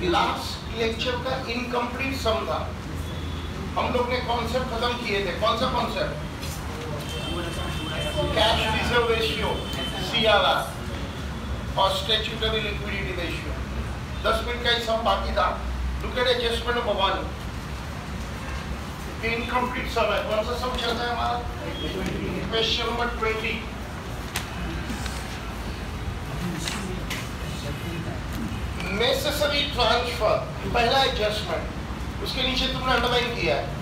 Last lecture का incomplete sum था। हम लोग ने कॉन्सेप्ट खत्म किए थे। कौन सा concept? Cash reserve ratio, CRR और स्टैट्यूटरी लिक्विडिटी रेशियो। 10 मिनट का ही सम बाकी था। Look at adjustment number 1। Incomplete sum है। कौन सा सम चलता है हमारा? Question number 20। नेसेसरी ट्रांसफर, पहला एडजस्टमेंट, उसके नीचे तुमने अंडरलाइन किया है,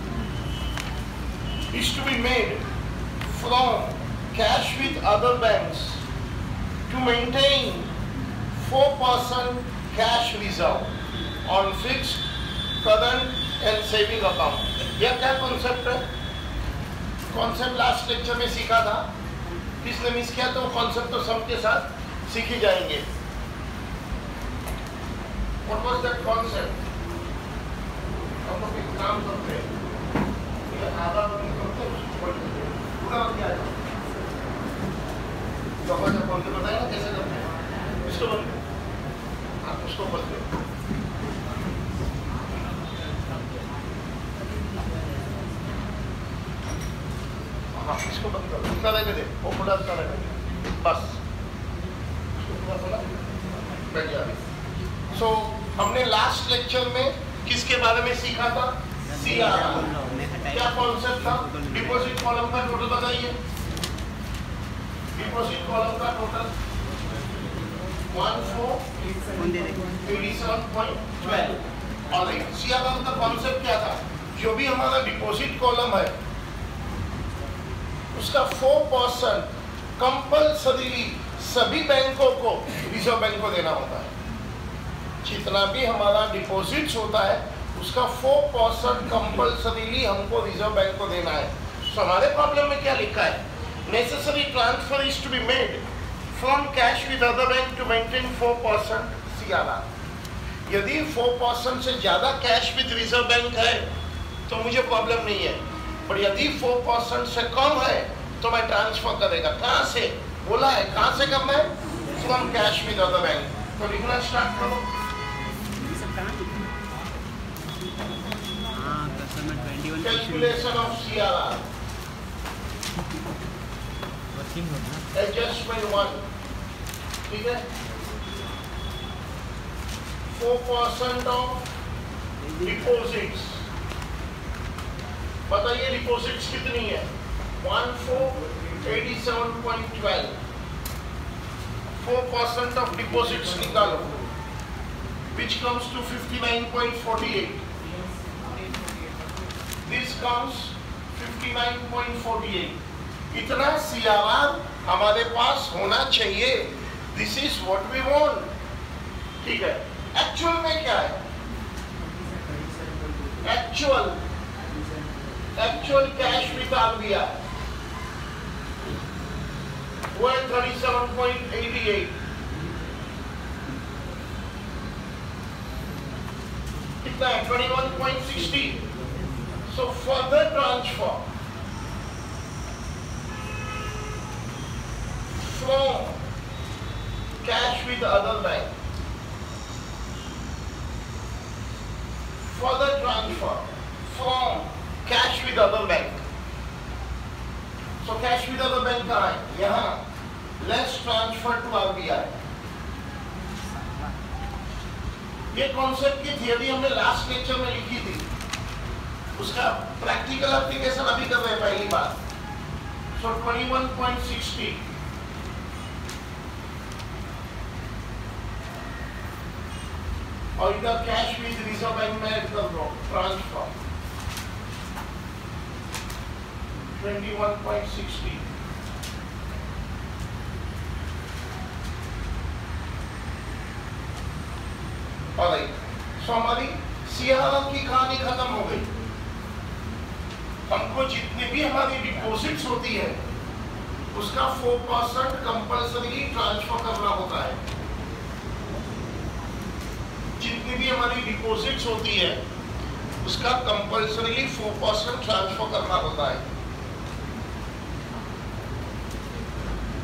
is to be made from cash with other banks to maintain 4% cash reserve on fixed, current and saving account. यह क्या कॉन्सेप्ट है? कॉन्सेप्ट लास्ट लेक्चर में सीखा था। किसने मिस किया तो कॉन्सेप्ट तो सबके साथ सीखी जाएंगे। What was that concept? हम लोग एक काम करते हैं, ये आधा बंद करते हैं, उसको बंद करते हैं, पूरा बंद किया जाए। तो अपन जब बंद बताएं ना कैसे करते हैं, इसको बंद करो, आप उसको बंद करो। हाँ, इसको बंद करो, इतना रहने दे, वो पूरा इतना रहने दे, बस। इसको पूरा थोड़ा बैठ जाए। So, हमने लास्ट लेक्चर में किसके बारे में सीखा था? CRR। क्या कॉन्सेप्ट था? डिपॉजिट कॉलम का टोटल बताइए। डिपॉजिट कॉलम का टोटल 1487.12। ऑलराइट, CRR का कॉन्सेप्ट क्या था? जो भी हमारा डिपॉजिट कॉलम है उसका 4% कंपल्सरीली सभी बैंकों को रिजर्व बैंक को देना होता है। जितना भी हमारा डिपॉजिट्स होता है उसका 4% कंपल्सरीली हमको रिजर्व बैंक को देना है। तो हमारे प्रॉब्लम में क्या लिखा है? Necessary transfer is to be made from cash with other bank to maintain 4% CRR। यदि 4% से ज्यादा कैश विद रिजर्व बैंक है तो मुझे प्रॉब्लम नहीं है, पर यदि 4% से कम है तो मैं ट्रांसफर करेगा। कहाँ से बोला है? कहाँ से करना है? From cash with other bank. तो लिखना स्टार्ट करो। Calculation of CRR. Adjustment 1. ठीक है? 4% of deposits. बताइए डिपॉजिट्स कितनी है? 1487.12। 4% of deposits निकालो, which comes to 59.48. This comes 59.48. इतना CRR हमारे पास होना चाहिए। This is what we want. ठीक है? एक्चुअल में क्या है? एक्चुअल कैश विद RBI वो है 37.88। कितना है? 21.60। So further transfer from cash with other bank, further transfer from cash with other bank. So cash with other bank कहाँ है? यहाँ less transfer to RBI। ये कॉन्सेप्ट की थियरी हमने लास्ट लेक्चर में लिखी थी, उसका प्रैक्टिकल एप्लीकेशन अभी कर रहे हैं पहली बार। सो 21.60 और इधर कैश विद रिजर्व बैंक में ऐड कर दो, ट्रांसफर 21.60। ऑलराइट, सो हमारी CRR की कहानी खत्म हो गई। हमको जितनी भी हमारी डिपॉजिट्स होती है उसका 4% कंपल्सरी ट्रांसफर करना होता है। जितनी भी हमारी डिपॉजिट्स होती है उसका कंपल्सरी 4% ट्रांसफर करना होता है।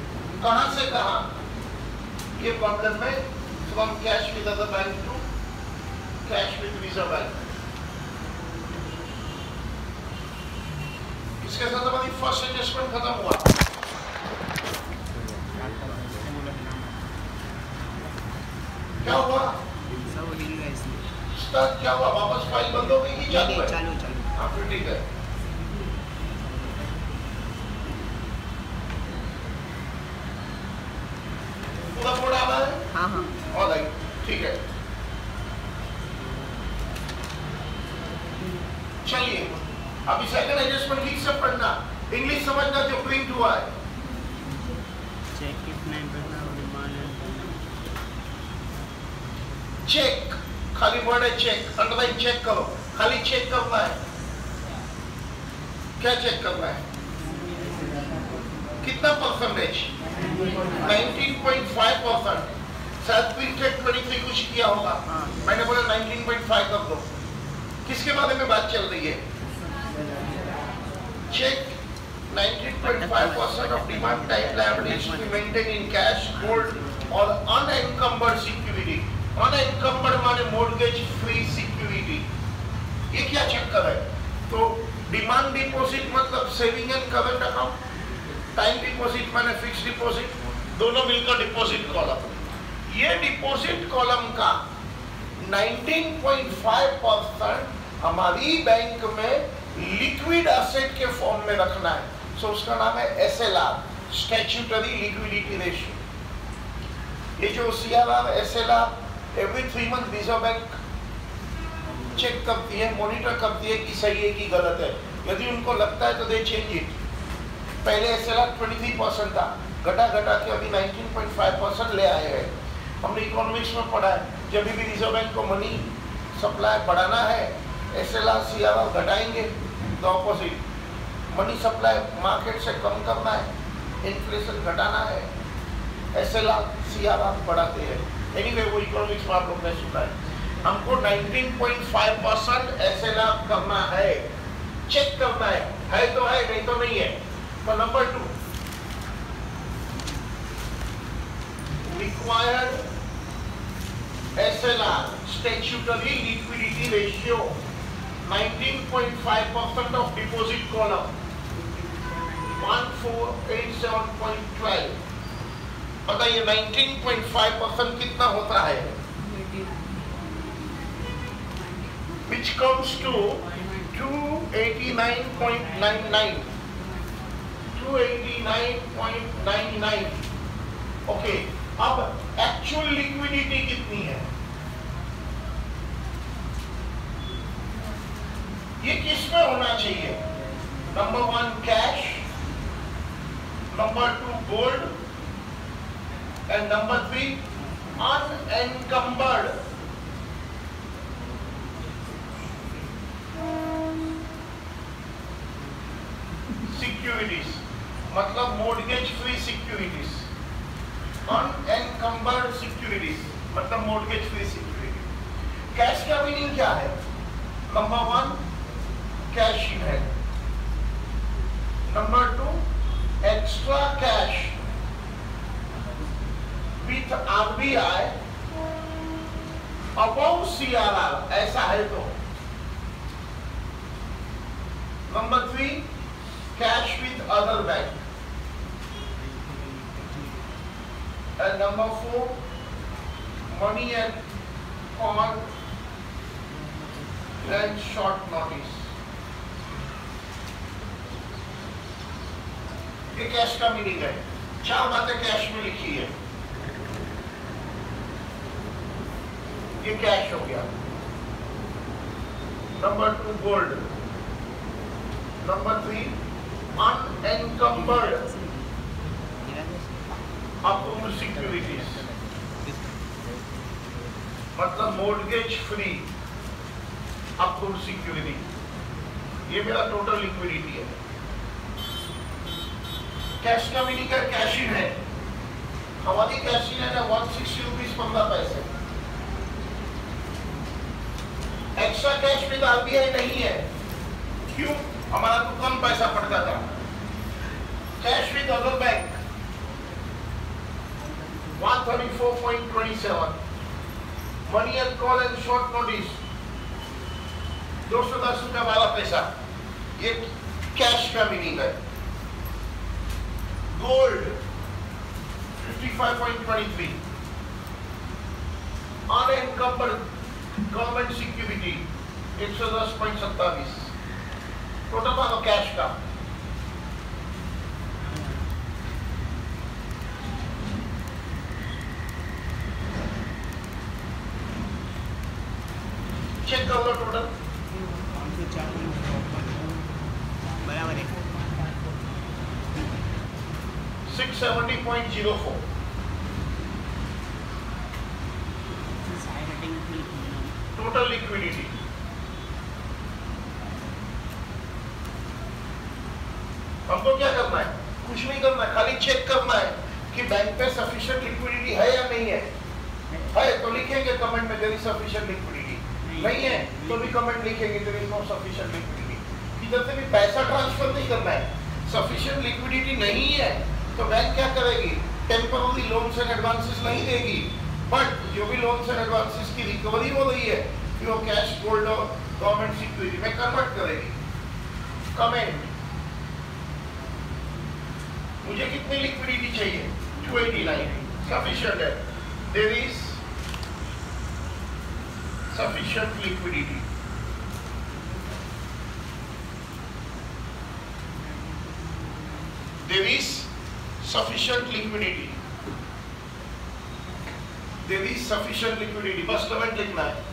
कहां से कहां? ये प्रॉब्लम में from cash with other bank to cash with reserve bank. इसके साथ हमारी फर्स्ट एडजस्टमेंट खत्म हुआ। क्या हुआ? स्टार्ट क्या हुआ? वापस फाइल बंद हो गई कि चालू है? चालू। हाँ फिर ठीक है। पूरा कोड आना है? हाँ। ऑलराइट, ठीक है। चलिए अभी सेकंड एडजस्टमेंट ठीक से पढ़ना, इंग्लिश समझना जो प्रिंट हुआ है। चेक कितना चेक, खाली वर्ड है चेक, अंडरलाइन चेक करो, खाली चेक करना है। क्या चेक करना है? कितना परसेंटेज? 19.5%। शायद प्रिंटेड 23 कुछ किया होगा, मैंने बोला 19.5 कर दो। किसके बारे में बात चल रही है? Check 19.5% of demand type liabilities to be maintained in cash, gold or unencumbered security. Unencumbered माने mortgage free security। ये क्या चक्कर है? तो डिमांड डिपॉजिट मतलब saving and current account, time deposit माने फिक्स डिपॉजिट, दोनों मिलकर डिपॉजिट कॉलम। ये डिपॉजिट कॉलम का 19.5% हमारी बैंक में लिक्विड एसेट के फॉर्म में रखना है। सो उसका नाम है SLR, स्टैट्यूटरी लिक्विडिटी रेशियो। ये जो CRR SLR every 3 month reserve bank check करती है, मॉनिटर करती है कि सही है कि गलत है। यदि उनको लगता है तो दे चेंज इट। पहले SLR 23% था, घटा के अभी 19.5% ले आए हैं। हमने इकोनॉमिक्स में पढ़ा है जब भी रिजर्व बैंक को मनी सप्लाई बढ़ाना है SLR CRR घटाएंगे, तो ऑपोजिट मनी सप्लाई मार्केट से कम करना है, इन्फ्लेशन घटाना है, SLR CRR बढ़ाते हैं। एनीवे वो इकोनॉमिक्स में आप लोग ने सुना है। हमको 19.5% SLR करना है, चेक करना है तो है नहीं तो नहीं है। तो number 2 required SLR statutory liquidity ratio 19.5% of deposit column 1487.12। बताइए 19.5% कितना होता है? Which comes to 289.99. 289.99. ओके, अब एक्चुअल लिक्विडिटी कितनी है? ये किसमें होना चाहिए? Number 1 cash, number 2 gold and number 3 unencumbered. Securities मतलब mortgage free securities, unencumbered securities मतलब मॉर्गेज फ्री सिक्योरिटी। कैश का मीनिंग क्या है? नंबर 1 कैश इन है, number 2 extra cash with RBI about CRR, ऐसा है तो। Number 3 cash with other bank, and number 4 money and call and short notice। ये cash का मीनिंग है। 4 बातें कैश में लिखी है। ये कैश हो गया। Number 2 gold, number 3 unencumbered approved securities मतलब mortgage free approved security। ये मेरा टोटल लिक्विडिटी है। कैश का मीनिंग है कैश इन है। हमारी कैश इन है ना 160 रुपीज 15 पैसे। एक्स्ट्रा कैश में RBI नहीं है। क्यों? हमारा तो कम पैसा पड़ता था। Cash with other bank 134.27, 1 year call and short notice 210 रुपया वाला पैसा, ये कैश का मीनिंग है। Gold 55.23, unencumbered government security 110.27, total मानो कैश का। चेक कर लो टोटल, बराबर है 670.04। टोटल लिक्विडिटी हमको क्या करना है? कुछ नहीं करना है, खाली चेक करना है कि बैंक पे सफिशिएंट लिक्विडिटी है या नहीं है। है तो लिखेंगे कमेंट में देयर इज सफिशिएंट लिक्विडिटी, नहीं है तो भी कमेंट लिखेंगे there is no sufficient liquidity. किधर से भी पैसा ट्रांसफर नहीं करना है, सफिशिएंट लिक्विडिटी नहीं है तो बैंक क्या करेगी? टेम्पररी लोन्स एंड एडवांसेस नहीं देगी, बट जो भी लोन्स एंड एडवांसेस की रिकवरी हो रही है फिर वो कैश, गोल्ड और गवर्नमेंट सिक्योरिटी में कन्वर्ट करेगी। कमेंट, मुझे कितनी लिक्विडिटी चाहिए? 289 सफिशिएंट है, there is sufficient liquidity. There is sufficient liquidity, there is sufficient liquidity, बस कमेंट लिखना है।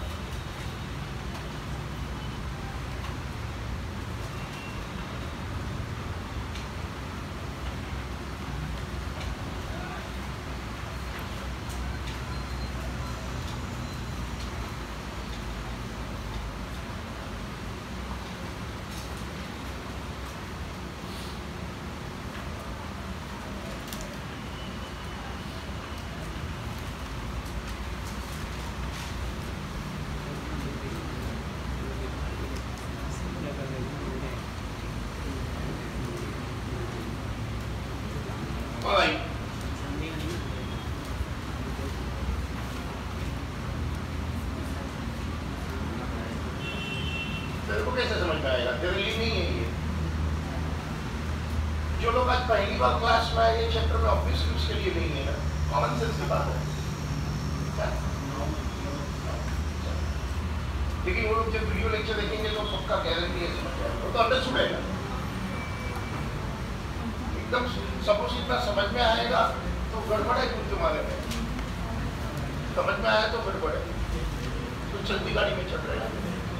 तेरे को कैसे समझ में आएगा? तेरे लिए नहीं है ये। जो लोग आज पहली बार क्लास में आए ये चैप्टर में ऑब्वियसली उसके लिए नहीं है ना, कॉमन सेंस की बात है। लेकिन वो लोग जब वीडियो लेक्चर देखेंगे तो पक्का गारंटी है समझ जाएगा, वो तो अंडरस्टूड है एकदम। सपोज इतना समझ में आएगा तो गड़बड़ है कुछ तुम्हारे में, समझ में आया तो गड़बड़ है, तो चलती गाड़ी में चल रहा है।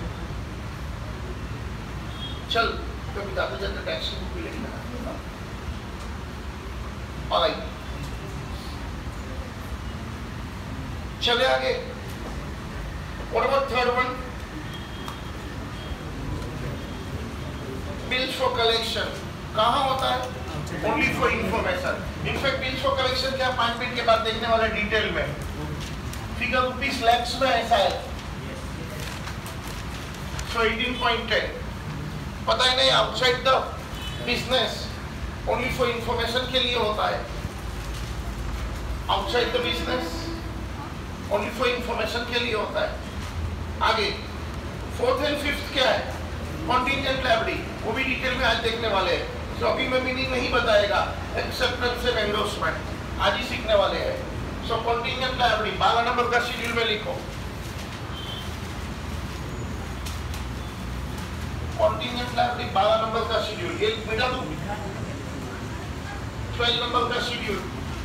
चल कभी जाते जाते टैक्सी बुक भी लेना। ऑलराइट, चले आगे। What about third one? Bills for collection कहाँ होता है? Only for information. In fact bills for collection क्या 5 मिनट के बाद देखने वाले डिटेल में। फिगर रुपीस लैक्स में ऐसा है, सो 18.10 पता ही नहीं, outside the business only for information के लिए होता है। Outside the business only for information के लिए होता है। आगे 4th एंड 5th क्या है? कॉन्टिजेंट लायबिलिटी, वो भी डिटेल में आज देखने वाले हैं, तो अभी मैं मीनिंग नहीं बताएगा। एक्सेप्टेंस एंड एंडोर्समेंट आज ही सीखने वाले हैं। सो कॉन्टिजेंट लायबिलिटी 12 नंबर का शेड्यूल में लिखो। कॉन्टिजेंट लायबिलिटी 12 नंबर का शेड्यूल, ये मिटा दूं 12 नंबर का schedule.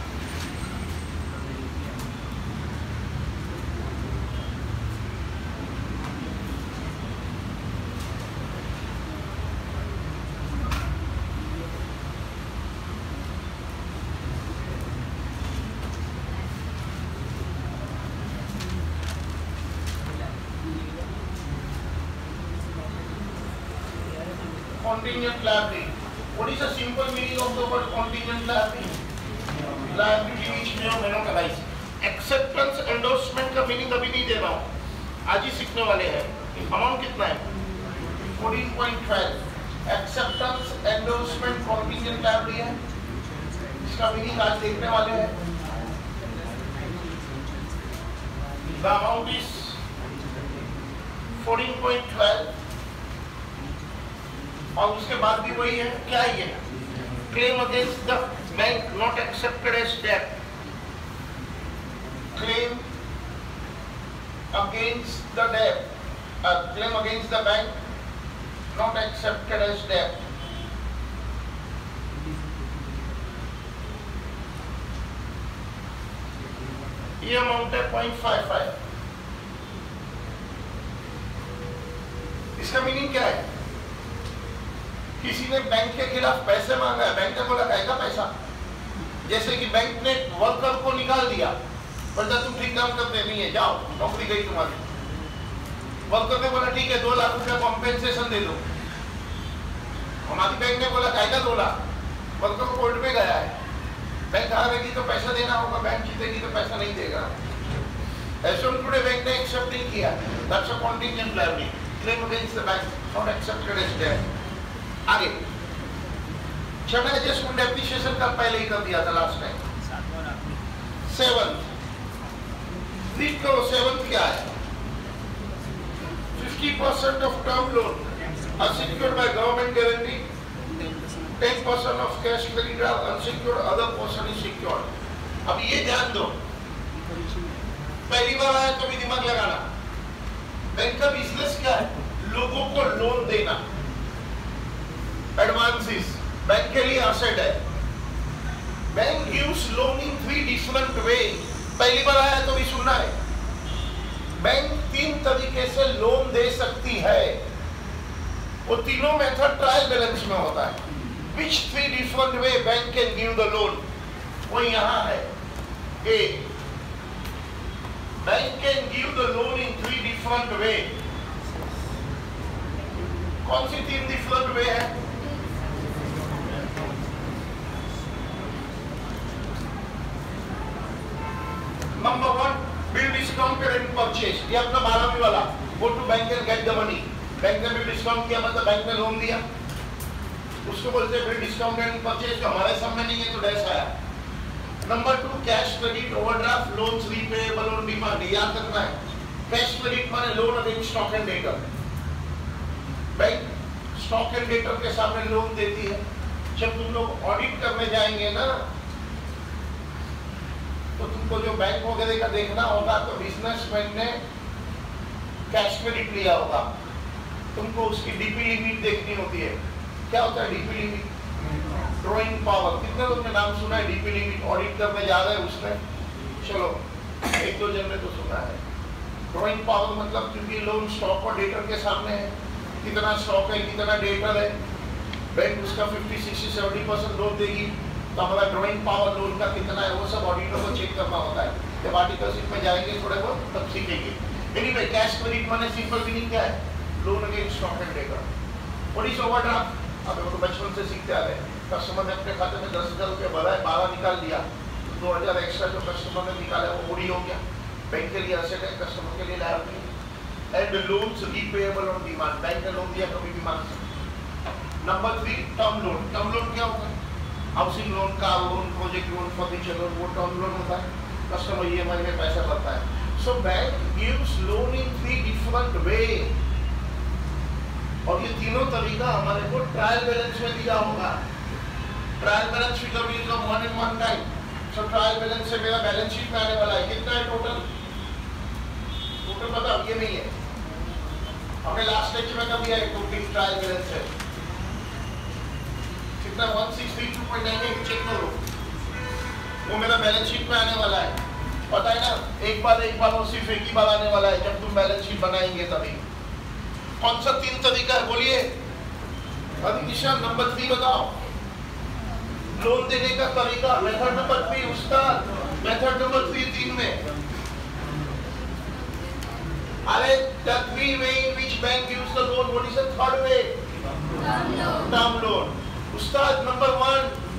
Contingent liability. What is the simple meaning of the word contingent liability? Liability which may or may not arise. Acceptance endorsement का मीनिंग अभी नहीं दे रहा हूँ, आज ही सीखने वाले हैं। अमाउंट कितना है? 14.12। Acceptance endorsement contingent liability है, इसका मीनिंग आज देखने वाले हैं। The amount is 14.12 और उसके बाद भी वही है, क्या ये claim against the bank not accepted as debt, claim against the debt, claim against the bank not accepted as debt. ये अमाउंट है 0.55। इसका मीनिंग क्या है? किसी ने बैंक के खिलाफ पैसे मांगा है, बैंक ने बोला क्या पैसा, जैसे कि बैंक ने वर्कर को निकाल दिया, बोलता तुम ठीक काम करते नहीं है, जाओ नौकरी गई तुम्हारी। वर्कर ने बोला ठीक है 2 लाख रुपया कॉम्पेंसेशन दे दो। हमारी बैंक ने बोला क्या 2 लाख, वर्कर कोर्ट में गया है, बैंक हारेगी तो पैसा देना होगा, बैंक जीतेगी तो पैसा नहीं देगा। ऐसे टुडे बैंक ने एक्सेप्ट नहीं किया, that's a contingent liability, claim against the bank not accepted as debt. आगे क्षमा एडजस्टमेंट एप्रिसिएशन का पहले ही कर दिया था लास्ट टाइम। 7th क्या है? 50% of term loan unsecured by government guarantee, 10% of cash credit are unsecured, other portion is secured। अब ये ध्यान दो, पहली बार आया तो भी दिमाग लगाना। बैंक का बिजनेस क्या है? लोगों को लोन देना, एडवांसेस बैंक के लिए एसेट है। Bank gives loan in 3 different way. पहली बार आया तो भी सुनना है, बैंक 3 तरीके से लोन दे सकती है, वो तीनों मेथड ट्रायल बैलेंस में होता है। Which 3 different way bank can give the loan? वो यहाँ है। A, bank can give the loan in 3 different way। कौन सी 3 different way है? Number 1, bill discounted and purchase। ये अपना 12वीं वाला, go to bank and get the money। Bank ने बिल डिस्काउंट किया मतलब बैंक ने लोन दिया, उसको बोलते हैं बिल डिस्काउंट एंड परचेज, जो हमारे सामने नहीं है तो डैश आया। Number 2, cash credit overdraft loans repayable on demand. याद रखना है, कैश क्रेडिट माने loan against stock and debtor. Bank stock and debtor के सामने लोन देती है। जब तुम लोग ऑडिट करने जाएंगे ना, तो तुमको जो बैंक वगैरह का देखना होगा, तो बिजनेसमैन ने कैश क्रेडिट लिया होगा, तुमको उसकी डीपी लिमिट देखनी होती है। क्या होता है डीपी लिमिट? Drawing power. कितने लोगों ने नाम सुना है डीपी लिमिट? ऑडिट करने जा रहे हैं उसने, चलो 1-2 जन ने तो सुना है। ड्रॉइंग पावर मतलब क्योंकि लोन स्टॉक और डेटर के सामने है, कितना स्टॉक है कितना डेटर है, बैंक उसका 50-60-70% लोन देगी, तो हमारा ड्रॉइंग पावर लोन का कितना है वो सब ऑडिटर को चेक करना होता है। जब आर्टिकलशिप में जाएंगे थोड़े बहुत तब सीखेंगे। एनीवे कैश क्रेडिट माने सिंपल मीनिंग क्या है? Loan against stock and debtor. What is overdraft? अब वो तो बचपन से सीखते आ रहे हैं। कस्टमर ने अपने खाते में 10,000 रुपये भरा है, 12 निकाल दिया, 2,000 एक्स्ट्रा जो कस्टमर ने निकाला है वो ओडी हो गया, बैंक के लिए एसेट है, कस्टमर के लिए liability. And loans repayable on demand, bank ने लोन दिया कभी भी मांग सकते। Number 3, term loan. Term loan क्या होता है? Housing loan, car loan, project loan, furniture loan, वो टर्म लोन होता है। कस्टमर EMI में पैसा भरता है। So bank gives loan in 3 different way, और ये तीनों तरीका हमारे को ट्रायल बैलेंस में दिया होगा। Trial balance figure will come 1 in 1 time. So trial balance से मेरा बैलेंस शीट में आने वाला है, कितना है टोटल? टोटल बताओ, ये नहीं है, हमने लास्ट लेक्चर में कभी आया टोटल ट्रायल बैलेंस है कितना? 1632.98। चेक करो, वो मेरा बैलेंस शीट में आने वाला है। पता है ना, एक बार वो सिर्फ एक ही बार आने वाला है, जब तुम बैलेंस शीट बनाएंगे तभी। कौन सा 3 तरीका है बोलिए? निशान नंबर 3 बताओ। लोन देने का तरीका, मेथड नंबर 3 उस्ताद, मेथड नंबर 3 में। अरे the 3 way in which bank gives the loan, what is the 3rd way? Term loan। उस्ताद number 1,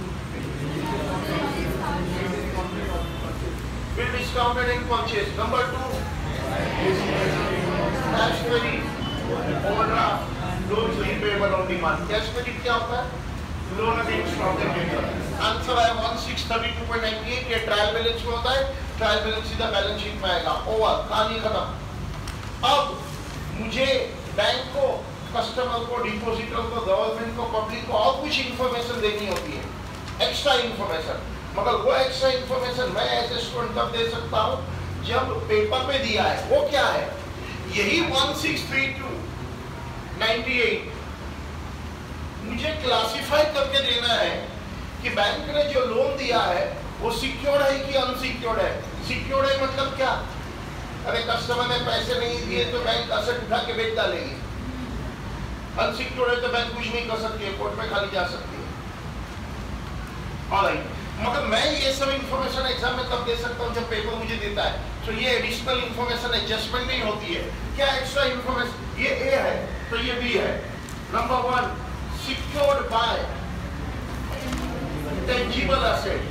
bill discounted and purchase। Number 2, cash credit overdraft loan repayable on demand. Cash credit क्या होता है? Loan against stock and debtor. Answer है 1632.98। ये trial balance में होता है। Trial balance सीधा बैलेंस शीट में आएगा, ओवर, कहानी खत्म। अब मुझे बैंक को, कस्टमर को, डिपॉजिटर को, गवर्नमेंट को, पब्लिक को और कुछ इंफॉर्मेशन देनी होती है, एक्स्ट्रा इंफॉर्मेशन। मगर वो एक्स्ट्रा इंफॉर्मेशन मैं एज ए स्टूडेंट तब दे सकता हूँ जब पेपर पे दिया है। वो क्या है? यही 1632/98 मुझे क्लासिफाई करके देना है कि बैंक ने जो लोन दिया है वो सिक्योर्ड है कि अनसिक्योर्ड है। सिक्योर्ड है मतलब क्या? अरे कस्टमर ने पैसे नहीं दिए तो बैंक असेट उठा के बेच डालेगी। अनसिक्योर्ड है तो बैंक कुछ नहीं कर सकती है, कोर्ट में खाली जा सकती है। ऑलराइट, मगर मैं ये सब इंफॉर्मेशन एग्जाम में तब दे सकता हूँ जब पेपर मुझे देता है। तो ये एडिशनल इंफॉर्मेशन एडजस्टमेंट नहीं होती है। क्या एक्स्ट्रा इंफॉर्मेशन? ये ए है तो ये बी है। Number 1, secured by tangible asset.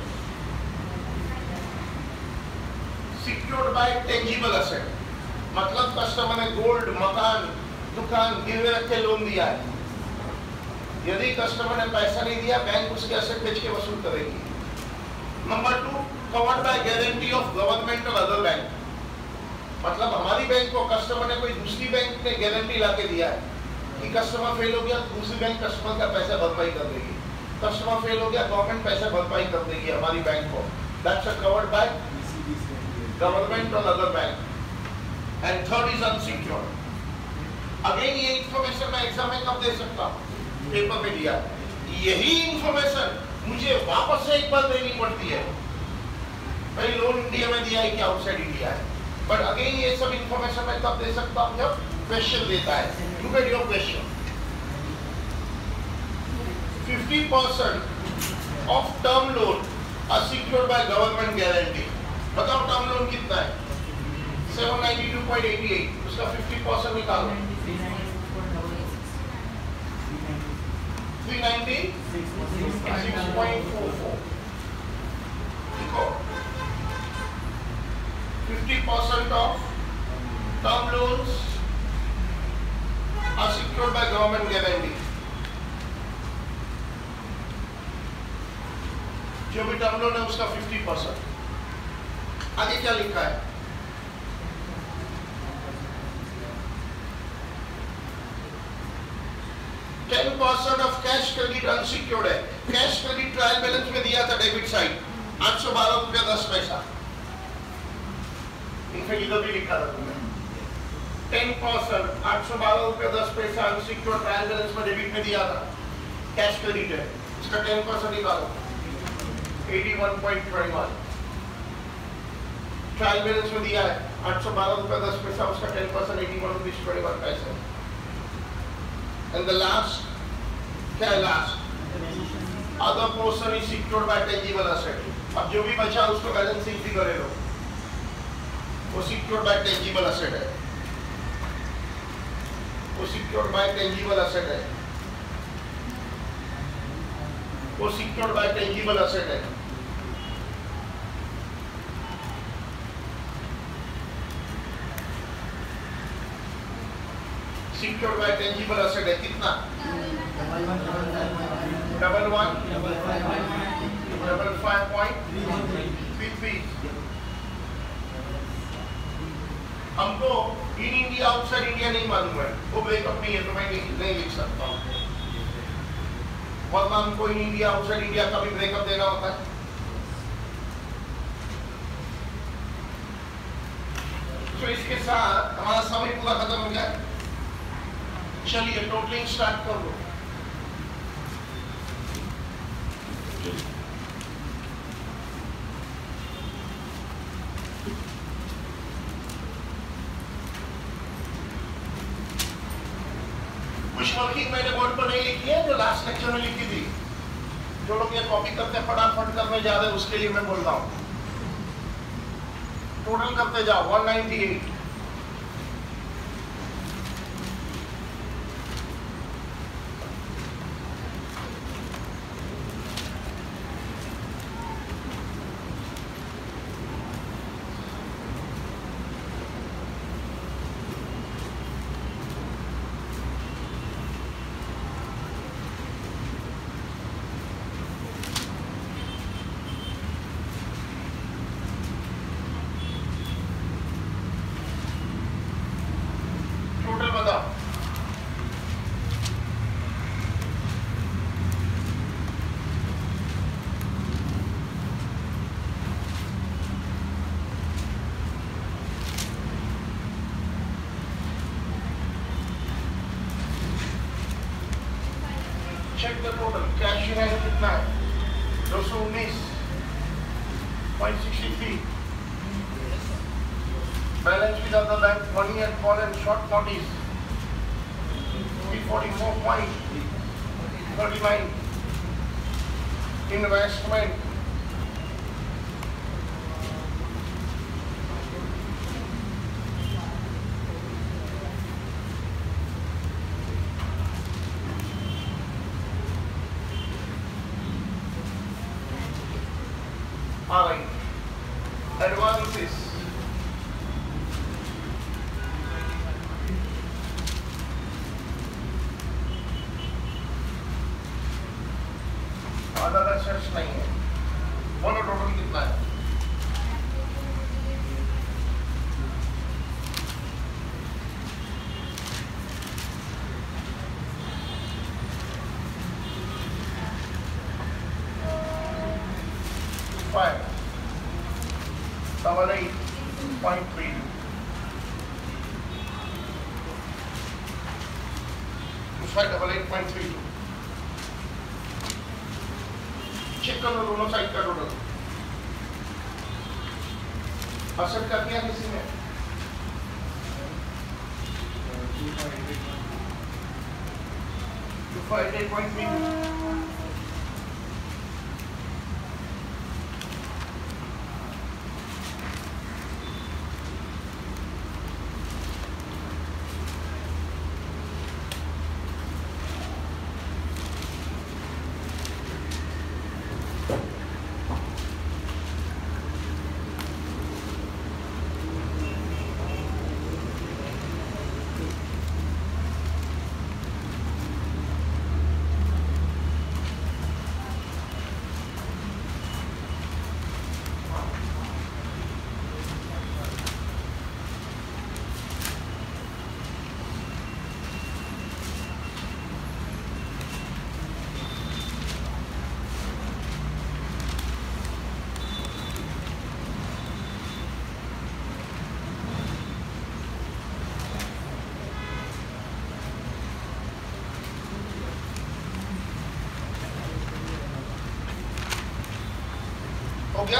Secured by tangible asset मतलब कस्टमर ने गोल्ड, मकान, दुकान गिरवे रख के लोन दिया है। यदि कस्टमर ने पैसा नहीं दिया, बैंक उसके एसेट बेच के वसूल करेगी। Number 2, covered by guarantee of government और अदर बैंक मतलब हमारी बैंक को कस्टमर ने कोई दूसरी बैंक ने गारंटी ला के दिया है कि कस्टमर फेल हो गया, दूसरी बैंक कस्टमर का पैसा भरपाई कर देगी। कस्टमर फेल हो गया, गवर्नमेंट पैसा भरपाई कर देगी हमारी बैंक को। दैट्स कवर्ड बाय गवर्नमेंट और other bank. And third is unsecured. Again ये इंफॉर्मेशन मैं एग्जाम में कब दे सकता हूँ? पेपर में दिया। यही इंफॉर्मेशन मुझे वापस से एक बार देनी पड़ती है, भाई लोन इंडिया में दिया है कि आउटसाइड इंडिया है। बट अगेन ये सब इंफॉर्मेशन मैं तब दे सकता हूँ जब क्वेश्चन देता है। Look at your question. 50% of term loan are secured by government guarantee. बताओ टर्म लोन कितना है? 792.88, उसका 50% निकालो। 396.44। देखो 50% of term loans are secured by government guarantee। जो भी टर्म लोन है उसका 50%। आगे क्या लिखा है? ऑफ कैश क्रेडिट अनसिक्योर्ड है। कैश क्रेडिट ट्रायल बैलेंस में दिया था डेबिट साइड 812.10। इनफैक्ट इधर भी लिखा था तुमने 10% 812.10 अनसिक्योर्ड ट्रायल बैलेंस में डेबिट में दिया था। कैश क्रेडिट है, इसका 10% निकालो 81.21। ट्रायल बैलेंस में दिया है 812.10, उसका 10% 81 रुपीज। And the last, क्या है last? Other portion is secured by tangible asset। अब जो भी बचा उसको बैलेंस शीट भी करे लो, वो secured by tangible asset है, वो secured by tangible asset है, वो secured by tangible asset है। Secured by tangible asset है कितना? 1155.33। हमको इन इंडिया आउटसाइड इंडिया नहीं मालूम है, वो ब्रेकअप नहीं है तो मैं नहीं लिख सकता हूँ। वरना हमको इन इंडिया आउटसाइड इंडिया का भी ब्रेकअप देना होता है। तो इसके साथ हमारा समय पूरा खत्म हो गया। चलिए टोटलिंग स्टार्ट कर दो। कुछ वर्किंग मैंने बोर्ड पर नहीं लिखी है, जो लास्ट लेक्चर में लिखी थी। जो लोग ये कॉपी करते फटाफट करने जा रहे हैं उसके लिए मैं बोल रहा हूँ। टोटल करते जाओ 198। Check the total. Cash in hand कितना है? 219.63। Balance with the bank money and call and short notice 344.39। इन्वेस्टमेंट all right, advances other assets नहीं है। बोलो टोटल कितना है? Five, 88.32. It's 88.32. चेक कर लो दोनों साइड का टोटल। असर कर दिया किसी ने? 258.32। हो गया?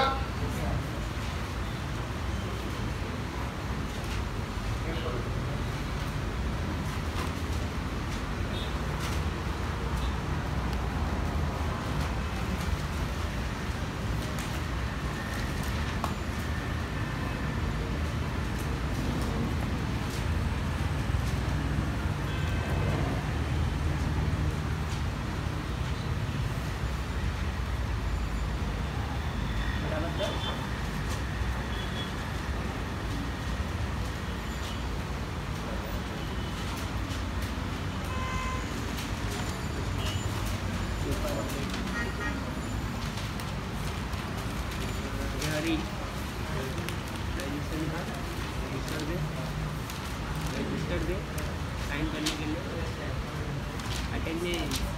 रजिस्टर दे साइन करने के लिए अटेंडेंस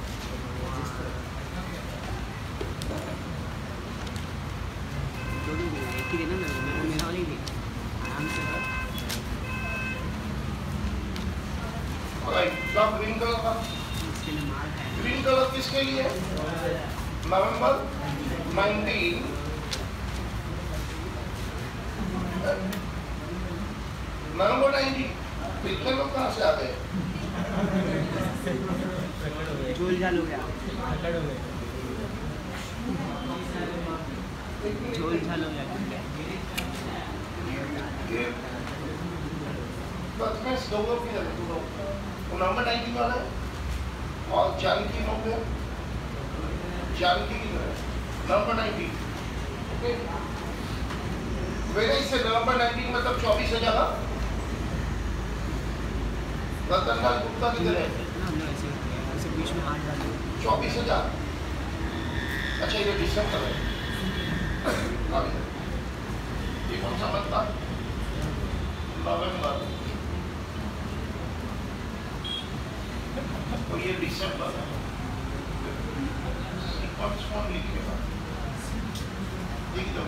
एक ही देना मेरा वाली दे आराम से कर। ग्रीन कलर का इसके लिए माल है। ग्रीन कलर किसके लिए? नवंबर 19 नवंबर 19। इतने लोग कहाँ से आते हैं? झोल झाल हो गया, झोल झाल हो गया। नवंबर 19 वाला है और जानकी लोग हैं, जानकी की नवंबर 19। ओके वैसे नवंबर 19 मतलब 24 है जगह। रतनलाल गुप्ता किधर है? 24,000। अच्छा ये दिसंबर है। ये कौन सा मत था? नवंबर। तो ये दिसंबर है। सीक्वेंस कौन लिखेगा? लिख दो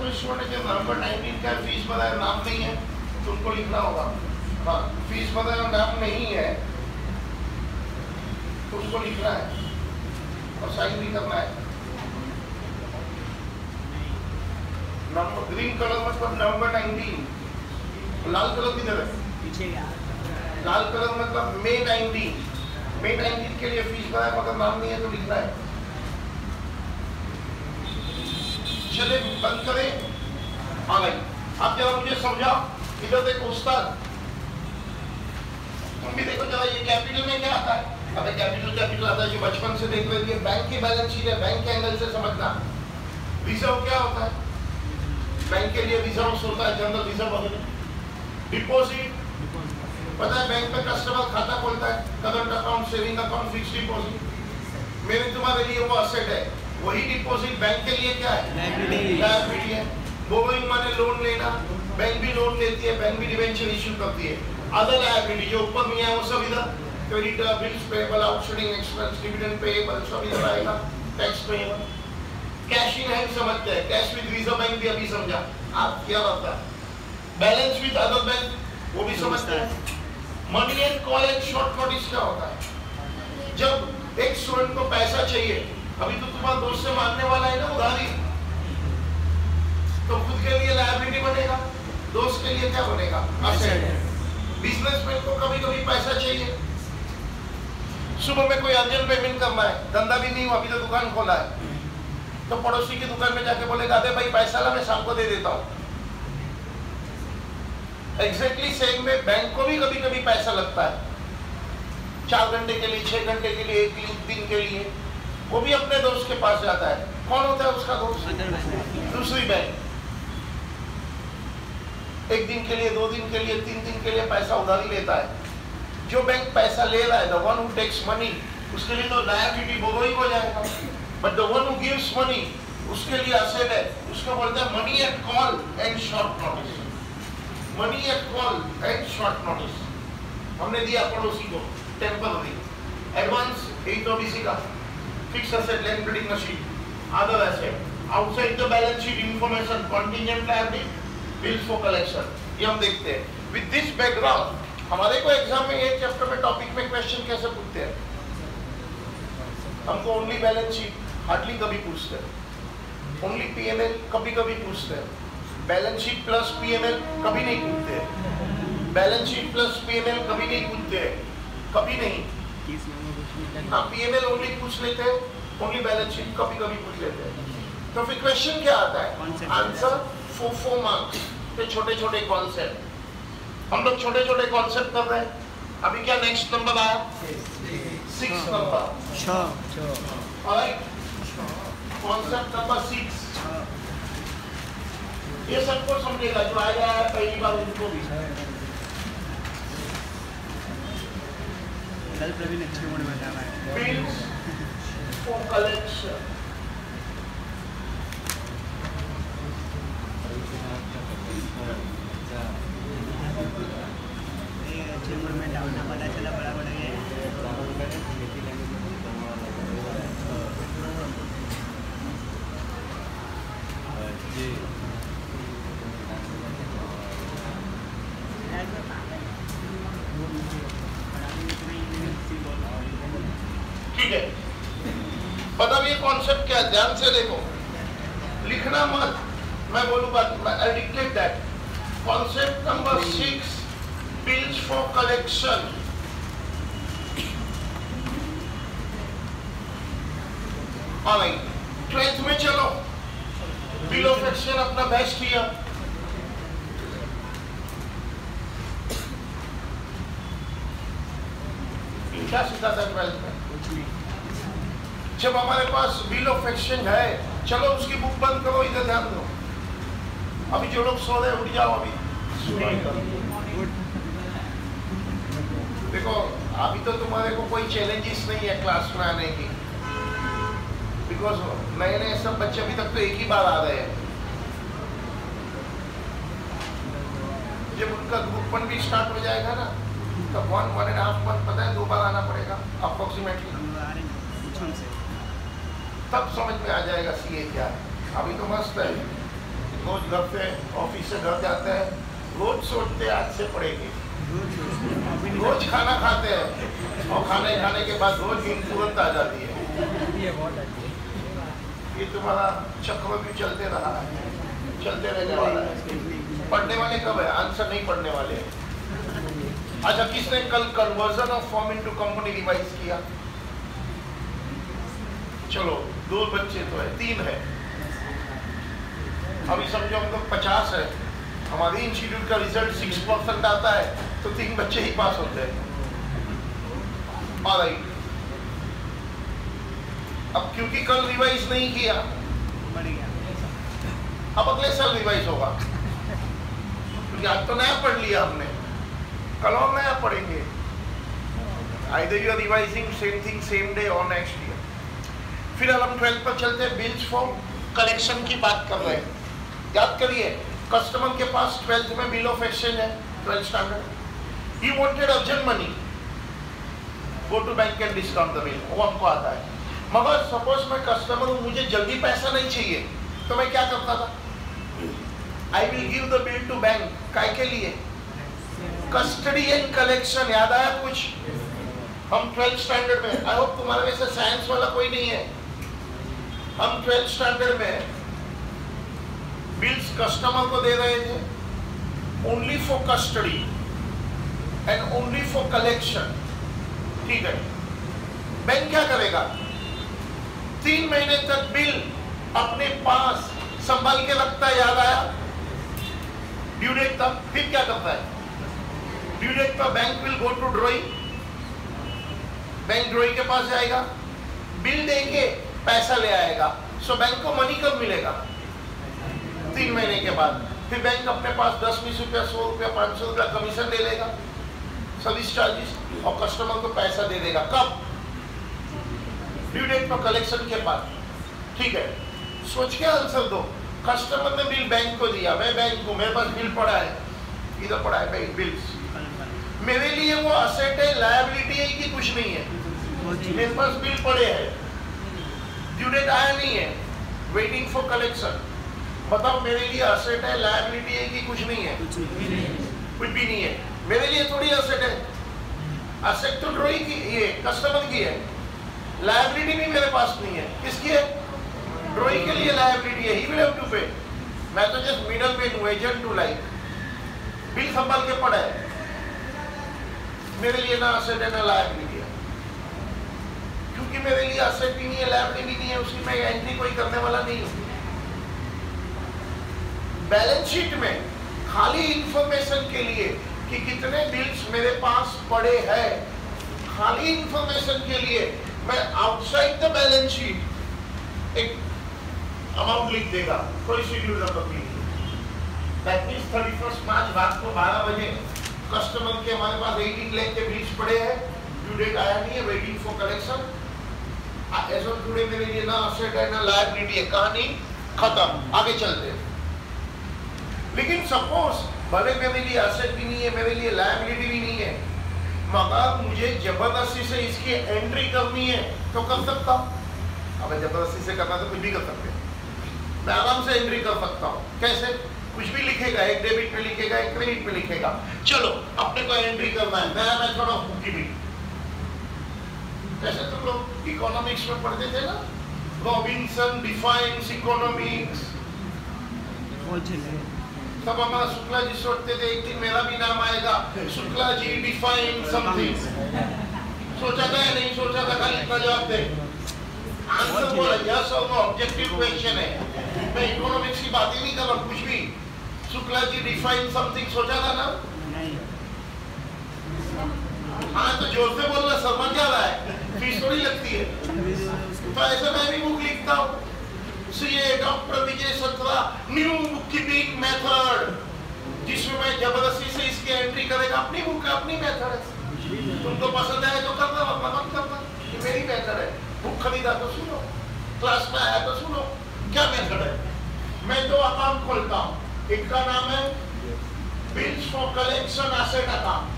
जो स्टूडेंट जो नंबर 19 का फीस बताया नाम नहीं है तो उनको लिखना होगा। हाँ, फीस बताया नाम नहीं है तो उसको लिखना है और साइन भी करना है। नंबर ग्रीन कलर मतलब नंबर 19, लाल कलर किधर है? पीछे क्या? लाल कलर मतलब May 19, May 19 के लिए फीस बताया मगर नाम नहीं है तो लिखना है। चले बंद करें। हाँ भाई, आप जरा मुझे समझाओ, इधर देखो उस्ताद, तुम भी देखो जरा ये कैपिटल में क्या आता है? अबे कैपिटल आता है जो बचपन से देख रहे हैं, बैंक की बैलेंस शीट है, बैंक के एंगल से समझना। रिजर्व क्या होता है? बैंक के लिए रिजर्व होता है, जनरल रिजर्व वगैरह। डिपॉजिट पता है, बैंक में कस्टमर खाता खोलता है, current account, saving account, fixed deposit. मेरे तुम्हारे लिए वो असेट है, वही डिपॉजिट बैंक के लिए क्या है? लायबिलिटी है। बोरोइंग माने लोन लेना, बैंक भी लोन लेती है, बैंक भी डिबेंचर इशू करती है। अदर लायबिलिटी जो ऊपर में है वो सब इधर, creditor, bills payable, outstanding expense, dividend payable सब इधर आएगा, tax payable. Cash in hand समझते हैं, कैश विद रिजर्व बैंक भी अभी समझा आप क्या होता है। बैलेंस विद अदर बैंक वो भी समझते हैं। Money and call and short notice क्या होता है? जब एक स्टूडेंट को पैसा चाहिए, अभी तो तुम्हारा दोस्त से मांगने वाला है ना उधारी, तो खुद के लिए लायबिलिटी बनेगा, दोस्त के लिए क्या बनेगा? असेट। बिजनेसमैन को कभी कभी पैसा चाहिए, सुबह में कोई अर्जेंट पेमेंट करना है, धंधा भी नहीं हुआ, अभी तो दुकान खोला है, तो पड़ोसी की दुकान में जाके बोलेगा अरे भाई पैसा ला, मैं शाम को दे देता हूँ। एग्जैक्टली सेम में बैंक को भी कभी कभी पैसा लगता है, 4 घंटे के लिए, 6 घंटे के लिए, 1 दिन के लिए, वो भी अपने दोस्त के पास जाता है। कौन होता है उसका दोस्त? दूसरी बैंक। 1 दिन के लिए, 2 दिन के लिए, 3 दिन के लिए पैसा उधारी लेता है। जो बैंक पैसा ले रहा है, the one who takes money, उसके लिए तो लायबिलिटी बोरोइंग हो जाएगा, but the one who gives money उसके लिए असेट है, उसको बोलते हैं money at call and short notice. Money at call and short notice हमने दिया पड़ोसी को टेम्पररी। एडवांस एक ओबीसी का fix asset, liability machine, other asset, outside the balance sheet information, contingent liability, bills for collection, ये हम देखते हैं। विद दिस बैकग्राउंड हमारे को एग्जाम में एक चैप्टर में टॉपिक में क्वेश्चन कैसे पूछते हैं? हमको ओनली बैलेंस शीट हार्डली कभी पूछते हैं, ओनली पीएनएल कभी कभी पूछते हैं, बैलेंस शीट प्लस पीएनएल कभी नहीं पूछते हैं, बैलेंस शीट प्लस पीएनएल कभी नहीं पूछते हैं, कभी नहीं। हाँ, पीएनएल ओनली पूछ लेते हैं, ओनली बैलेंस शीट कभी कभी पूछ लेते हैं। तो फिर क्वेश्चन क्या आता है? आंसर 4 मार्क्स पे छोटे छोटे कॉन्सेप्ट, हम लोग छोटे छोटे कॉन्सेप्ट कर रहे हैं। अभी क्या नेक्स्ट नंबर आया? 6 नंबर। कॉन्सेप्ट नंबर 6, ये सबको समझेगा जो आया है पहली बार उनको भी। कल प्रवीण अच्छे मोड में जा रहा है। बिल्स फॉर कलेक्शन, अच्छे मोड में डालना पता चला बड़ा बड़ा है। ठीक है, बताओ ये कॉन्सेप्ट क्या है? ध्यान से देखो, लिखना मत, मैं बोलूंगा, I dictate that. Concept number 6, bills for collection. Alright, 12th में चलो, बिल ऑफ एक्सचेंज अपना बेस्ट किया, क्या सीखा था 12th में? जब हमारे पास बिल ऑफ एक्सचेंज है, चलो उसकी बुक बंद करो, इधर ध्यान दो। अभी जो लोग सो रहे उठ जाओ, अभी देखो, अभी तो तुम्हारे को कोई चैलेंजेस नहीं है क्लास में आने की, बिकॉज नए नए सब बच्चे अभी तक तो एक ही बार आ रहे हैं। जब उनका ग्रुप 1 भी स्टार्ट हो जाएगा ना, तो 1.5 मंथ पता है 2 बार आना पड़ेगा अप्रोक्सीमेटली, तब समझ में आ जाएगा सीए क्या है। अभी तो मस्त है, रोज घर से ऑफिस से घर जाते हैं, रोज सोचते हैं आज से पढ़ेंगे, रोज खाना खाते हैं और खाने के बाद रोज नींद तुरंत आ जाती है। ये तुम्हारा चक्र भी चलते रहा है, चलते रहने वाला है। पढ़ने वाले कब है? आंसर नहीं पढ़ने वाले हैं। अच्छा, किसने कल conversion of form into company revise किया? चलो 2 बच्चे तो है, 3 है। अभी समझो हम लोग 50 है, हमारी इंस्टीट्यूट का रिजल्ट 6% आता है तो 3 बच्चे ही पास होते हैं। ऑलराइट, अब क्योंकि कल रिवाइज नहीं किया, अब अगले साल रिवाइज होगा, क्योंकि आज तो नया पढ़ लिया हमने, कल और नया पढ़ेंगे। Either you are revising same thing same day और नेक्स्ट ईयर। फिर हम 12th पर चलते हैं, बिल्स फॉर कलेक्शन की बात कर रहे हैं। याद करिए, कस्टमर के पास 12th में बिल ऑफ एक्सचेंज है, 12th standard. He wanted urgent money, go to bank and discount the bill, वो हमको आता है। मगर सपोज मैं कस्टमर हूँ, मुझे जल्दी पैसा नहीं चाहिए, तो मैं क्या करता था? I will give the bill to bank. काय के लिए? Custody and collection. याद आया कुछ? हम 12th स्टैंडर्ड में, आई होप तुम्हारे में से साइंस वाला कोई नहीं है, हम 12th स्टैंडर्ड में बिल्स कस्टमर को दे रहे थे, only for custody and only for collection. ठीक है, बैंक क्या करेगा? 3 महीने तक बिल अपने पास संभाल के रखता है। याद आया? ड्यू डेट तक। फिर क्या करता है? ड्यू डेट पर bank will go to drawing, bank drawing के पास जाएगा, बिल देके पैसा ले आएगा। सो बैंक को मनी कब मिलेगा? 3 महीने के बाद। फिर बैंक अपने पास 10-20 रुपया, 100 रुपया, 500 रुपया कमीशन ले लेगा, सर्विस चार्जेस, और कस्टमर को पैसा दे देगा। कब? ड्यू डेट पर कलेक्शन के बाद। ठीक है, सोच के आंसर दो। कस्टमर ने बिल बैंक को दिया, मैं बैंक को, मेरे पास बिल पड़ा है, इधर पड़ा है बैंक बिल्स, मेरे लिए वो असेट है, लायबिलिटी है कि कुछ नहीं है? मेरे पास बिल पड़े हैं, ड्यू डेट आया नहीं है, वेटिंग फॉर कलेक्शन। बताओ, मेरे लिए असेट है, लायबिलिटी है कि कुछ नहीं है? कुछ भी नहीं है। मेरे लिए थोड़ी असेट है, असेट तो ड्रॉइंग की, ये कस्टमर की है, लायबिलिटी भी मेरे पास नहीं है। किसकी है? ड्रॉइंग के लिए लायबिलिटी है, he will have to pay. मैं तो जस्ट मिडल मैन हूं, एजेंट टू लाइक, बिल संभाल के पड़ा है, मेरे लिए ना असेट है ना लायबिलिटी है। क्योंकि मेरे लिए असेट भी नहीं है, लायबिलिटी भी नहीं है, उसकी मैं एंट्री कोई करने वाला नहीं हूं। बैलेंस शीट में खाली इंफॉर्मेशन के लिए कि कितने बिल्स मेरे पास पड़े हैं, खाली इंफॉर्मेशन के लिए मैं आउटसाइड द बैलेंस शीट एक अमाउंट लिख देगा, कोई शेड्यूल नंबर नहीं। दैट मींस 31 मार्च रात को 12 बजे कस्टमर के हमारे पास 18 लाख के बिल्स पड़े हैं, ड्यू डेट आया नहीं है, waiting for collection. As of today मेरे लिए ना असेट है ना लायबिलिटी है, कहानी खत्म। आगे चलते हैं। लेकिन सपोज भले मेरे लिए असेट भी नहीं है, मेरे लिए लायबिलिटी भी नहीं है, मगर मुझे जबरदस्ती से इसकी एंट्री करनी है तो कर सकता हूं। अब जबरदस्ती से करना तो कुछ भी कर सकते हैं, मैं आराम से एंट्री कर सकता हूं। कैसे? कुछ भी लिखेगा, एक डेबिट पे लिखेगा, एक क्रेडिट पे लिखेगा। चलो, अपने को एंट्री करना है, नया मेथड ऑफ बुककीपिंग। जैसे तुम लोग इकोनॉमिक्स में पढ़ते थे ना, रॉबिन्सन डिफाइंस इकोनॉमिक्स, तब हमारा शुक्ला जी सोचते थे एक दिन मेरा भी नाम आएगा, शुक्ला जी डिफाइन समथिंग। सोचा था या नहीं सोचा था? खाली इतना जवाब दे, आंसर बोला, यस और नो, ऑब्जेक्टिव क्वेश्चन है। मैं इकोनॉमिक्स की बात ही नहीं कर रहा, कुछ भी। शुक्ला जी डिफाइन समथिंग सोचा था ना? हाँ, तो जोर से बोलना, शर्मा क्या रहा है? फीस थोड़ी लगती है। तो ऐसे मैं भी बुक लिखता हूँ, सीए डॉक्टर विजय सत्रा न्यू बुककीपिंग मेथड, जिसमें मैं जबरदस्ती से इसकी एंट्री करेगा। अपनी बुक है, अपनी मेथड है, तुमको पसंद है तो करना, वरना मत करना, ये मेरी मेथड है। बुक खरीदा तो सुनो, क्लास में आया तो सुनो, क्या मेथड है? मैं 2 अकाउंट खोलता हूँ, एक का नाम है bills for collection asset account,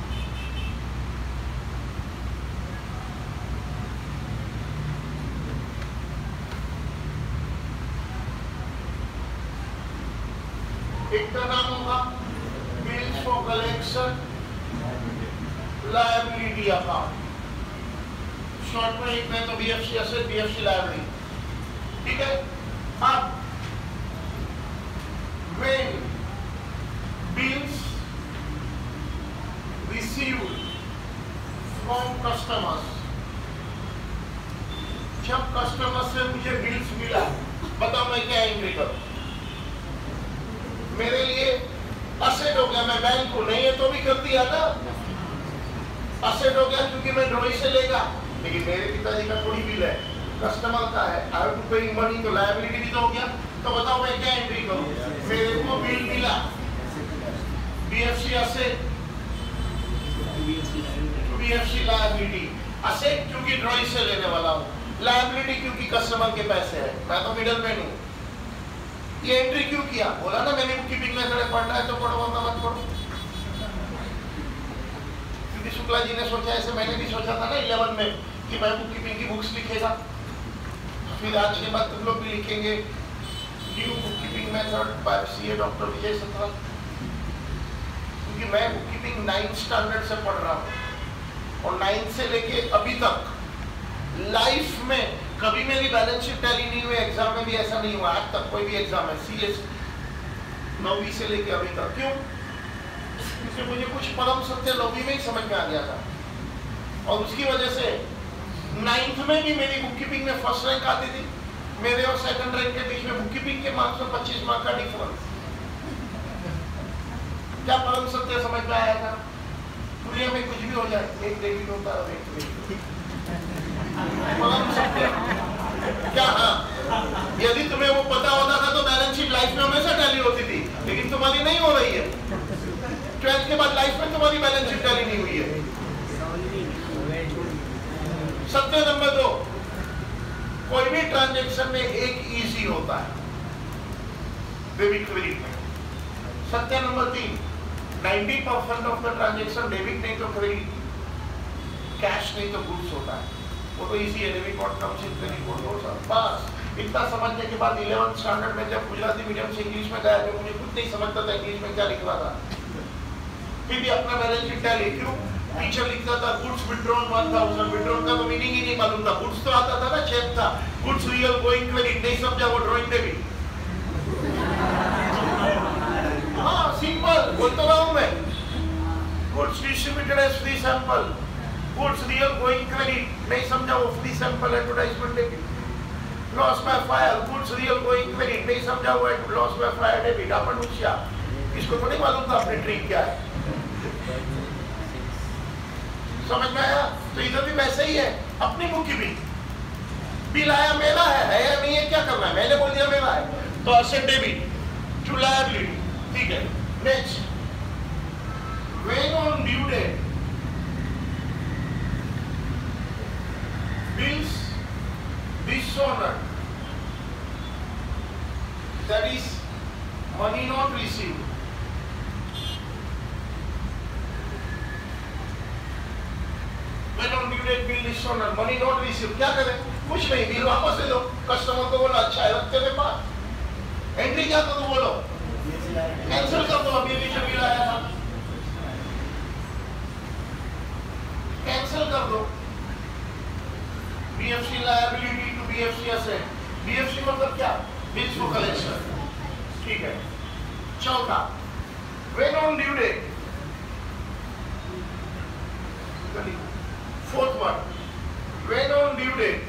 एक का नाम होगा bills for collection liability account, short में लिखते हैं तो बीएफसी एसेट बीएफसी लायबिलिटी, ठीक है। अब when bills received from customers, जब कस्टमर से मुझे बिल्स मिला, बताओ मैं क्या एंट्री करूं? मेरे लिए असेट हो गया, मैं बैंक को नहीं है तो भी कर दिया ना, असेट हो गया क्योंकि मैं ड्रॉइंग से लेगा, लेकिन मेरे पिताजी का थोड़ी बिल है, कस्टमर का है, I have to pay money, तो लायबिलिटी भी तो हो गया। तो बताओ मैं क्या एंट्री करूं? मेरे को बिल मिला, BFC asset BFC liability, asset क्योंकि ड्रॉइंग से लेने वाला हूं, लायबिलिटी क्योंकि कस्टमर के पैसे हैं, मैं तो मिडल मैन हूं। ये एंट्री क्यों किया? बोला ना मैंने बुक कीपिंग मेथड पढ़ना है तो पढ़ो वरना मत पढ़ो, क्योंकि शुक्ला जी ने सोचा ऐसे, मैंने भी सोचा था ना 11 में कि मैं बुक कीपिंग की बुक्स लिखेगा, फिर आज के बाद तुम लोग भी लिखेंगे new book keeping method by CA doctor Vijay Satra, क्योंकि मैं बुक कीपिंग 9th स्टैंडर्ड से पढ़ रहा हूँ और 9th से लेके अभी तक लाइफ में कभी मेरी बैलेंस शीट टैली नहीं हुई, एग्जाम में भी ऐसा नहीं हुआ आज तक, कोई भी एग्जाम है सीएस 9वीं से लेके अभी तक। क्यों? क्योंकि मुझे कुछ परम सत्य 9वीं में ही समझ में आ गया था और उसकी वजह से 9th में भी मेरी बुक कीपिंग में फर्स्ट रैंक आती थी, मेरे और सेकंड रैंक के बीच में बुक कीपिंग के मार्क्स में 25 मार्क का डिफरेंस। क्या परम सत्य समझ में आया था? दुनिया में कुछ भी हो जाए, एक डेबिट होता है और एक क्रेडिट, परम सत्य क्या? हाँ, यदि तुम्हें वो पता होता था तो बैलेंस शीट लाइफ में हमेशा टैली होती थी, लेकिन तुम्हारी नहीं हो रही है। 12th के बाद लाइफ में तुम्हारी बैलेंस शीट टैली नहीं हुई है। सत्य नंबर 2, कोई भी ट्रांजैक्शन में एक इजी होता है, डेबिट क्रेडिट में। सत्य number 3, 90% of the transaction debit नहीं तो क्रेडिट, कैश नहीं तो गुड्स होता है, वो तो इजी है, डेबिट कार्ड कम से क्रेडिट कार्ड हो सब। बस इतना समझने के बाद 11th स्टैंडर्ड में जब गुजराती मीडियम से इंग्लिश में गया, जो मुझे खुद नहीं समझता था इंग्लिश में क्या लिख रहा था, फिर भी अपना बैलेंस शीट क्या लिख, क्यों पीछे लिखता था गुड्स विड्रॉन 1000, विड्रॉन का तो मीनिंग ही नहीं मालूम था, गुड्स तो आता था ना, चेक था, गुड्स रियल गोइंग क्रेडिट नहीं समझा, वो ड्राइंग डेबिट। हाँ सिंपल बोलता रहा हूं मैं, goods distributed as free sample, goods real going credit नहीं समझा, वो free sample advertisement debit. Loss by fire, goods real going credit नहीं समझा, वो लॉस बाय फायर डेबिट। अपन होशियार, इसको तो नहीं मालूम था अपनी ट्रिक क्या है, समझ में आया? तो इधर भी वैसे ही है, अपनी बुक की बिल आया मेरा है या नहीं है, क्या करना है, मैंने बोल दिया मेरा है तो असेट डेबिट टू लायबिलिटी, ठीक है। Next, when on due date bills dishonored, that is money not received, when on due date bill dishonored, money not received, क्या करें? कुछ नहीं, बिल वापस ले लो, कस्टमर को बोलो अच्छा है रखते मेरे पास, एंट्री क्या करो बोलो, कैंसिल कर दो, अभी नीचे बिल आया था, कैंसिल कर दो। BFC liability to BFC asset, BFC मतलब क्या? Bills for collection, ठीक है। चौथा, when on due date, fourth one, when on due date,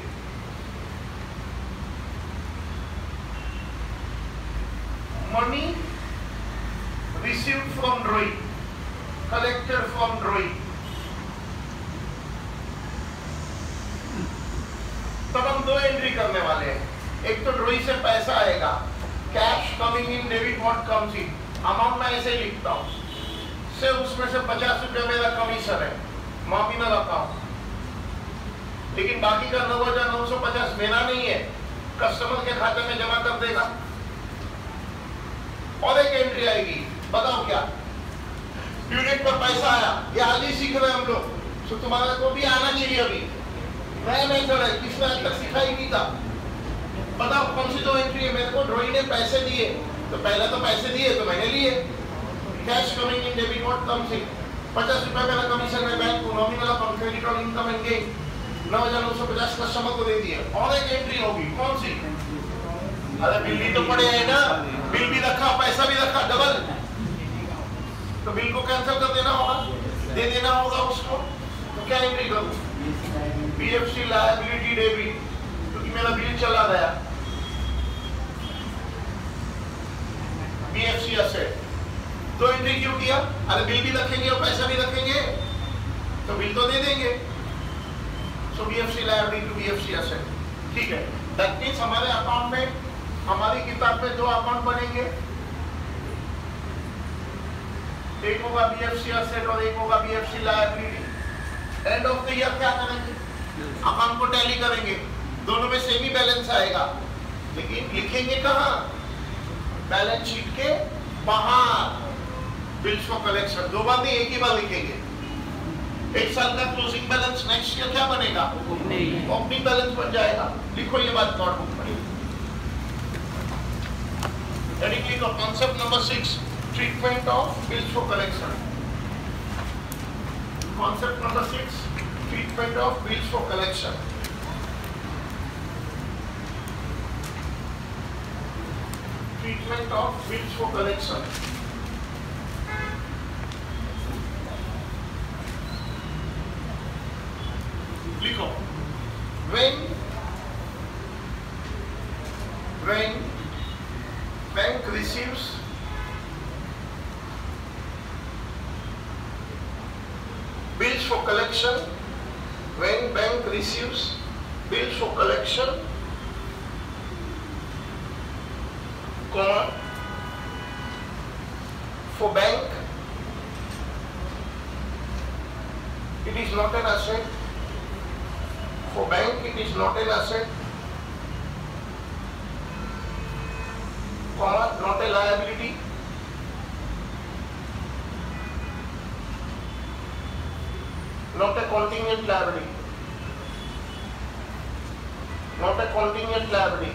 money received from drawing, collected from drawing, तब हम दो एंट्री करने वाले हैं, एक तो ड्रॉइंग से पैसा आएगा, cash coming in debit what comes in, amount मैं ऐसे ही लिखता हूँ, से उसमें से 50 रुपया मेरा कमीशन है, माफी न रखा हूँ, लेकिन बाकी का 9,950 मेरा नहीं है, कस्टमर के खाते में जमा कर देगा। और एक एंट्री आएगी, बताओ क्या? ड्यू डेट पर पैसा आया, ये आज ही सीख रहे हैं हम लोग, तो तुम्हारा को भी आना चाहिए अभी, मैं नहीं कर रहा, किसने आज तक सिखाई नहीं था। बताओ कौन सी दो एंट्री है? मेरे को ड्रॉइंग ने पैसे दिए, तो पहले तो पैसे दिए तो मैंने लिए। Cash coming in debit what comes in, 50 रुपए मेरा कमीशन है बैंक को, nominal of credit on income and gain 9,950 customer को दे दिया। और एक एंट्री होगी कौन सी, अरे बिल भी तो पड़े हैं ना, बिल भी रखा पैसा भी रखा डबल, तो बिल को कैंसिल कर देना होगा, दे देना होगा उसको। तो क्या एंट्री करूं, बीएफसी लायबिलिटी डेबिट, क्योंकि मेरा बिल चला गया, बीएफसी एसेट। तो एंट्री क्यों किया, अरे बिल भी रखेंगे और पैसा भी रखेंगे तो बिल तो दे देंगे। So BFC liability to BFC asset, ठीक है। दैट मींस हमारे अकाउंट में, हमारी किताब में 2 अकाउंट बनेंगे, एक होगा बीएफसी एसेट और एक होगा BFC liability. End of the year क्या करेंगे, अकाउंट को टैली करेंगे, दोनों में सेम ही बैलेंस आएगा, लेकिन लिखेंगे कहाँ, बैलेंस शीट के बाहर, बिल्स फॉर कलेक्शन। 2 बार नहीं, एक ही बार लिखेंगे। एक साल का क्लोजिंग बैलेंस नेक्स्ट ईयर क्या बनेगा, ओपनिंग बैलेंस बन जाएगा। लिखो ये बात नोटबुक में। लिखो concept number 6, treatment of bills for collection. Concept number 6, treatment of bills for collection. Treatment of bills for collection. लिखो, when bank receives bills for collection, when bank receives bills for collection, comma, for bank it is not an asset, for bank it is not an asset, comma, not a liability, not a contingent liability, not a contingent liability,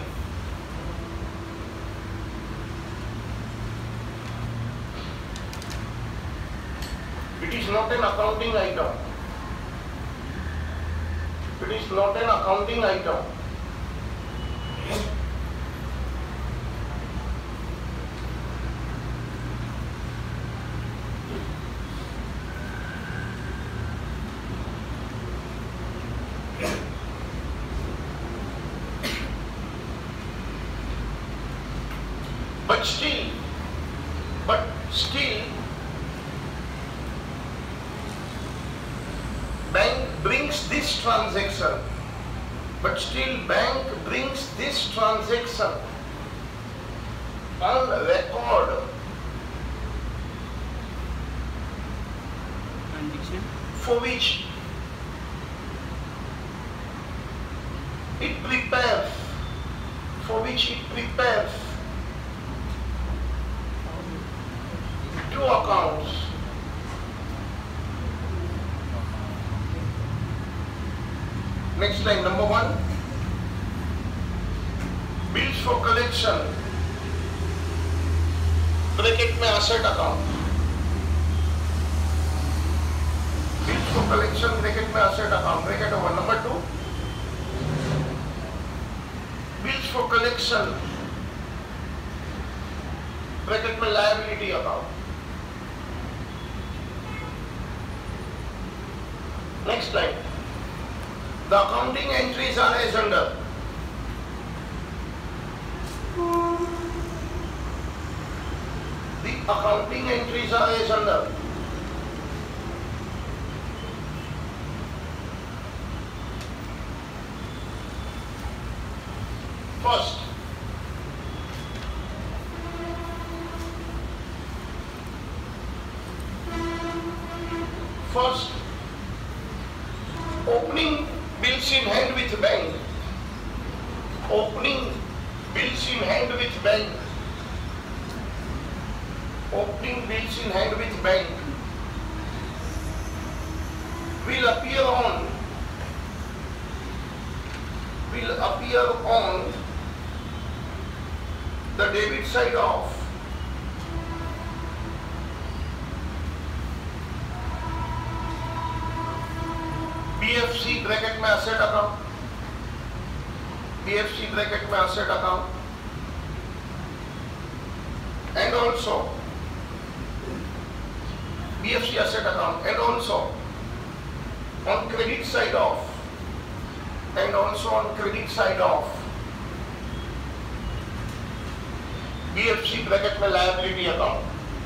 it is not an accounting item, it is not an accounting item, but still bank brings this transaction, but still bank brings this transaction on record for which it prepares, two accounts. Next line, number 1, bills for collection, bracket में asset account, bills for collection bracket में asset account, bracket over. Number 2, bills for collection bracket में liability account. Next line, the accounting entries are as under. The accounting entries are as under. First, opening bills in hand with bank. Opening bills in hand with bank. Opening bills in hand with bank will appear on the debit side of BFC bracket में asset account, BFC bracket में asset account, and also BFC asset account, and also on credit side of, and also on credit side of BFC bracket में liability account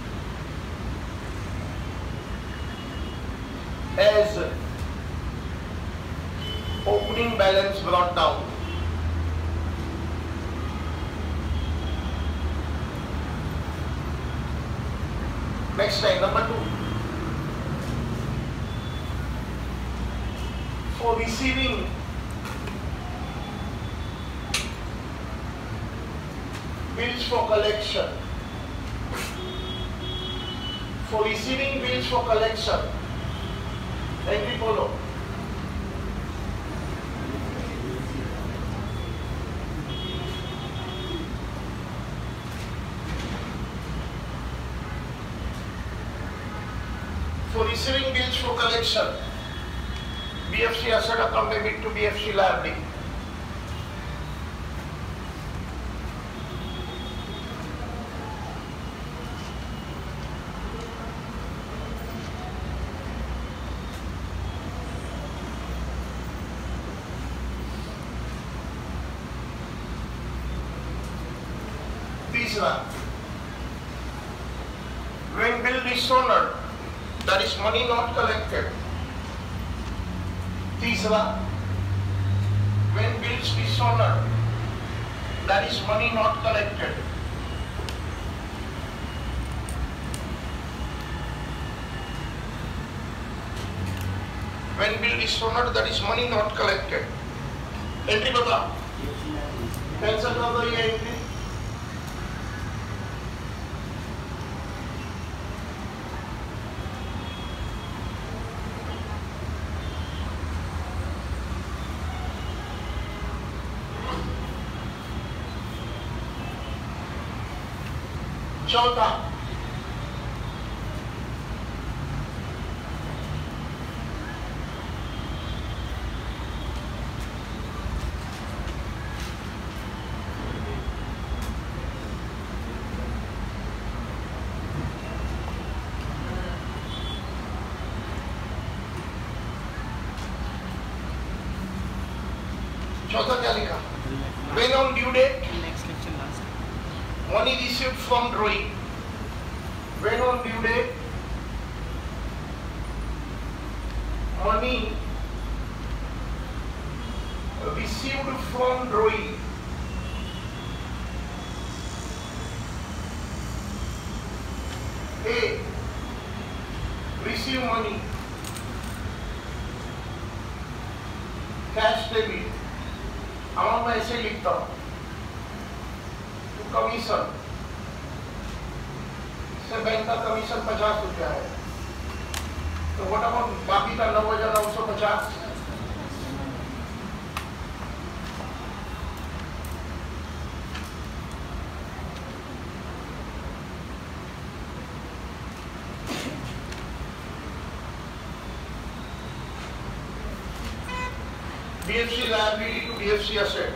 as opening balance brought down. Next line, number 2. For receiving bills for collection, for receiving bills for collection, entry follow. For receiving bills for collection, BFC asset account debit to BFC liability. Tisra, when bill dishonored, that is money not collected. Tisra, when bills dishonored, that is money not collected. When bill dishonored, that is money not collected. Entry बता, cancel कर दो ये entry. चौथा, चौथा क्या लिखा? When on due date, Next lecture last. money received from drawing. When on due date, money received from drawing A. Receive money, cash debit. Amount मैं ऐसे लिखता हूँ, तो कमीशन से बैंक का कमीशन 50 रुपया है, तो व्हाट अबाउट बाकी का 9,950? BFC liability to BFC asset.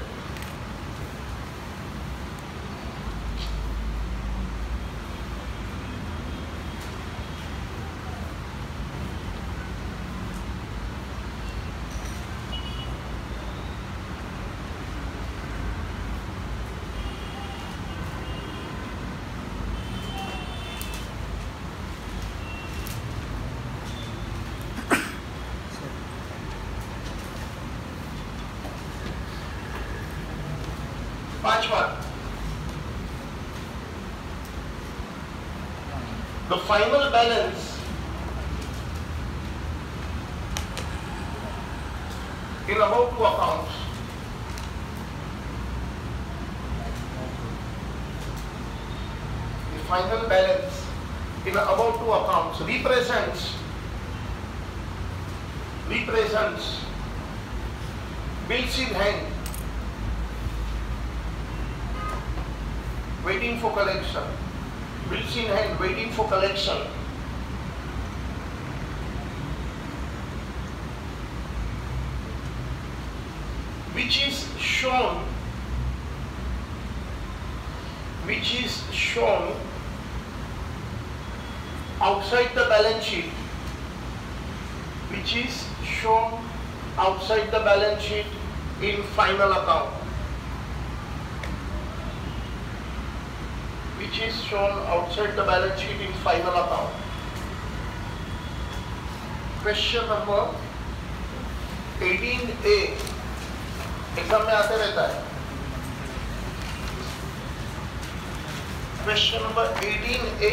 पांचवा, the final balance in about 2 accounts. The final balance in about 2 accounts represents bills in hand waiting for collection, bills in hand waiting for collection, which is shown outside the balance sheet, which is shown outside the balance sheet in final account, which is shown outside the balance sheet in final account. Question number 18A exam में आते रहता है. Question number 18A.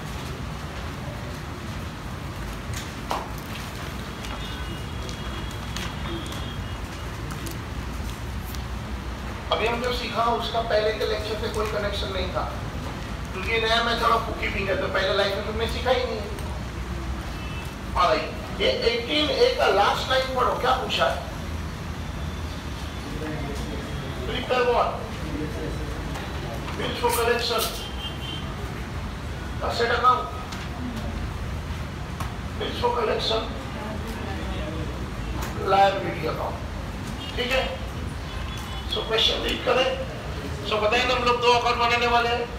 अभी हम जो सीखा उसका पहले के लेक्चर से कोई कनेक्शन नहीं था, क्योंकि ये नया मेथड ऑफ बुक कीपिंग है, तो पहले लाइफ में तुमने सीखा ही नहीं है. और ये 18A का लास्ट लाइन पढ़ो, क्या पूछा है? Prepare what? Bills for collection. Asset account. Bills for collection. Liability account. ठीक है? So question रीड करें. So बताएं हम लोग दो अकाउंट बनाने वाले हैं.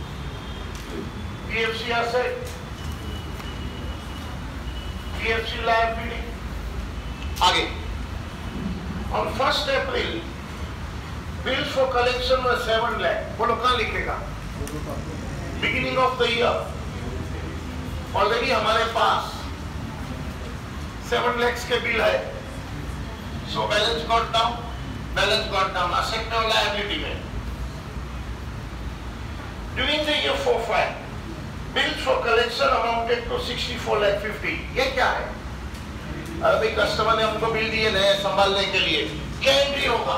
PFC asset, PFC liability. आगे. On 1st April bills for collection were 7 lakh. बोलो कहाँ लिखेगा? Beginning of the year. Already हमारे पास 7 lakhs के बिल है. So balance got down. Asset और liability में. During the year 4-5, bills for collection amounted to 64 lakh 50. ये क्या है? अभी कस्टमर ने हमको बिल दिए नए संभालने के लिए. क्या एंट्री होगा?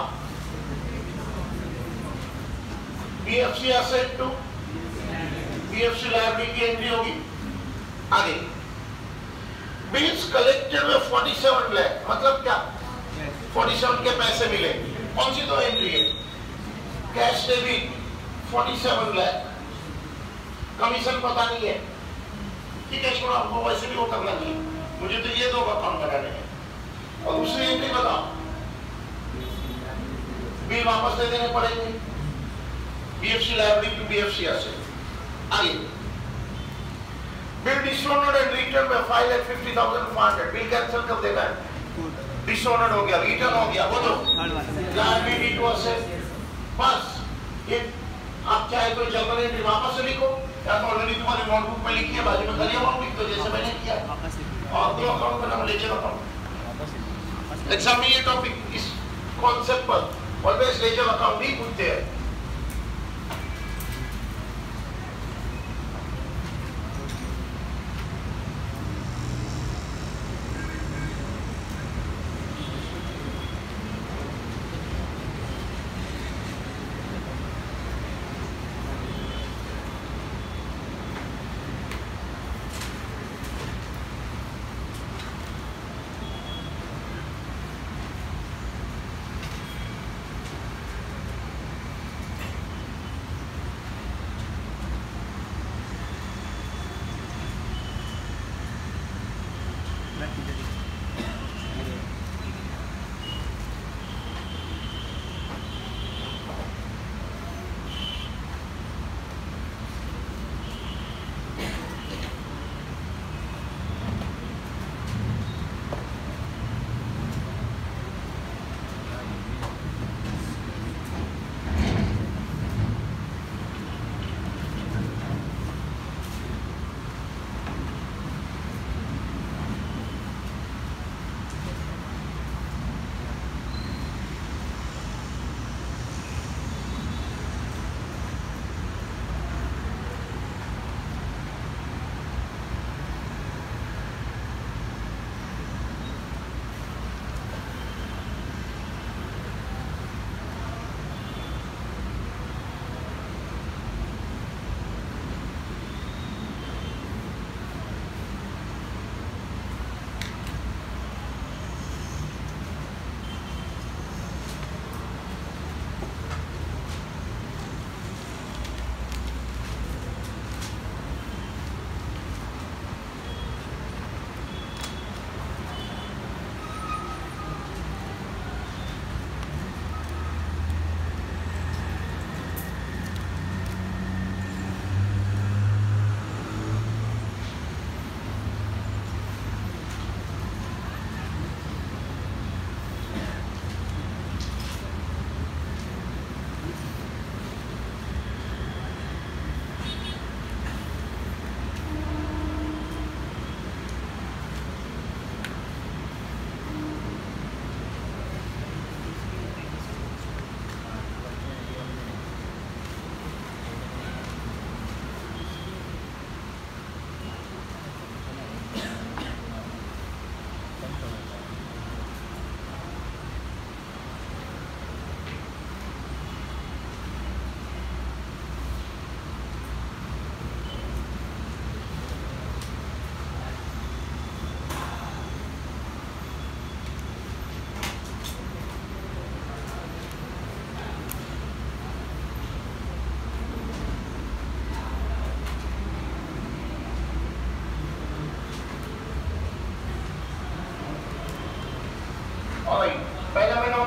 PFC asset to PFC liability entry होगी. आगे बिल्स कलेक्टेड में 47 लाख, मतलब क्या? 47 के पैसे मिले. कौन सी तो एंट्री है? Cash debit 47 lakh. कमीशन पता नहीं है, ठीक है, छोड़ो, आपको वैसे भी वो करना चाहिए. मुझे तो ये दो अकाउंट बनाने हैं. और दूसरी एंट्री बताओ. बिल वापस दे देने पड़ेंगे. BFC liability to BFC asset. आगे बिल डिसऑनर्ड एंड रिटर्न में 5,50,500. बिल कैंसिल कर देना है. डिसऑनर्ड हो गया, रिटर्न हो गया, वो तो लायबिलिटी टू असेट. बस ये आप चाहे तो जर्नल एंट्री वापस से लिखो, या तो ऑलरेडी तुम्हारे नोटबुक में लिखी है, बाजू में खाली अमाउंट लिख दो जैसे मैंने किया. और दो अकाउंट का नाम लेजर अकाउंट. एग्जाम में ये टॉपिक इस कॉन्सेप्ट पर ऑलवेज लेजर अकाउंट ही पूछते हैं.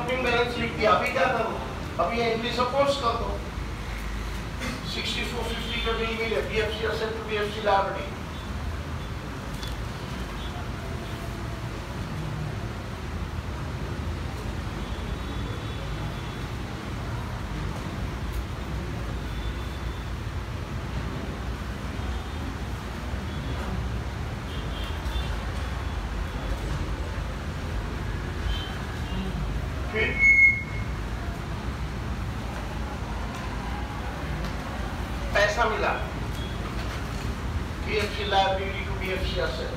ओपनिंग बैलेंस लिख दिया, अभी क्या करो, अभी ये इंग्लिश सपोज कर दो 6450 का बिल मिले, BFC asset to BFC liability. फिर पैसा मिला, BFC liability to BFC asset,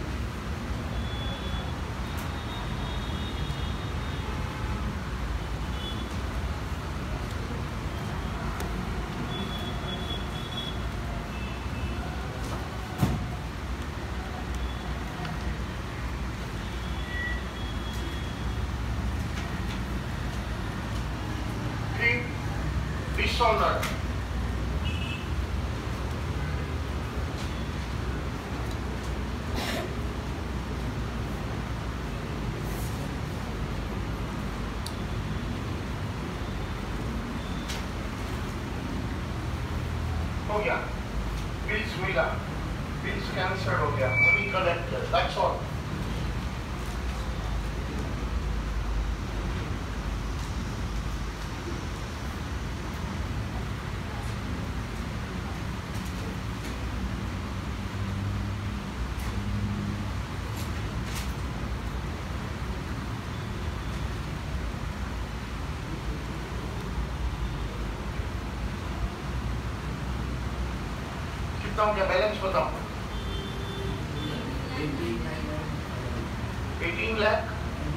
dishonour, हो गया, बिल्स मिला, बिल्स कैंसिल हो गया, मनी कलेक्टेड, दैट्स ऑल। कितना हो गया बैलेंस बताओ? 18 लाख।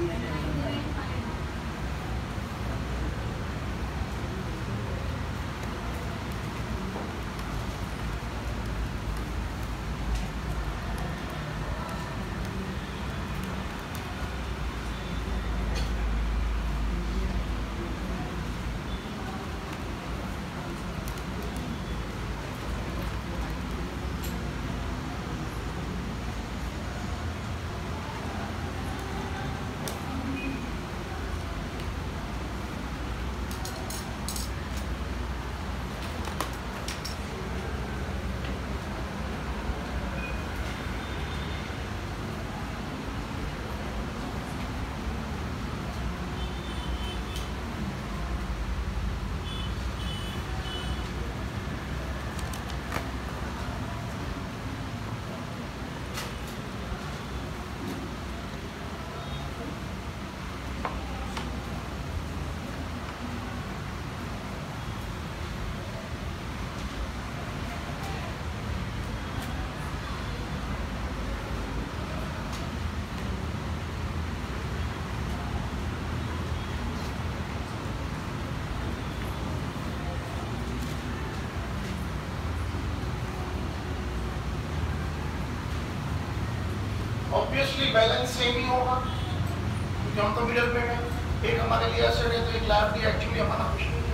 ऑब्वियसली बैलेंस सेम ही होगा क्योंकि हम तो मिडल में हैं, एक हमारे लिए एसेट है तो एक लायबिलिटी, एक्चुअली हमारा कुछ नहीं है।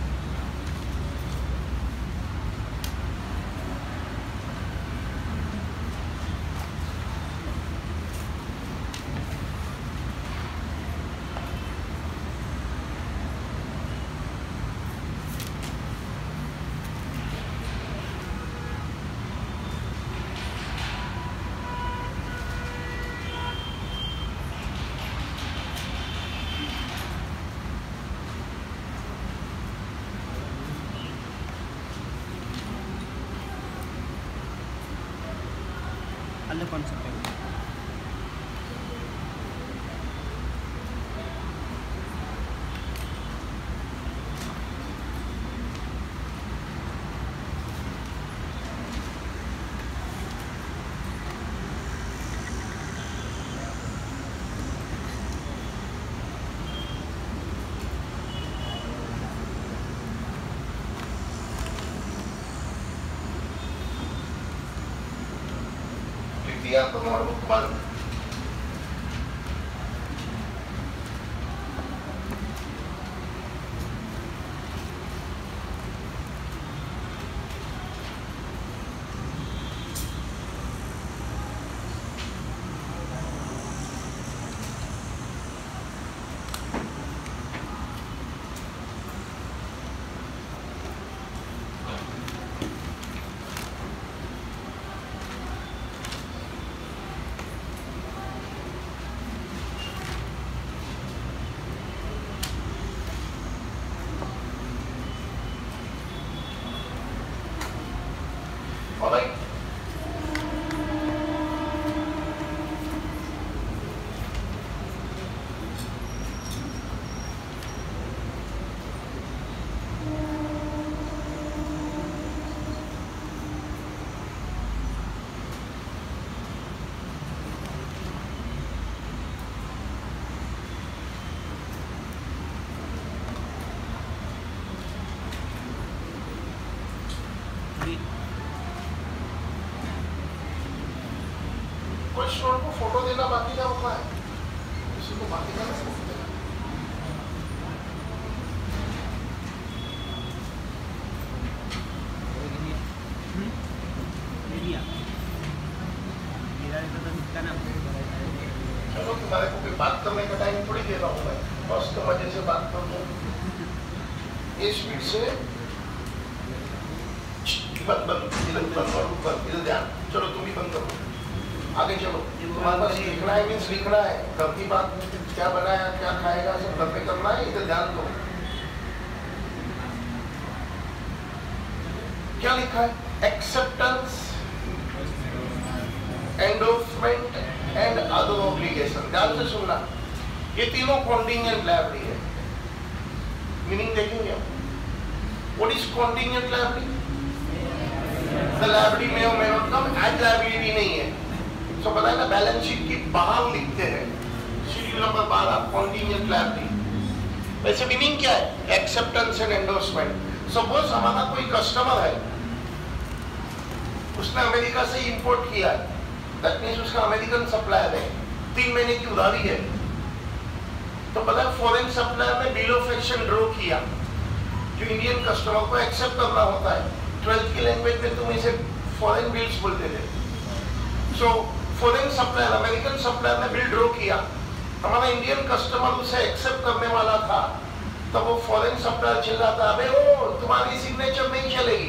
अलग कॉन्सेप्ट है। दिया तो हमारे उत्पाद ऑलराइट, कोई स्टूडेंट को फोटो देना बाकी क्या होता है, किसी को बाकी क्या फोटो देना। चलो तुम्हारे को कोई बात करने का टाइम थोड़ी दे रहा हूँ मैं, बस तो मजे से बात कर लो। ये स्पीड से इधर ध्यान, चलो तुम भी बंद करो, आगे चलो। तुम्हारे पास लिखना है, मीन्स लिखना है, घर की बात क्या बनाया क्या खाएगा सब घर पे करना है, इधर ध्यान दो। क्या लिखा है? Acceptance, endorsement and other obligation. ध्यान से सुनना, ये तीनों कॉन्टिंजेंट लायबिलिटी है। मीनिंग देखेंगे हम। What is contingent liability? The liability में और may not come, as liability नहीं है। तो पता है ना, बैलेंस शीट की बाहर लिखते हैं, शेड्यूल नंबर 12 कॉन्टिंजेंट लायबिलिटी। वैसे मीनिंग क्या है? Acceptance and endorsement. सपोज हमारा कोई कस्टमर है, उसने अमेरिका से इंपोर्ट किया है, दैट मींस उसका अमेरिकन सप्लायर है, 3 महीने की उधारी है, तो पता है फॉरेन सप्लायर ने बिल ऑफ एक्सचेंज ड्रॉ किया, जो इंडियन कस्टमर को एक्सेप्ट करना होता है। 12th की लैंग्वेज में तुम इसे फॉरेन बिल्स बोलते थे। So foreign supplier, American supplier ने बिल ड्रॉ किया, हमारा इंडियन कस्टमर उसे एक्सेप्ट करने वाला था, तब वो फॉरेन सप्लायर चिल्लाता, अबे ओ तुम्हारी सिग्नेचर नहीं चलेगी,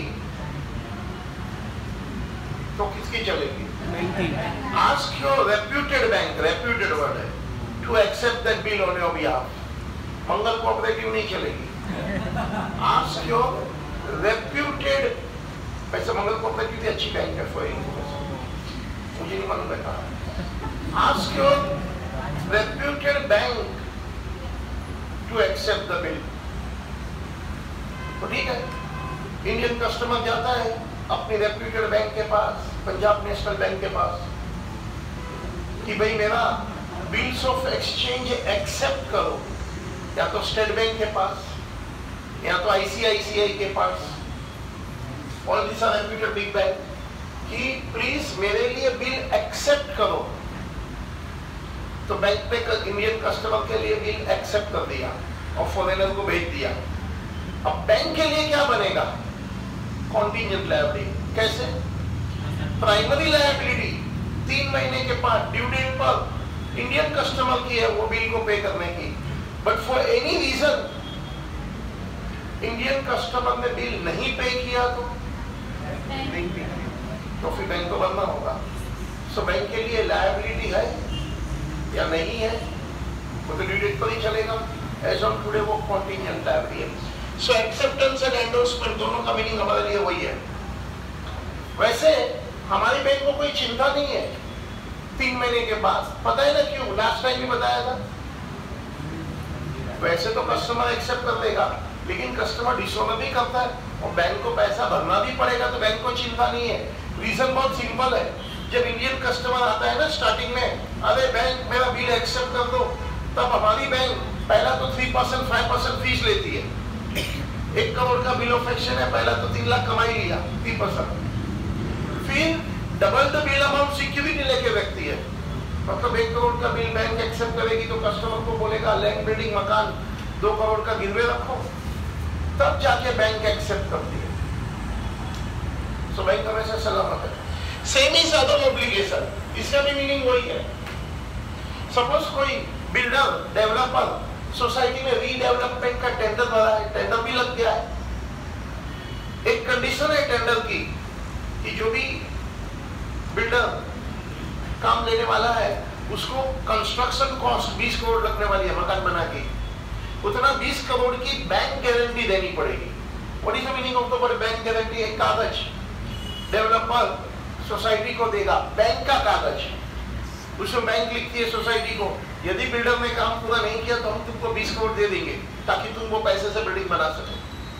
तो किसकी चलेगी? Ask your reputed bank, reputed word है, to accept that bill on your behalf. Mangal cooperative नहीं चलेगी। आस्क योर रेप्यूटेड, वैसे मंगल कोऑपरेटिव भी अच्छी बैंक है, फॉर इन्फॉर्मेशन, मुझे नहीं मालूम है कहाँ। Ask your reputed bank to accept the bill. तो ठीक है, इंडियन कस्टमर जाता है अपनी रेप्यूटेड बैंक के पास, पंजाब नेशनल बैंक के पास, कि भाई मेरा बिल्स ऑफ एक्सचेंज एक्सेप्ट करो, या तो स्टेट बैंक के पास या तो आईसीआईसीआई के पास, all this are reputed big bank, कि प्लीज मेरे लिए बिल एक्सेप्ट करो। तो बैंक पे इंडियन कस्टमर के लिए बिल एक्सेप्ट कर दिया और फॉरेनर को भेज दिया। अब बैंक के लिए क्या बनेगा? Contingent liability. कैसे? प्राइमरी लायबिलिटी 3 महीने के बाद ड्यू डेट पर इंडियन कस्टमर की है वो बिल को पे करने की, but for any reason Indian customer ने बिल नहीं पे किया तो फिर बैंक को भरना होगा। सो बैंक के लिए लायबिलिटी है या नहीं है, वो तो ड्यू डेट पर ही चलेगा। एज ऑन टुडे वो कॉन्टिंजेंट लायबिलिटी है। सो एक्सेप्टेंस एंड एंडोर्समेंट दोनों का मीनिंग हमारे लिए वही है। वैसे हमारी बैंक को कोई चिंता नहीं है 3 महीने के बाद, पता है ना क्यों? लास्ट टाइम भी बताया था। वैसे तो कस्टमर एक्सेप्ट कर देगा, लेकिन कस्टमर डिसऑनर भी करता है और बैंक को पैसा भरना भी पड़ेगा, तो बैंक को चिंता नहीं है। रीजन बहुत सिंपल है, जब इंडियन कस्टमर आता है ना स्टार्टिंग में, अरे बैंक मेरा बिल एक्सेप्ट कर दो, तब हमारी बैंक पहला तो 3% 5% फीस लेती है। 1 करोड़ का बिल ऑफ एक्सचेंज है, पहला तो 3 लाख कमाई लिया 3%, फिर double the bill amount security लेके रखती है। मतलब 1 करोड़ का बिल बैंक एक्सेप्ट करेगी तो कस्टमर को बोलेगा लैंड बिल्डिंग मकान 2 करोड़ का गिरवे रखो, तब जाके बैंक एक्सेप्ट करती है। सो बैंक हमेशा सलामत है। सेम इज अदर ऑब्लिगेशन, इसका भी मीनिंग वही है। सपोज कोई बिल्डर डेवलपर सोसाइटी में रीडेवलपमेंट का टेंडर भरा है, टेंडर भी लग गया है। एक कंडीशन है टेंडर की कि जो भी बिल्डर काम लेने वाला है उसको कंस्ट्रक्शन कॉस्ट 20 करोड़ लगने वाली है मकान बना के, उतना 20 करोड़ की बैंक गारंटी देनी पड़ेगी। What is the meaning of the word bank guarantee? एक कागज डेवलपर सोसाइटी को देगा बैंक का कागज, उसमें बैंक लिखती है सोसाइटी को, यदि बिल्डर ने काम पूरा नहीं किया तो हम तुमको 20 करोड़ दे देंगे ताकि तुम वो पैसे से बिल्डिंग बना सको।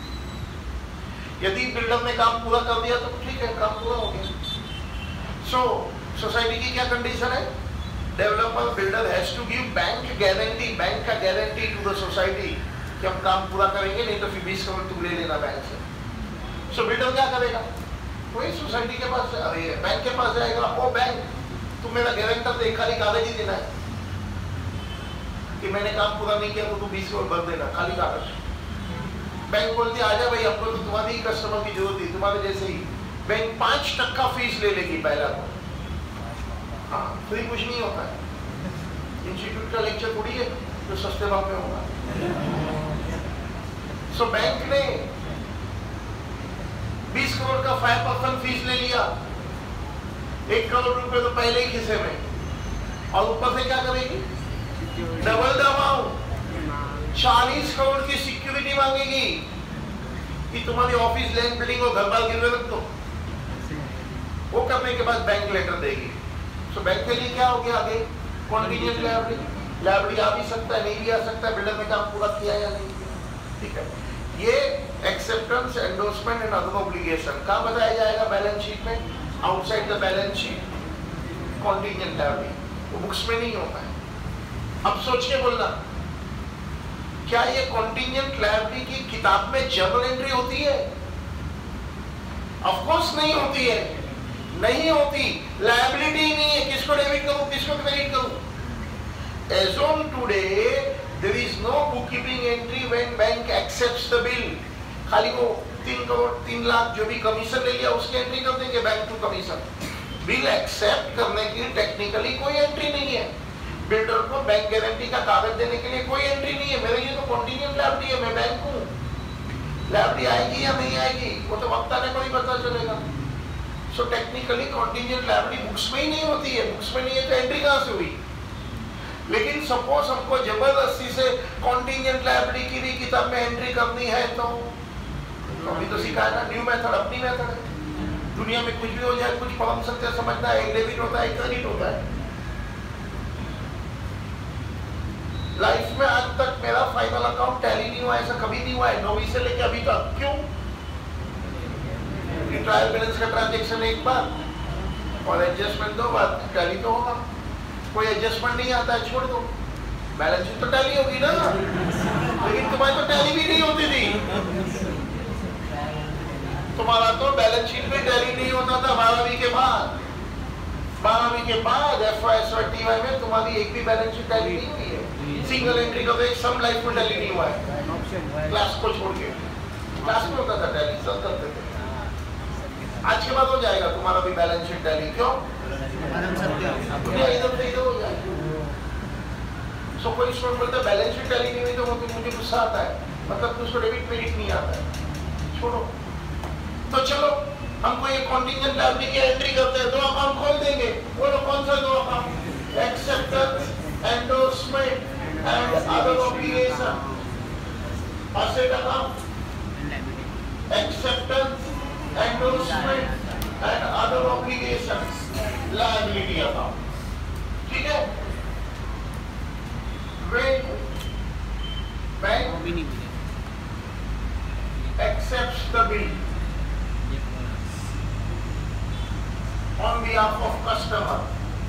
यदि बिल्डर ने काम पूरा कर दिया तो ठीक है, काम पूरा हो गया। सो सोसाइटी की क्या कंडीशन है? Developer builder has to give bank guarantee, bank का गारंटी टू द सोसाइटी कि हम काम पूरा करेंगे, नहीं तो फिर 20 करोड़ तुम ले लेना बैंक से। सो बिल्डर क्या करेगा? वही सोसाइटी के पास, अरे बैंक के पास जाएगा, ओ बैंक तुम मेरा गारंटर दे, खाली कागज ही देना है कि मैंने काम पूरा नहीं किया तो तुम 20 करोड़ भर देना, खाली कागज। बैंक बोलती आजा भाई, हमको तो तुम्हारी ही कस्टमर की जरूरत थी, तुम्हारे जैसे ही। बैंक 5% फीस ले लेगी पहला को। हाँ, फ्री कुछ नहीं होता है, इंस्टीट्यूट का लेक्चर थोड़ी है जो सस्ते भाव में होगा। सो बैंक ने 20 करोड़ का 5% फीस ले लिया, 1 करोड़ रुपए तो पहले ही खिसे में, और ऊपर से क्या करेगी? डबल द अमाउंट, 40 करोड़ की सिक्योरिटी मांगेगी कि तुम्हारी ऑफिस, लैंड, बिल्डिंग और घर बार गिरवे रख दो। वो करने के बाद बैंक लेटर देगी। सो बैंक के लिए क्या हो गया आगे? Contingent liability. लायबिलिटी आ भी सकता है, नहीं भी आ सकता है, बिल्डर ने काम पूरा किया या नहीं किया। ठीक है, ये acceptance, endorsement and other obligation कहाँ बताया जाएगा? बैलेंस शीट में, outside the balance sheet contingent liability, वो बुक्स में नहीं होता है। अब सोच के बोलना, क्या ये कॉन्टिजेंट लायबिलिटी की किताब में जर्नल एंट्री होती है? ऑफ कोर्स नहीं होती है, नहीं होती। लायबिलिटी ही नहीं है, किसको डेबिट करूं, किसको क्रेडिट करूं? As on today, there is no bookkeeping entry when bank accepts the bill. खाली वो 3 करोड़ 3 लाख जो भी कमीशन ले लिया उसकी एंट्री कर देंगे bank to commission. Bill accept करने की टेक्निकली कोई एंट्री नहीं है। बिल्डर को बैंक गारंटी का कागज देने के लिए कोई एंट्री नहीं है। मेरे लिए तो कॉन्टिजेंट लायबिलिटी है, मैं बैंक हूँ। लायबिलिटी आएगी या नहीं आएगी वो तो वक्त आने पर ही पता चलेगा। So technically contingent liability books में ही नहीं होती है। बुक्स में नहीं है तो एंट्री कहाँ से हुई? लेकिन सपोज हमको जबरदस्ती से कॉन्टिजेंट लायबिलिटी की भी किताब में एंट्री करनी है तो अभी तो सिखाया ना, न्यू मेथड, अपनी मेथड है। दुनिया में कुछ भी हो जाए, कुछ परम सत्य समझना है, डेबिट होता है, क्रेडिट होता है। लाइफ में आज तक मेरा फाइनल अकाउंट टैली नहीं हुआ, ऐसा कभी नहीं हुआ है, 9वीं से लेके अभी तक। क्यों? ट्रायल बैलेंस का ट्रांजेक्शन एक बार और एडजस्टमेंट 2 बार, टैली तो होगा। कोई एडजस्टमेंट नहीं आता है, छोड़ दो, बैलेंस शीट तो टैली होगी ना। लेकिन तुम्हारी तो टैली भी नहीं होती थी। तुम्हारा तो बैलेंस शीट में टैली नहीं होता था 12वीं के बाद। 12वीं के बाद FY/TY में तुम्हारी एक भी बैलेंस शीट टैली नहीं हुई है। सिंगल एंट्री का तो एक सम लाइफ में टैली नहीं हुआ है, क्लास को छोड़ के। क्लास में होता था टैली, सब करते थे। आज के बाद हो जाएगा तुम्हारा भी बैलेंस शीट टैली। क्यों? इधर से इधर हो जाएगा। सो कोई स्टूडेंट बोलता है बैलेंस शीट टैली नहीं हुई तो मुझे गुस्सा आता है, मतलब उसको डेबिट क्रेडिट नहीं आता है। छोड़ो। तो चलो हमको ये कॉन्टिजेंट लायबिलिटी की एंट्री करते हैं, 2 अकाउंट खोल देंगे। बोलो कौन सा 2 account? Acceptance, endorsement and other obligation. Asset account, acceptance, endorsement and other obligation, liability account. ठीक है? When bank accepts the bill on behalf of customer,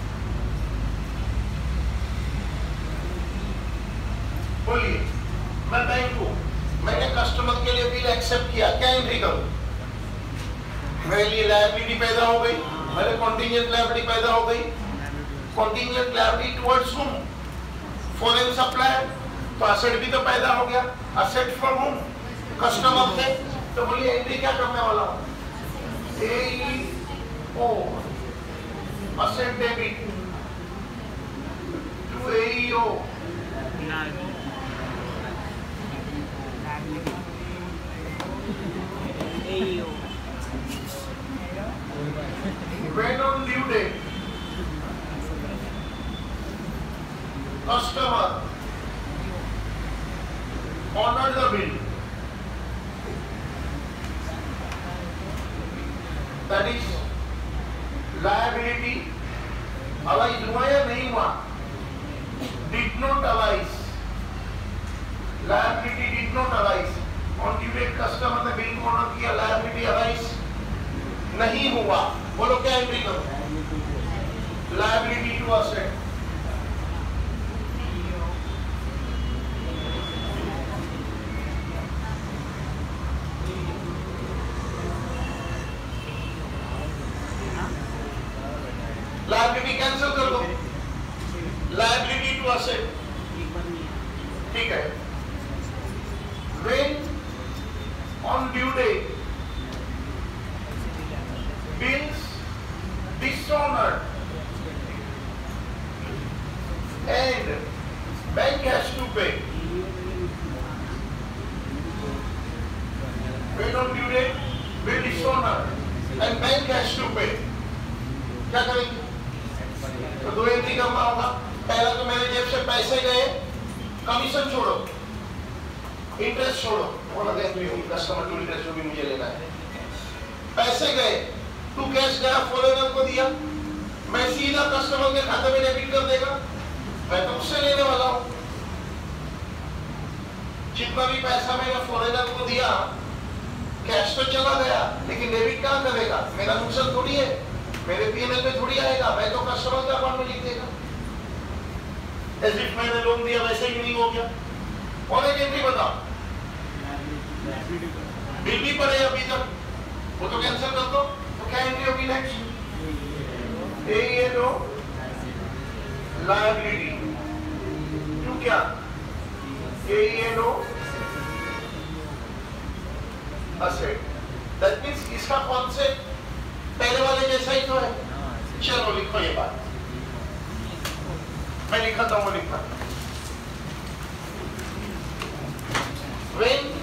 बोलिए मैं बैंक हूँ, मैंने कस्टमर के लिए बिल एक्सेप्ट किया, क्या एंट्री करूँ? मेरे लिए लायबिलिटी पैदा हो गई, मेरे कॉन्टिजेंट लायबिलिटी पैदा हो गई। Contingent liability towards whom? Foreign supplier, तो असेट भी तो पैदा हो गया। असेट फ्रॉम हुम? कस्टमर से। तो बोलिए एंट्री क्या करने वाला हूँ? AEO, asset debit to AEO। When on due date, customer honored the bill, that is liability arise हुआ या नहीं हुआ? Did not arise, liability did not arise. On due date customer ने बिल को ऑर्डर किया, लायबिलिटी अलाइज नहीं हुआ। बोलो क्या एंट्री करो? Liability to asset. Liability cancel कर दो, लायबिलिटी टू असेट। ठीक है। When on due date bills dishonored and bank has to pay. When on due date bill dishonored and bank has to pay, क्या करेंगे? तो दो entry करना होगा। पहला तो मेरे जेब से पैसे गए, कमीशन छोड़ो, इंटरेस्ट छोड़ो, वो लगे कस्टमर टू इंटरेस्ट जो भी मुझे लेना है। पैसे गए, तू कैश गया फॉरेनर को दिया, मैं सीधा कस्टमर के खाते में डेबिट कर देगा, मैं तो उससे लेने वाला हूँ। जितना भी पैसा मैंने फॉरेनर को दिया, कैश तो चला गया, लेकिन डेबिट कहाँ करेगा? मेरा नुकसान थोड़ी है, मेरे पीएनएल में थोड़ी आएगा, मैं तो कस्टमर के अकाउंट में लिख देगा। एज इफ मैंने लोन दिया वैसे ही नहीं हो गया। और एक एंट्री बताओ, बिल भी पड़े अभी तक, वो तो कैंसिल कर दो। तो क्या एंट्री होगी next? A no liability to क्या? A no asset. That means इसका कॉन्सेप्ट पहले वाले जैसा ही तो है। चलो लिखो ये बात, मैं लिखता हूँ, लिखा When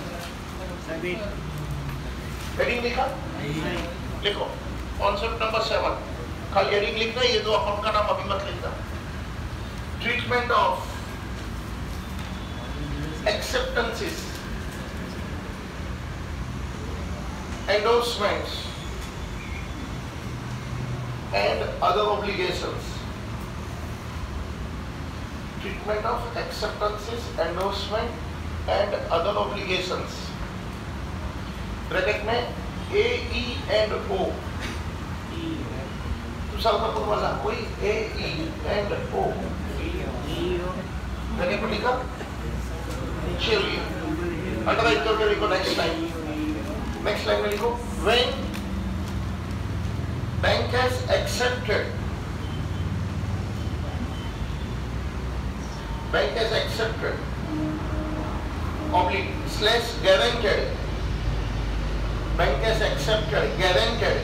हेडिंग लिखा, लिखो कॉन्सेप्ट नंबर 7, खाली हेडिंग लिखना, ये दो अकाउंट का नाम अभी मत लिखना। Treatment of acceptances, endorsements and other obligations. Treatment of acceptances, endorsement and other obligations. Bracket में A, E and O। तू साल का पूर्व वाला कोई A, E and O bracket में लिखा। चलिए अंडरलाइन करके लिखो नेक्स्ट लाइन। नेक्स्ट लाइन में लिखो when bank has accepted, bank has accepted oblique slash guaranteed, bank has accepted guaranteed,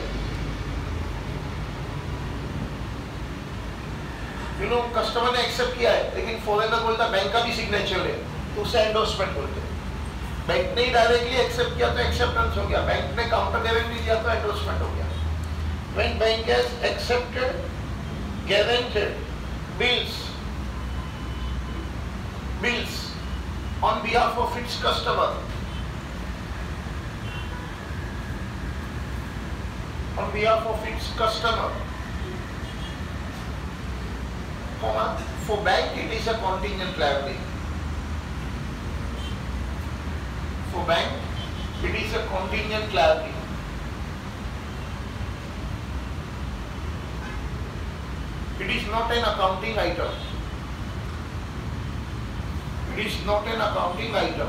you know customer ने एक्सेप्ट किया है, लेकिन फॉरेनर बोलता बैंक का भी सिग्नेचर है, तो उसे एंडोर्समेंट बोलते हैं। बैंक ने डायरेक्टली एक्सेप्ट किया तो एक्सेप्टेंस हो गया, बैंक ने काउंटर गारंटी दिया तो एंडोर्समेंट हो गया। When bank has accepted guaranteed bills on behalf of its customer, on behalf of its customer, for bank it is a contingent liability. For bank it is a contingent liability. It is not an accounting item. It is not an accounting item.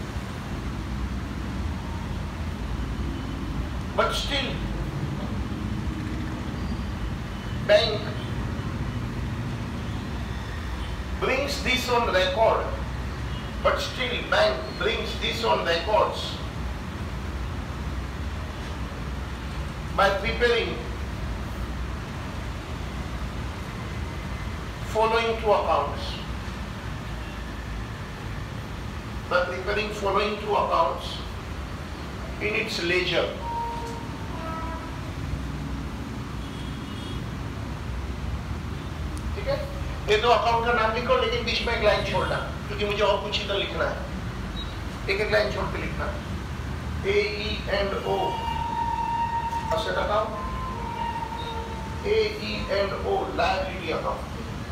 But still, bank brings this on record. But still, bank brings this on records by preparing following two accounts. By preparing following two accounts in its ledger. ठीक है? ये दो account का नाम लिखो, लेकिन बीच में एक लाइन छोड़ना, क्योंकि मुझे और कुछ इधर लिखना है। एक एक लाइन छोड़ के लिखना। A, E and O asset account, AE&O liability account.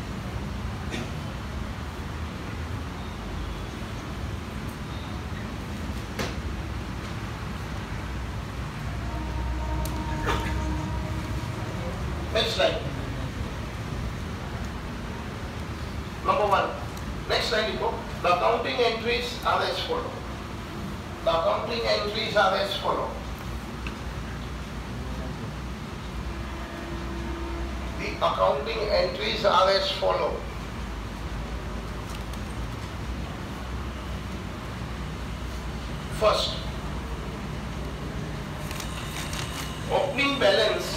Next slide. Number 1. Next slide, go. The accounting entries are as follow. The accounting entries are as follow. The accounting entries are as follow. First, opening balance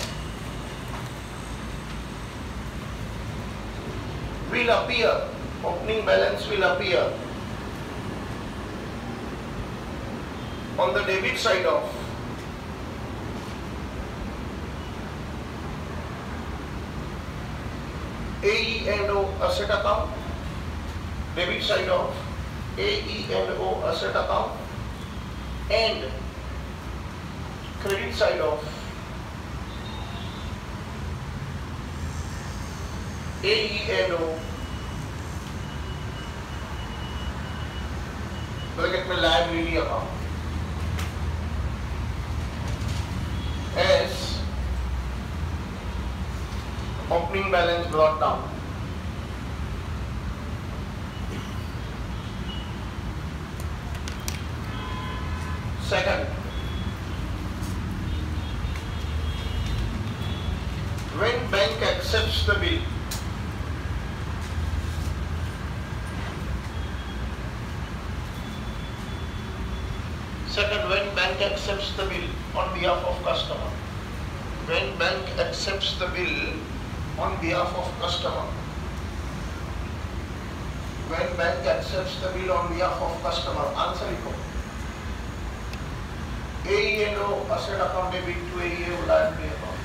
will appear. Opening balance will appear on the debit side of AE&O asset account, debit side of AE&O asset account, and credit side of AE&O bracket में liability account as opening balance brought down. Second, when bank accepts the bill, when bank accepts the bill on behalf of customer. When bank accepts the bill on behalf of customer. When bank accepts the bill on behalf of customer. Answer लिखो. AE&O asset account debit to AE&O liability account.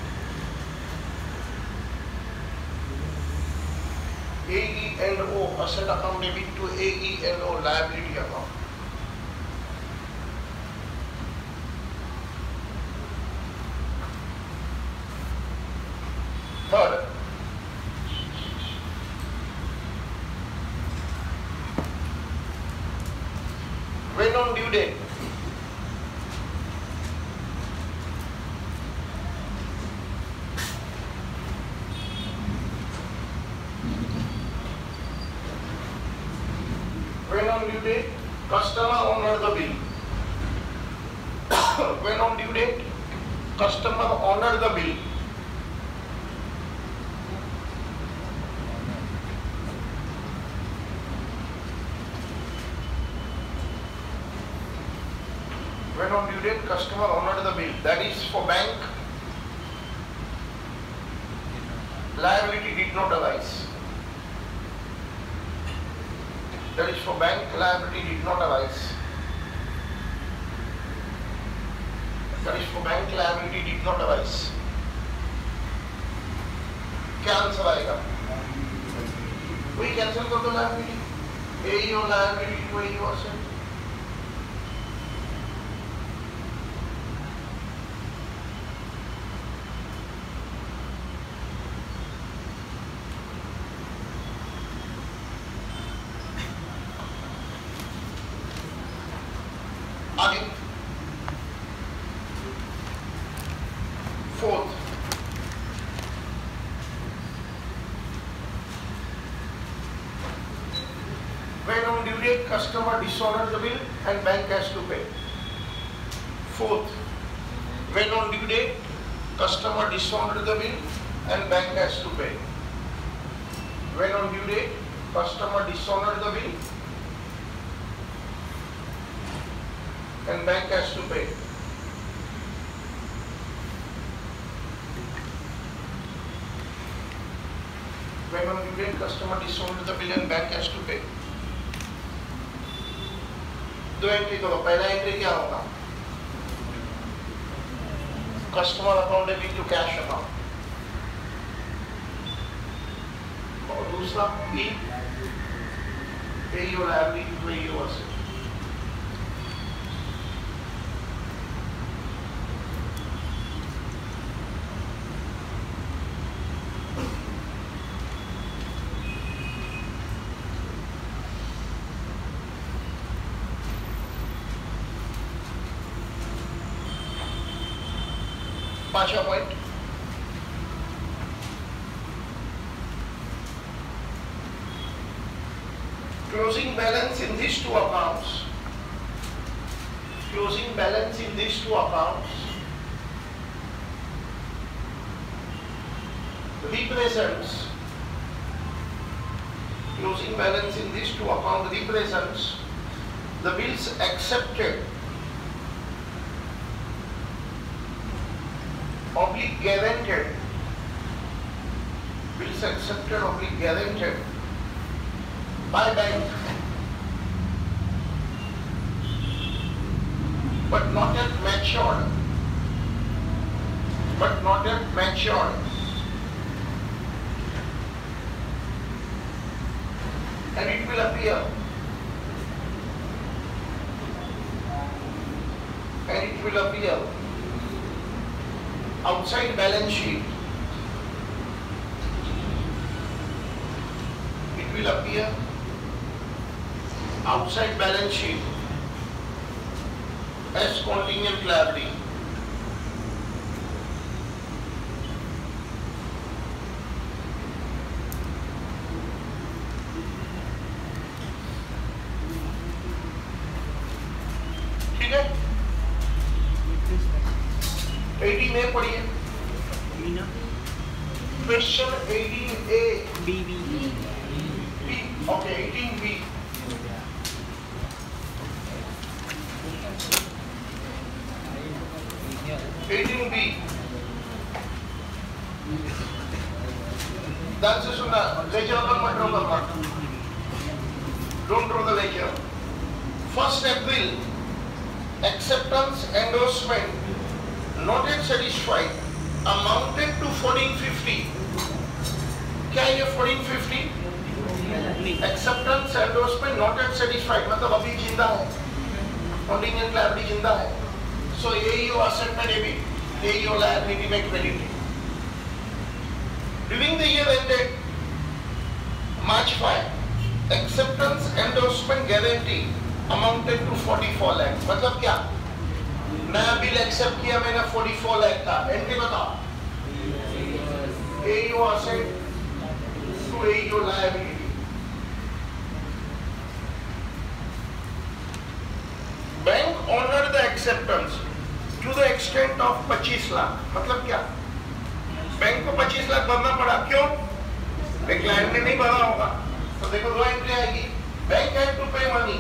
AE&O asset account debit to AE&O liability account. Third, when on due date, customer honor the bill. When on due date, customer honor the bill. When on due date, customer honor the bill. That is for bank, liability did not arise. That is for bank, liability did not arise. That is for bank, liability did not arise. क्या answer आएगा? वही cancel कर दो liability. AE और liability to AE और से. Fourth, when on due date customer dishonors the bill and bank has to pay. Fourth, when on due date customer dishonors the bill and bank has to pay. When on due date customer dishonors the bill and bank has to pay. When on due date customer dishonors the bill and bank has to pay. दो entry करो. पहला entry क्या होगा? Customer account debit to cash account. और दूसरा E AE liability to AE asset. 5वां पॉइंट, closing balance in these two accounts, closing balance in these two accounts represents, closing balance in these two accounts represents the bills accepted oblique guaranteed, bills accepted oblique guaranteed by bank but not yet matured, but not yet matured, and it will appear, and it will appear outside balance sheet, it will appear outside balance sheet as contingent liability. ठीक है, 18A पढ़िए, question 18A B, okay, 18B, ध्यान से सुनना, lecture अपन मत draw करना, don't draw the lecture. 1st April acceptance endorsement not yet satisfied amounted to 1450. क्या ये 1450? Acceptance endorsement not yet satisfied मतलब अभी जिंदा है, contingent liability जिंदा है. So AEO asset में डेबिट, AEO liability में credit. During the year ended March 5, acceptance endorsement guarantee amounted to 44 lakh. मतलब क्या? नया बिल एक्सेप्ट किया मैंने 44 लाख का, एंट्री बताओ. AEO asset to AEO liability. Bank honored the acceptance to the extent of 25 lakh. मतलब क्या? बैंक को 25 लाख भरना पड़ा, क्यों? क्लाइंट ने नहीं भरा होगा, तो देखो दो एंट्री आएगी. Bank had to pay money.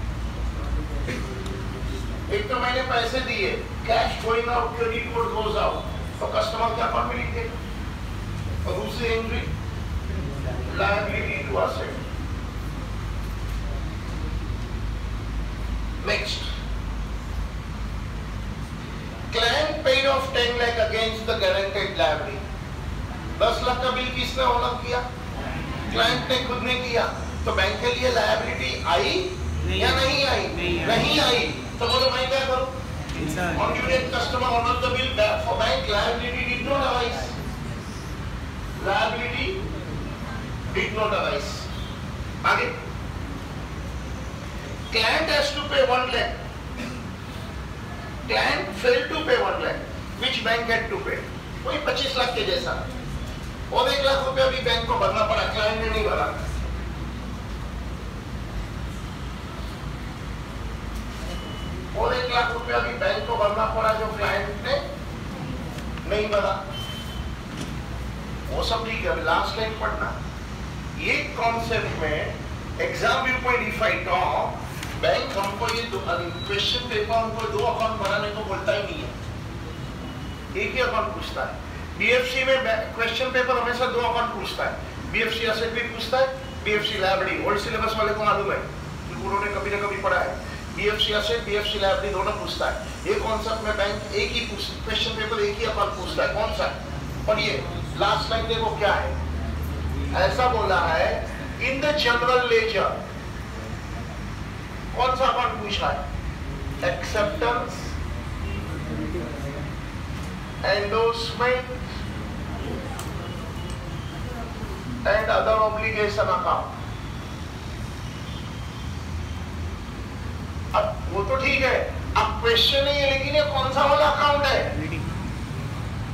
एक तो मैंने पैसे दिए, cash going out, credit code goes out, तो कस्टमर के अकाउंट में लिख दे. और दूसरी entry liability to asset. Next, client paid off 10 lakh against the guaranteed liability. 10 lakh का बिल किसने ऑनर किया? क्लाइंट ने खुद ने किया. तो बैंक के लिए लायबिलिटी आई या नहीं आई? नहीं आई. तो बोलो मैं क्या करूं? On due date customer honored the bill, for bank liability did not arise. Liability did not arise. आगे, client has to pay 1 lakh. Client failed to pay 1 lakh. Which bank had to pay? वही 25 लाख के जैसा. और 1 लाख रुपया भी bank को भरना पड़ा, क्लाइंट ने नहीं भरा. और 1 लाख रुपया भी बैंक को भरना पड़ा जो क्लाइंट ने नहीं भरा. वो सब ठीक है. लास्ट लाइन पढ़ना. ये कॉन्सेप्ट में exam view point if I talk, bank हमको ये क्वेश्चन पेपर हमको 2 अकाउंट बनाने को बोलता ही नहीं है, एक ही अकाउंट पूछता है. बीएफसी में क्वेश्चन पेपर हमेशा 2 अकाउंट पूछता है. बीएफसी एसेट भी पूछता है, बीएफसी लायबिलिटी. ओल्ड सिलेबस वाले को मालूम है, उन्होंने कभी ना कभी पढ़ा है. बीएफसी एसेट, बीएफसी लायबिलिटी दोनों पूछता है. ये कॉन्सेप्ट में बैंक एक ही क्वेश्चन पेपर एक ही अकाउंट पूछता है. कौन सा? और ये लास्ट लाइन देखो क्या है. ऐसा बोला है इन द जनरल लेजर. कौन सा अकाउंट पूछा है? Acceptance, endorsement and other obligation account. अब वो तो ठीक है, अब क्वेश्चन नहीं है, लेकिन ये कौन सा वाला अकाउंट है?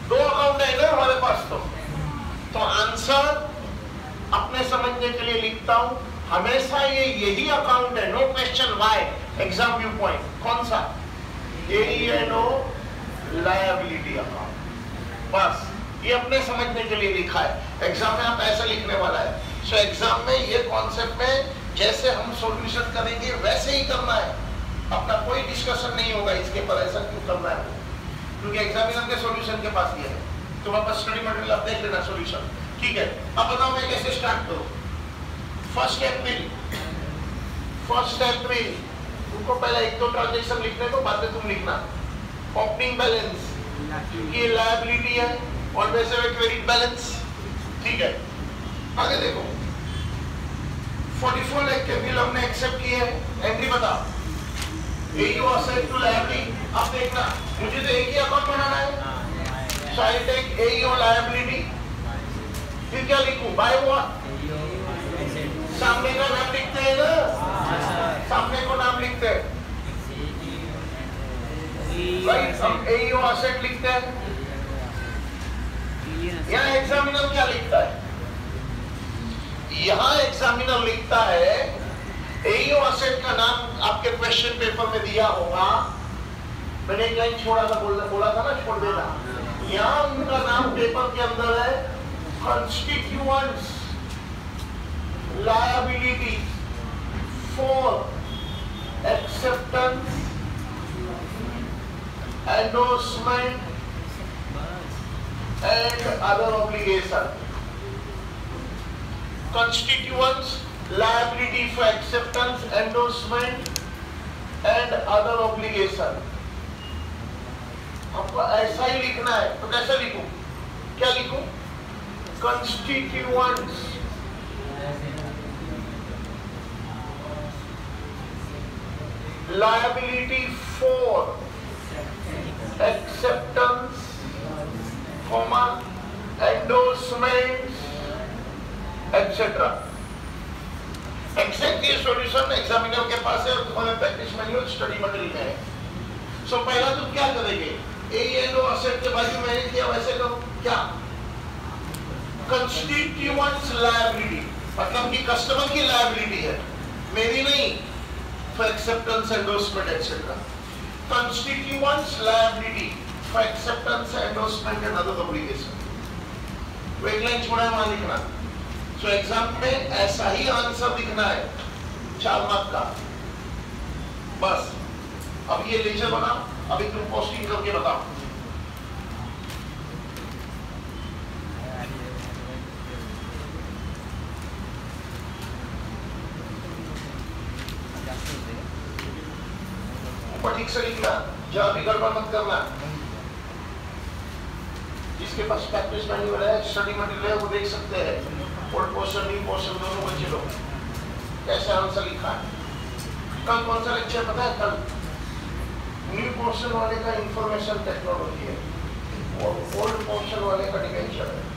दो अकाउंट है ना हमारे पास, तो आंसर अपने समझने के लिए लिखता हूं, हमेशा ये यही अकाउंट है, no question why, exam view point कौन सा, AE&O लायबिलिटी अकाउंट, बस ये अपने समझने के लिए लिखा है। एग्जाम में आप ऐसा लिखने वाला है। सो एग्जाम में ये कॉन्सेप्ट में जैसे हम सॉल्यूशन करेंगे वैसे ही करना है, अपना कोई डिस्कशन नहीं होगा इसके पर ऐसा क्यों करना है, क्योंकि एग्जामिनर के सॉल्यूशन के पास ये है। तो वापस स्टडी मटेरियल आप देख लेना सॉल्यूशन, ठीक है। अब बताओ मैं कैसे स्टार्ट करूं। 1 अप्रैल तुमको पहले 1-2 ट्रांजेक्शन लिखने को, बाद में तुम लिखना ओपनिंग बैलेंस की लायबिलिटी है, ऑलवेज हैव क्रेडिट बैलेंस, ठीक है। आगे देखो 44 लाख के बिल हमने एक्सेप्ट किए हैं, एंट्री बताओ, AU असेट टू लायबिलिटी। अब देखना मुझे तो एक ही अकाउंट बनाना है, so I take AU liability, फिर क्या लिखूं, बाय व्हाट, सामने का नाम लिखते हैं ना, सामने को नाम लिखते हैं, राइट। हम AU असेट लिखते हैं। यहाँ एग्जामिनर क्या लिखता है, यहाँ एग्जामिनर लिखता है AU असेट का नाम आपके क्वेश्चन पेपर में दिया होगा, मैंने एक लाइन छोड़ा था, बोला था ना छोड़ देना, यहाँ उनका नाम पेपर के अंदर है constituents liability for acceptance, endorsement and other obligation. Constituents liability for acceptance, endorsement and other obligation. आपको ऐसा ही लिखना है, तो कैसे लिखूं, क्या लिखूं, constituents liability for acceptance, endorsements, etc. Exact ये सॉल्यूशन एग्जामिनर के पास है और तुम्हारे प्रैक्टिस मैनुअल स्टडी मटेरियल में है। सो पहला तुम क्या करेंगे, AE&O असेट के बाजू मैंने किया वैसे करो, क्या कंस्टिट्यूएंट्स लायबिलिटी, मतलब कि कस्टमर की लायबिलिटी है, मेरी नहीं, for acceptance, endorsement etcetera. Constituents liability for acceptance, endorsement and other obligation. वो एक लाइन छोड़ा है, वहां लिखना। सो एग्जाम में ऐसा ही आंसर लिखना है 4 मार्क का, बस। अब ये लेजर बनाओ, अभी तुम पोस्टिंग करके बताओ। ऊपर ठीक से लिखना, जहां भी गड़बड़ मत करना। जिसके पास प्रैक्टिस मैनुअल है, स्टडी मटेरियल है, वो देख सकते हैं ओल्ड पोर्शन, न्यू पोर्शन दोनों बच्चे लोग कैसे आंसर लिखा है। कल कौन सा लेक्चर पता है, कल न्यू पोर्शन वाले का इंफॉर्मेशन टेक्नोलॉजी है और ओल्ड पोर्शन वाले का डिवेंचर है।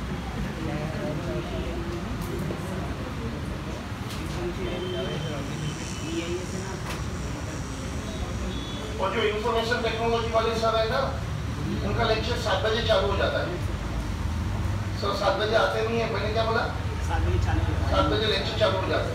और जो इंफॉर्मेशन टेक्नोलॉजी वाले सर है ना, उनका लेक्चर 7 बजे चालू हो जाता है। सर 7 बजे आते नहीं है, मैंने क्या बोला, 7 बजे लेक्चर चालू हो जाता है।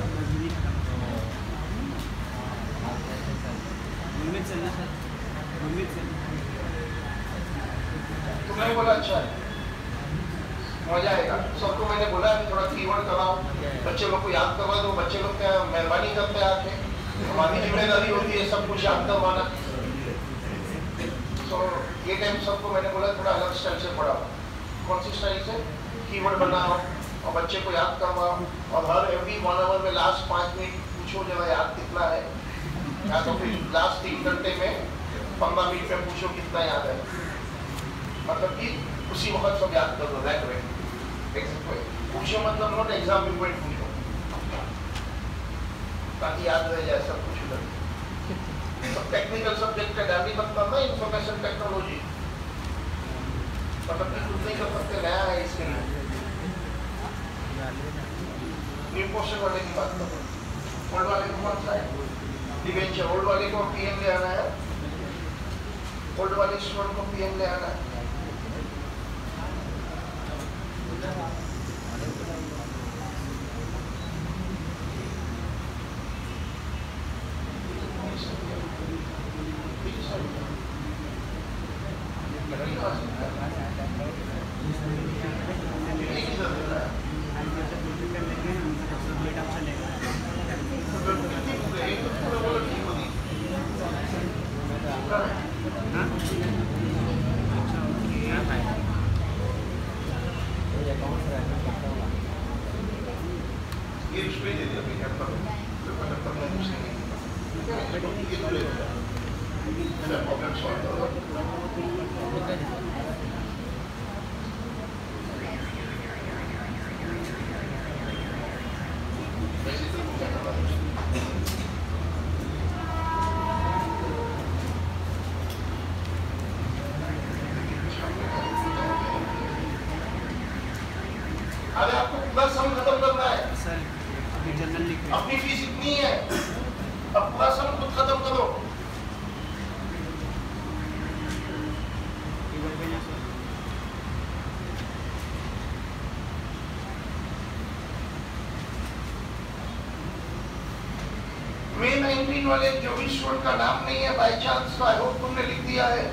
तो मैं बोला अच्छा है, मजा आएगा। सबको मैंने बोला थोड़ा कीवर्ड कराओ, बच्चे लोग को याद करवा दो। बच्चे लोग क्या मेहरबानी करते हैं आके, हमारी जिम्मेदारी होती है सब कुछ याद करवाना। तो ये टाइम सबको मैंने बोला थोड़ा अलग स्टाइल से पढ़ाओ। कौन सी स्टाइल से, कीवर्ड बनाओ और बच्चे को याद करवाओ, और हर एवरी 1 आवर में लास्ट 5 मिनट पूछो जरा याद कितना है, या तो फिर लास्ट 3 घंटे में 15 मिनट में पूछो कितना याद है, मतलब कि उसी वक्त सब याद कर दो। पूछो मतलब नोट एग्जाम में पॉइंट पूछो, ताकि याद रह जाए सब कुछ। उधर सब टेक्निकल सब्जेक्ट का डाली मत करना, इंफॉर्मेशन टेक्नोलॉजी मतलब कि कुछ नहीं कर सकते, नया है इसके लिए। न्यू पोर्शन वाले की बात करो, ओल्ड वाले को कौन सा है, डिवेंचर। ओल्ड वाले को PM ले आना है, ओल्ड वाले स्टूडेंट को PM ले आना है। भी आ सकता है। एक ही दे रहा है। कितनी पूरे एक तो पूरे बोलो ठीक होगी। ये उसमें दे दिया भैया पर में कुछ नहीं ये तो ले लिया मेरा प्रॉब्लम सॉल्व हो गया। अरे आपको पूरा सम खत्म करना है सर, अभी जनरल लिख रहे हैं। अपनी फीस इतनी है अब पूरा सम खुद खत्म करो। मे 19 वाले जो भी स्टूडेंट का नाम नहीं है बाई चांस, आई होप तुमने लिख दिया है।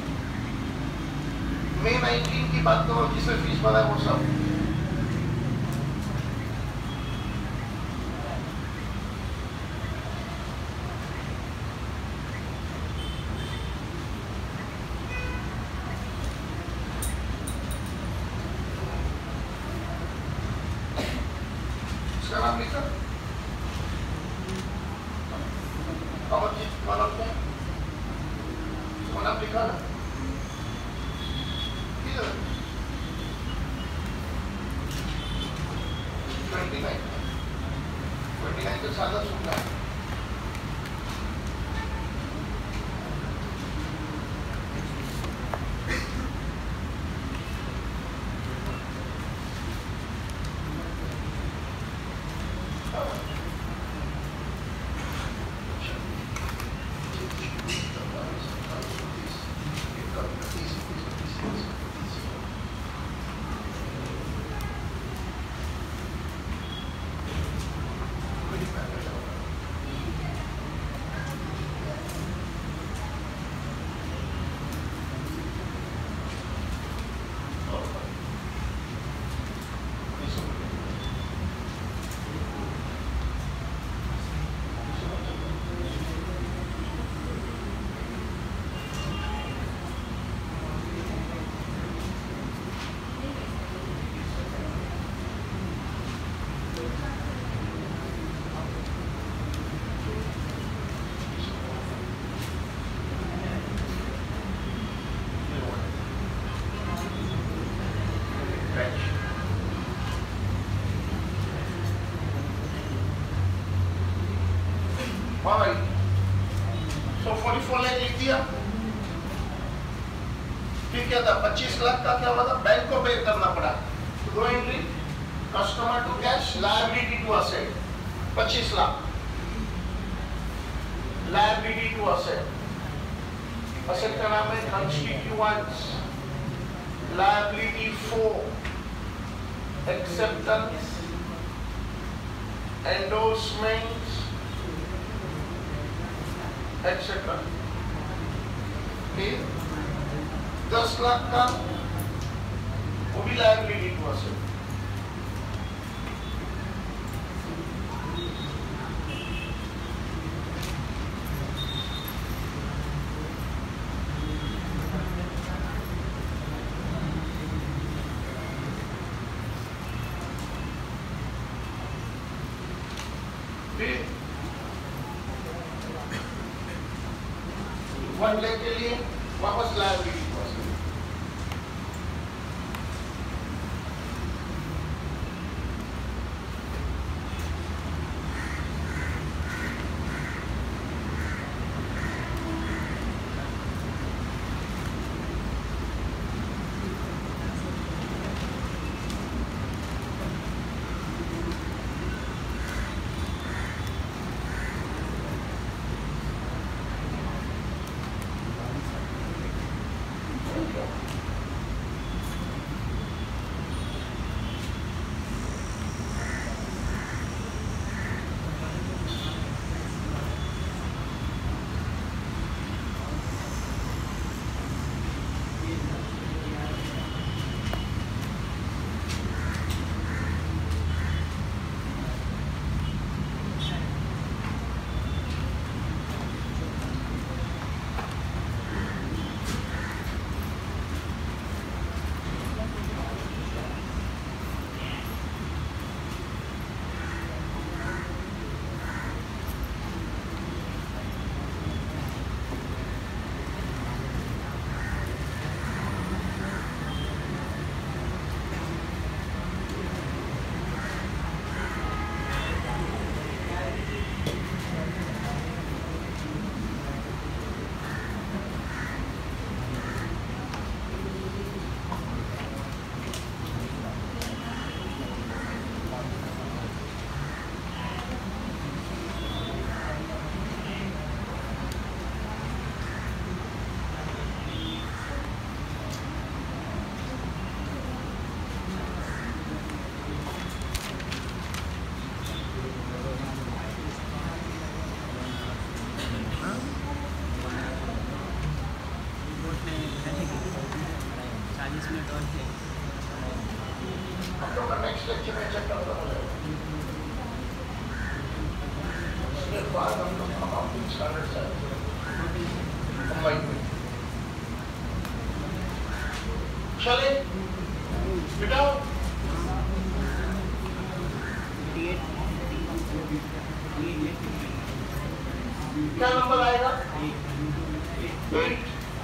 मे 19 की बात करो जिससे फीस भरा है वो सब। उसका नाम लिखा अमरजीत मानव ने नाम लिखा ना 29 तो सादा सुनना है। हाँ भाई, so 44 लाख लिख दिया। फिर क्या था 25 लाख का क्या हुआ था, बैंक को पे करना पड़ा। दो entry, customer to cash, liability to asset 25 lakh, liability to asset. Asset का नाम है constituents, liability 4 acceptance, endorsements etcetera. 10 lakh का वो भी लायबिलिटी टू असेट। फिर 1 लाख के लिए वापस लायबिलिटी टू असेट। 5 मिनट और थे। हम लोग का नेक्स्ट लेक्चर में चेक करना हो जाएगा। उसके बाद हम लोग अकाउंटिंग स्टैंडर्ड्स है कंबाइन में। चले बेटा 88 क्या नंबर आएगा? 8।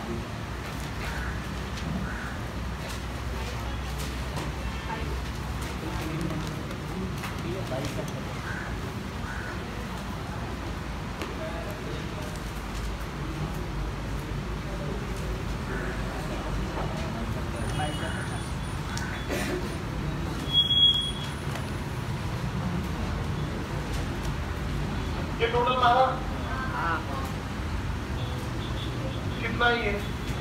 ये टोटल मारा कितना ये?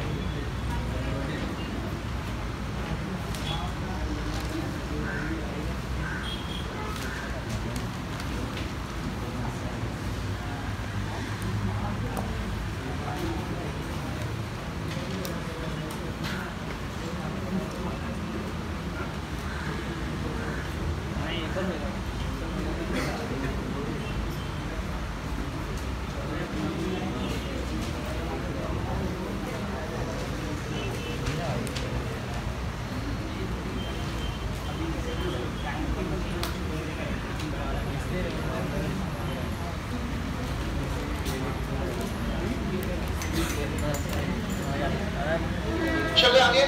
चले आगे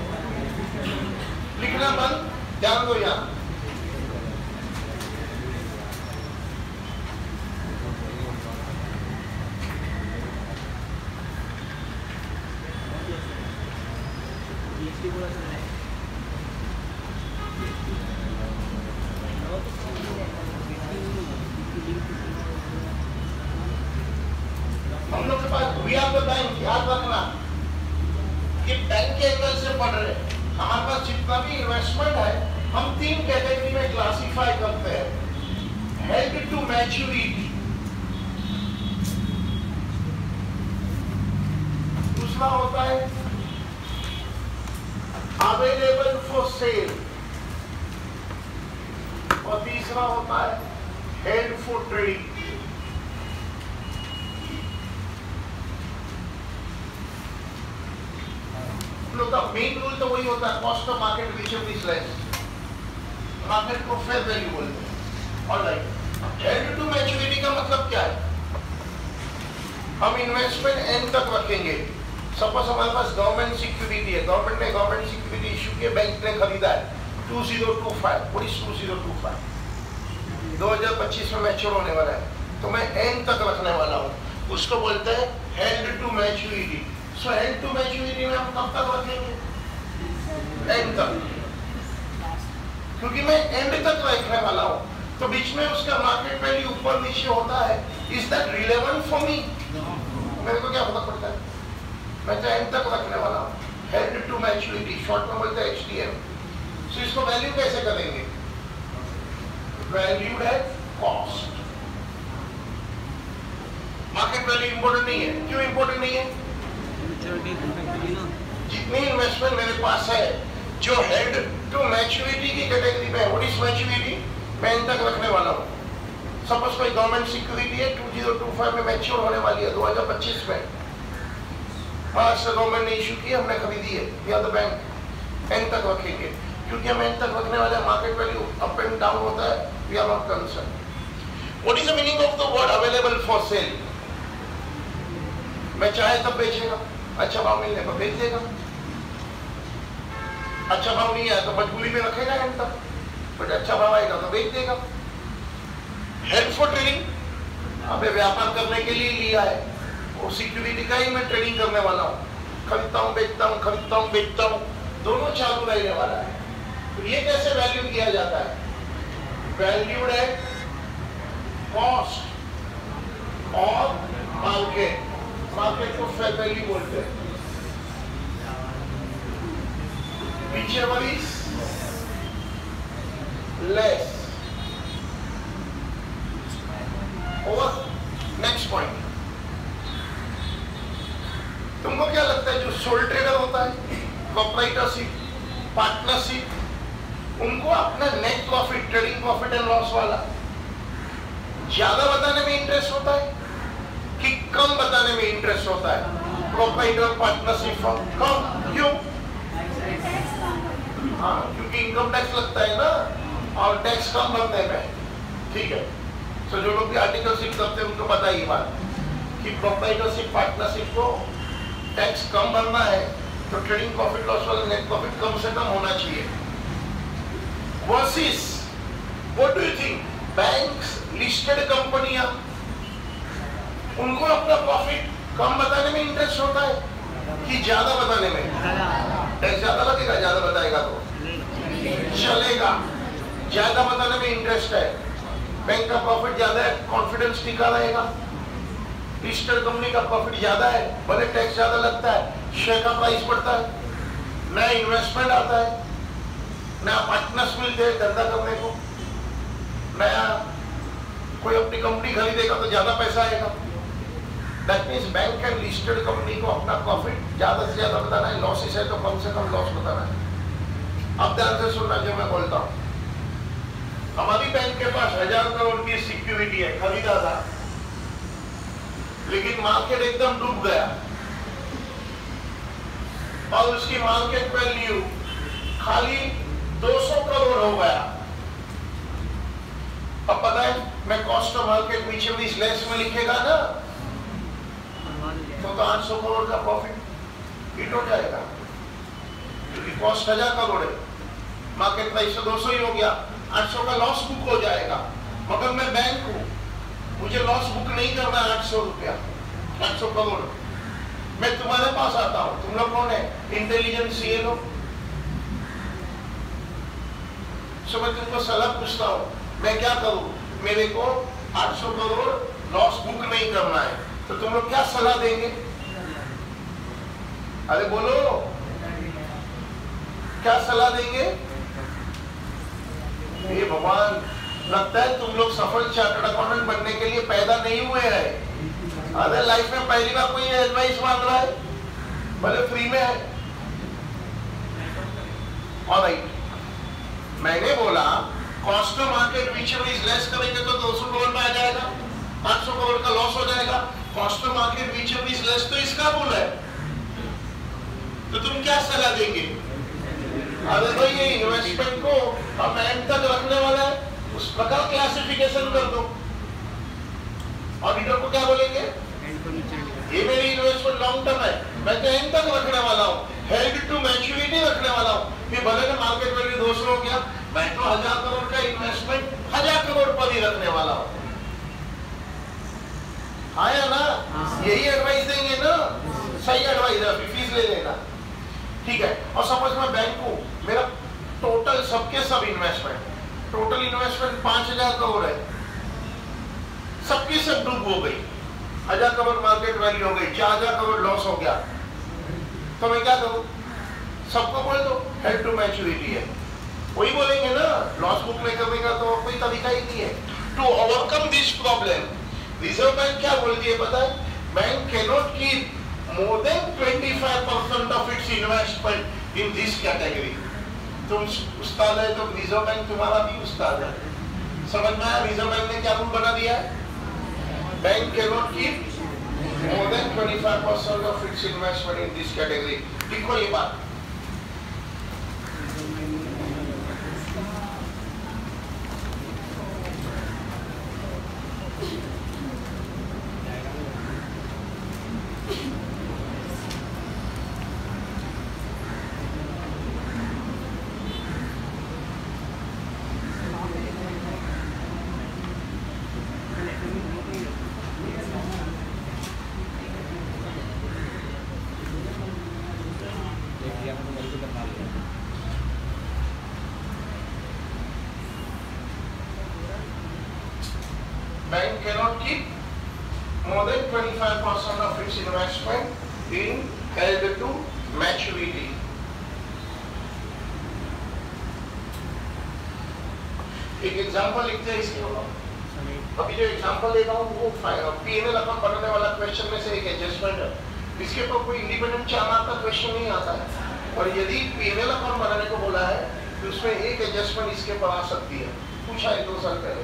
लिखना बंद, ध्यान दो यहाँ। हम लोग के पास वी आर द बैंक, याद रखना कि बैंक के एंगल से पढ़ रहे हैं। हमारे पास जितना भी इन्वेस्टमेंट है हम 3 कैटेगरी में क्लासिफाई करते हैं। हेल्ड टू मैच्योरिटी, दूसरा होता है अवेलेबल फॉर सेल, और तीसरा होता है हेल्ड फॉर ट्रेडिंग। का मेन रूल तो वही होता है, cost of market which is less, market को फेयर वैल्यू बोलते हैं। ऑलराइट, हेल्ड टू मैच्योरिटी का मतलब क्या है? हम इन्वेस्टमेंट एंड तक रखेंगे। सपोज हमारे पास गवर्नमेंट सिक्योरिटी है, गवर्नमेंट ने गवर्नमेंट सिक्योरिटी इशू किया, बैंक ने खरीदा है 2025, व्हाट इज 2025? 2025 में मैच्योर होने वाला है, तो मैं एंड तक रखने वाला हूँ, उसको बोलते हैं held to maturity. So held to maturity में हम कब तक रखेंगे? एंड तक, क्योंकि मैं एंड तक रखने वाला हूँ, तो बीच में उसका मार्केट वैल्यू ऊपर नीचे होता है। Is that relevant for me? मेरे को क्या फर्क पड़ता है, मैं तो एंड तक रखने वाला हूँ। हेल्ड टू मैच्योरिटी, शॉर्ट में बोलते हैं HTM। सो इसको वैल्यू कैसे करेंगे? Valued at cost. Market value important नहीं है। क्यों इंपॉर्टेंट नहीं है? जितनी इन्वेस्टमेंट मेरे पास है जो हेल्ड टू मैच्योरिटी की कैटेगरी में है, व्हाट इज मैच्योरिटी, मैं इन तक रखने वाला हूँ। सपोज कोई गवर्नमेंट सिक्योरिटी है 2025 में मैच्योर होने वाली है, 2025 में पास गवर्नमेंट ने इशू की, हमने खरीदी है, या तो बैंक एंड तक रखेंगे, क्योंकि हम एंड तक रखने वाले market value up and down होता है, we are not concern. What is the meaning of the word available for sale? मैं चाहे तब बेचेगा, अच्छा भाव मिलने पर बेच देगा, अच्छा भाव नहीं आया तो मजबूरी में रखेगा एंड तक, बट अच्छा भाव आएगा तो बेच देगा। हेल्ड फॉर ट्रेडिंग, अबे व्यापार करने के लिए लिया है, वो सिक्योरिटी का ही मैं ट्रेडिंग करने वाला हूँ, खरीदता हूँ बेचता हूँ, खरीदता हूँ बेचता हूँ, दोनों चालू रहने वाला है। तो ये कैसे वैल्यू किया जाता है? वैल्यूड एट कॉस्ट और मार्केट, मार्केट को फेयर वैल्यू बोलते हैं। whichever is less over next point। तुमको क्या लगता है जो सोल ट्रेडर होता है प्रोप्राइटरशिप, पार्टनरशिप, उनको अपना net profit, trading profit and loss वाला ज्यादा बताने में इंटरेस्ट होता है कि कम बताने में इंटरेस्ट होता है? प्रोप्राइटर पार्टनरशिप फॉर्म कम, क्यों? हाँ, क्योंकि इनकम टैक्स लगता है ना, और टैक्स कम भरने में। ठीक है, तो जो लोग भी आर्टिकलशिप करते हैं उनको पता ही बात कि प्रोप्राइटरशिप, पार्टनरशिप को टैक्स कम भरना है तो ट्रेडिंग प्रॉफिट लॉस वाला नेट प्रॉफिट कम से कम होना चाहिए। Versus what do you think, banks, listed कंपनियां, उनको अपना प्रॉफिट कम बताने में इंटरेस्ट होता है कि ज्यादा बताने में? टैक्स ज्यादा लगेगा, ज्यादा बताएगा तो चलेगा, ज्यादा बताने में इंटरेस्ट है। बैंक का प्रॉफिट ज्यादा है, कॉन्फिडेंस टिका रहेगा। लिस्टेड कंपनी का प्रॉफिट ज्यादा है, भले टैक्स ज्यादा लगता है, शेयर का प्राइस बढ़ता है, नया इन्वेस्टमेंट आता है, नया पार्टनर्स मिलते हैं धंधा करने को, नया कोई अपनी कंपनी खरीदेगा तो ज्यादा पैसा आएगा। That means bank and listed company को अपना प्रॉफिट ज्यादा से ज्यादा बताना है, लॉसेस है तो कम से कम लॉस बताना है। अब ध्यान से सुनना जो मैं बोलता हूँ। हमारी बैंक के पास 1000 करोड़ की सिक्योरिटी है, खरीदा था, लेकिन मार्केट एकदम डूब गया और उसकी मार्केट वैल्यू खाली 200 करोड़ हो गया। अब पता है, मैं कॉस्ट ऑफ मार्केट नीचे भी स्लैश में लिखेगा ना, तो 800 करोड़ का प्रॉफिट हिट हो जाएगा, क्योंकि कॉस्ट 1000 करोड़ है, मार्केट प्राइस तो 200 ही हो गया, 800 का लॉस बुक हो जाएगा। मगर मैं बैंक हूं, मुझे लॉस बुक नहीं करना 800 रुपया, 800 करोड़। मैं तुम्हारे पास आता हूं, तुम लोग कौन है? इंटेलिजेंट सीए लोग। सो मैं तुमको सलाह पूछता हूं, मैं क्या करूं? मेरे को 800 करोड़ लॉस बुक नहीं करना है, तो तुम लोग क्या सलाह देंगे? अरे बोलो, क्या सलाह देंगे? ये भगवान, लगता है तुम लोग सफल चार्टर्ड अकाउंटेंट बनने के लिए पैदा नहीं हुए हैं। अरे लाइफ में पहली बार कोई एडवाइस मांग रहा है, भले फ्री में है। ऑलराइट, मैंने बोला cost of market which less करेंगे तो 200 करोड़ में आ जाएगा, 800 करोड़ का लॉस हो जाएगा। Cost of market which less तो इसका बोल है, तो तुम क्या सलाह देंगे? अरे भाई ये इन्वेस्टमेंट को हम एंड तक रखने वाला है, उस प्रकार क्लासिफिकेशन कर दो। ऑडिटर को क्या बोलेंगे? ये मेरी इन्वेस्टमेंट लॉन्ग टर्म है, मैं तो एंड तक रखने वाला हूँ, हेल्ड टू मैच्योरिटी रखने वाला हूँ। ये भले ना मार्केट वैल्यू 200 हो गया, मैं तो 1000 करोड़ का इन्वेस्टमेंट 1000 करोड़ पर ही रखने वाला हूँ। हाँ या ना? यही एडवाइस देंगे ना? सही एडवाइस है, फीस ले लेना, ठीक है। और सपोज मैं बैंक हूँ, मेरा टोटल सबके सब इन्वेस्टमेंट, टोटल इन्वेस्टमेंट 5000 करोड़ है, सबकी सब डूब हो गई, 1000 करोड़ मार्केट वैल्यू हो गई, 4000 करोड़ लॉस हो गया, तो मैं क्या करूं? सबको बोल दो हेल्ड टू मैच्योरिटी है, वही बोलेंगे ना, लॉस बुक में करने का तो कोई तरीका ही नहीं है। To overcome this problem, Reserve Bank क्या बोलती है पता है? Bank cannot keep more than 25% of its investment in this category। तुम उस्ताद है तो रिजर्व बैंक तुम्हारा भी उस्ताद है, समझ में आया? रिजर्व बैंक ने क्या रूल बना दिया है? Bank cannot keep more than 25% of its investment in this category। लिखो ये बात। Bank cannot keep more than 25% of its investment in held to maturity। एक एग्जांपल लिखते हैं इसके ऊपर। अभी जो एग्जांपल दे रहा हूँ वो P&L अकाउंट बनाने वाला क्वेश्चन में से एक एडजस्टमेंट है, इसके ऊपर कोई इंडिपेंडेंट 4 मार्क का क्वेश्चन नहीं आता है, और यदि P&L अकाउंट बनाने को बोला है तो उसमें एक एडजस्टमेंट इसके ऊपर आ सकती है, पूछा 1-2 साल पहले,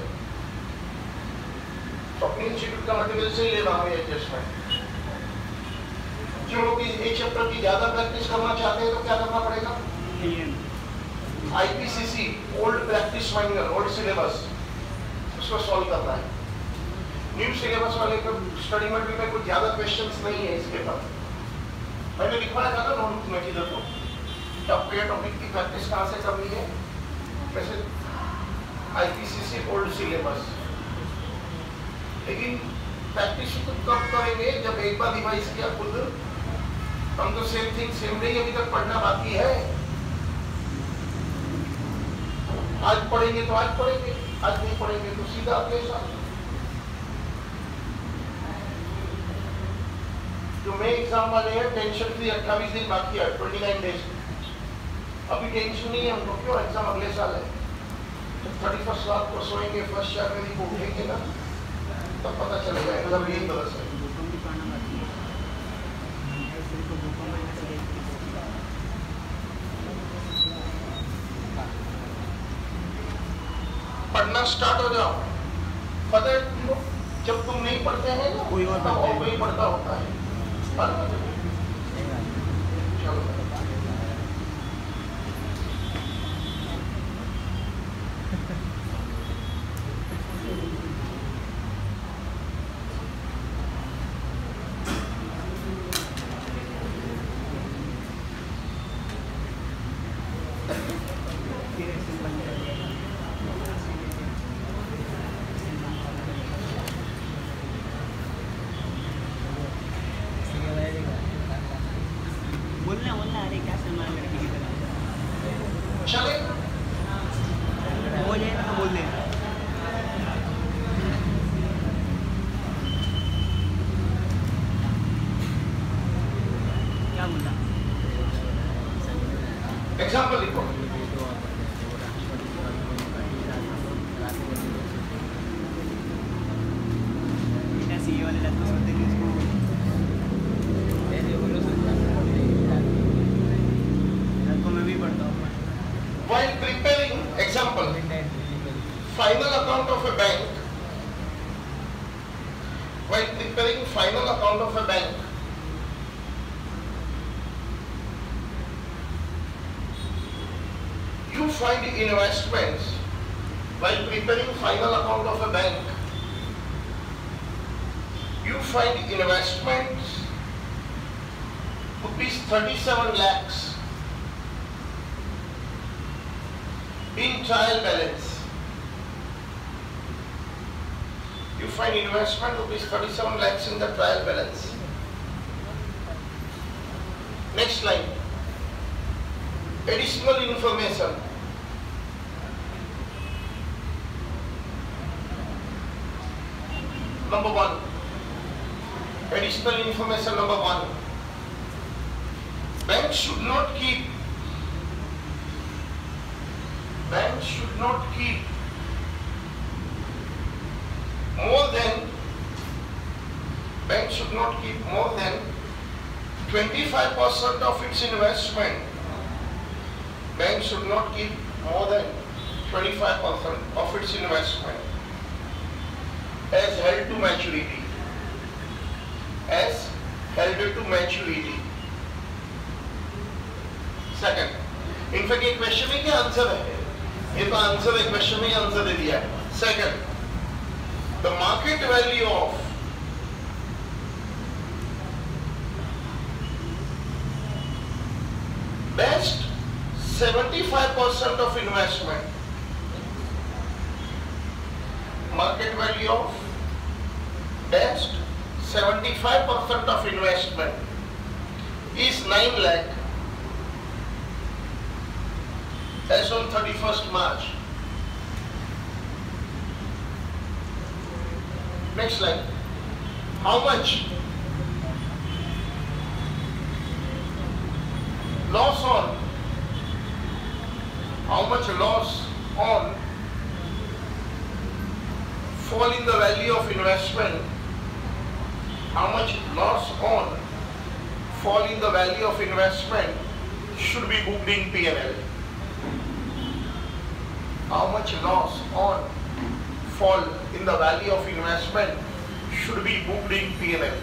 तो अपने इंस्टीट्यूट का मटेरियल से ही ले रहा हूँ ये एडजस्टमेंट। जो लोग एक चैप्टर की ज्यादा प्रैक्टिस करना चाहते हैं तो क्या करना पड़ेगा? IPCC old practice manual, old syllabus, उसको सॉल्व करना है। न्यू सिलेबस वाले को स्टडी मटेरियल में कुछ ज्यादा क्वेश्चंस नहीं है इसके पर। मैंने लिखवाया था ना नोटबुक में किधर को टॉपिक की प्रैक्टिस कहाँ से करनी है, वैसे IPCC ओल्ड सिलेबस। लेकिन प्रैक्टिस तो कब करेंगे जब एक बार रिवाइज किया खुद। हम तो सेम थिंग सेम डे अभी तक पढ़ना बाकी है। आज पढ़ेंगे तो आज पढ़ेंगे, आज नहीं पढ़ेंगे तो सीधा अगले साल। जो मैं एग्जाम वाले हैं टेंशन फ्री 28 दिन बाकी है, 29 डेज। अभी टेंशन नहीं है हमको, क्यों? एग्जाम अगले साल है। जब 31 रात को सोएंगे, 1 जनवरी को उठेंगे ना, तब पता चलेगा एग्जाम यही बरस है। पढ़ना स्टार्ट हो जाओ। पता है तुमको, जब तुम नहीं पढ़ते हैं ना कोई और पढ़ता होता है। चलो एग्जाम्पल लिखो। While preparing example, final account of a bank. While preparing final account of a bank, you find investments. While preparing final account of a bank, you find investments rupees 37 lakhs in trial balance. You find investment rupees 37 lakhs in the trial balance. Next line. Additional information. Number 1. Additional information number 1. Banks should not keep more than 25% of its investment. Banks should not keep more than 25% of its investment as held to maturity. As held to maturity. Second, in fact ये question में क्या answer है? ये तो answer है, question में answer दे दिया है। Second, the market value of best 75% of investment. Market value of best 75% of investment is 9 lakh as on 31st March. Next slide. How much loss on? How much loss on fall in the value of investment? How much loss on fall in the value of investment should be booked in P&L. How much loss on fall in the value of investment should be booked in P&L.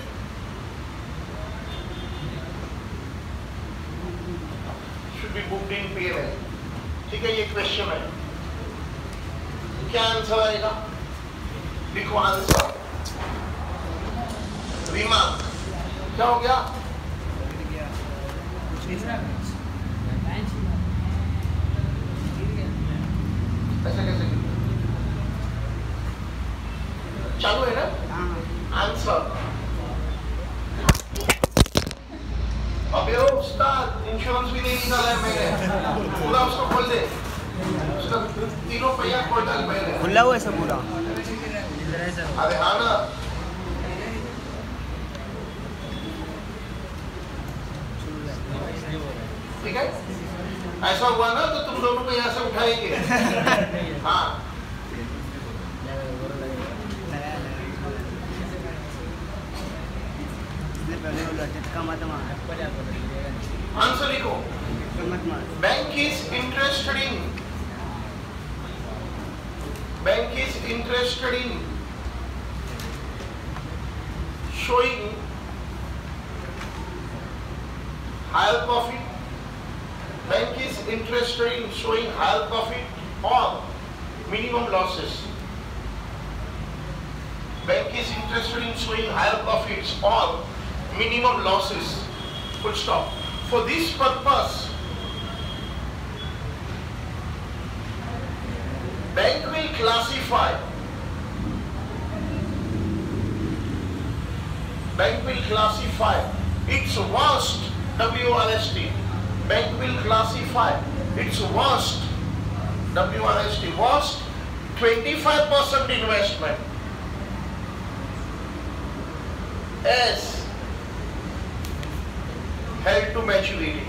Should be booked in P&L. ठीक है, ये question है. क्या answer आएगा? लिखो answer. Remark. क्या हो गया? ऐसे कैसे चालू है ना? आंसर. अबे वो उस्ताद इंश्योरेंस भी नहीं निकाला है मैंने. पूरा उसको खोल दे. उसका तीनों पहिया खोल डाल मैंने. खुला हुआ है सब पूरा. अरे हाँ ना. ठीक है, ऐसा हुआ ना तो तुम दोनों को यहाँ से उठाएंगे. हाँ, आंसर लिखो. Bank is interested in showing higher profit. Bank is interested in showing higher profit or minimum losses. Bank is interested in showing higher profits or minimum losses. Full stop. For this purpose, bank will classify its worst WRST. Bank will classify its worst WRST, worst 25% investment as held to maturity.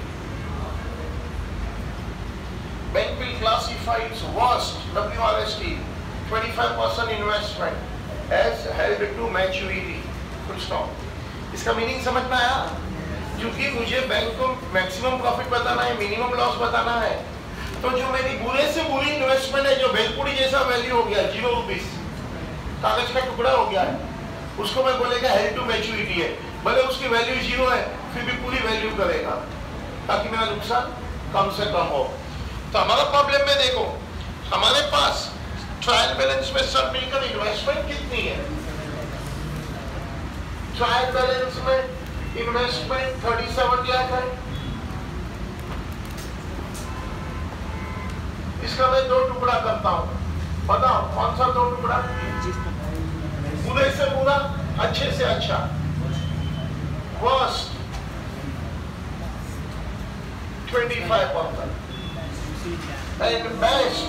Bank will classify its worst WRST 25% investment as held to maturity. Full stop. इसका meaning समझ में आया? क्योंकि मुझे bank को maximum profit बताना है, minimum loss बताना है, तो जो मेरी बुरे से बुरी इन्वेस्टमेंट है, जो भेलपुरी जैसा वैल्यू हो गया, 0 रुपीस कागज का टुकड़ा हो गया है, उसको मैं बोलेगा हेल्ड टू मैच्योरिटी है. भले उसकी वैल्यू 0 है, फिर भी पूरी वैल्यू करेगा ताकि मेरा नुकसान कम से कम हो. तो हमारा प्रॉब्लम में देखो, हमारे पास ट्रायल बैलेंस में सब मिलकर इन्वेस्टमेंट कितनी है? ट्रायल बैलेंस में इन्वेस्टमेंट 37 लाख है. इसका मैं 2 टुकड़ा करता हूं. बताओ कौन सा 2 टुकड़ा? बुरे से बुरा, अच्छे से अच्छा. Worst 25% and best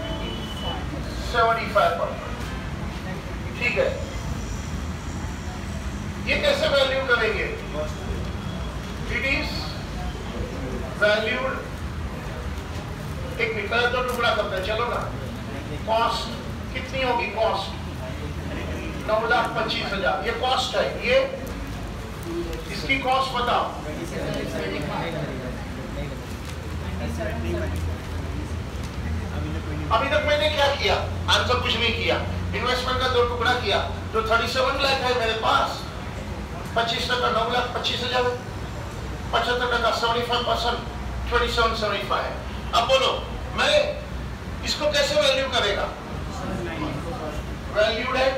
75%. ठीक है, ये कैसे वैल्यू करेंगे? It is valued. एक निकला तो टुकड़ा करते हैं, चलो ना. कॉस्ट कितनी होगी? कॉस्ट 9,25,000. ये कॉस्ट है. ये इसकी कॉस्ट बताओ. अभी तक मैंने क्या किया? आंसर कुछ नहीं किया. इन्वेस्टमेंट का 2 टुकड़ा किया. जो 37 लाख है मेरे पास, 25% 9,25,000, 75% 75%, 2775 है. अब बोलो, मैं इसको कैसे वैल्यू करेगा? वैल्यूड है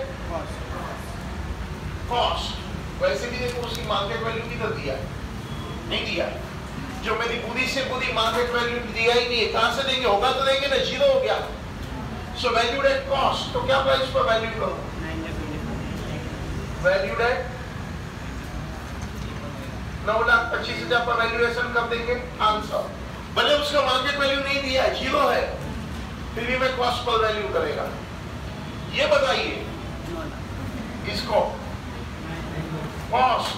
कॉस्ट. वैसे भी देखो उसकी मार्केट वैल्यू किधर दिया है? नहीं दिया है. जो मेरी बुरी से बुरी मार्केट वैल्यू दिया ही नहीं है. कहां से देंगे? होगा तो देंगे ना. 0 हो गया. So valued at cost. तो क्या प्राइस पर वैल्यू करूं? वैल्यूड एट 9,25,000 पर वैल्यूएशन कर देंगे. आंसर. भले उसका मार्केट वैल्यू नहीं दिया है, 0 है, फिर भी मैं कॉस्ट पर वैल्यू करेगा. ये बताइए इसको कॉस्ट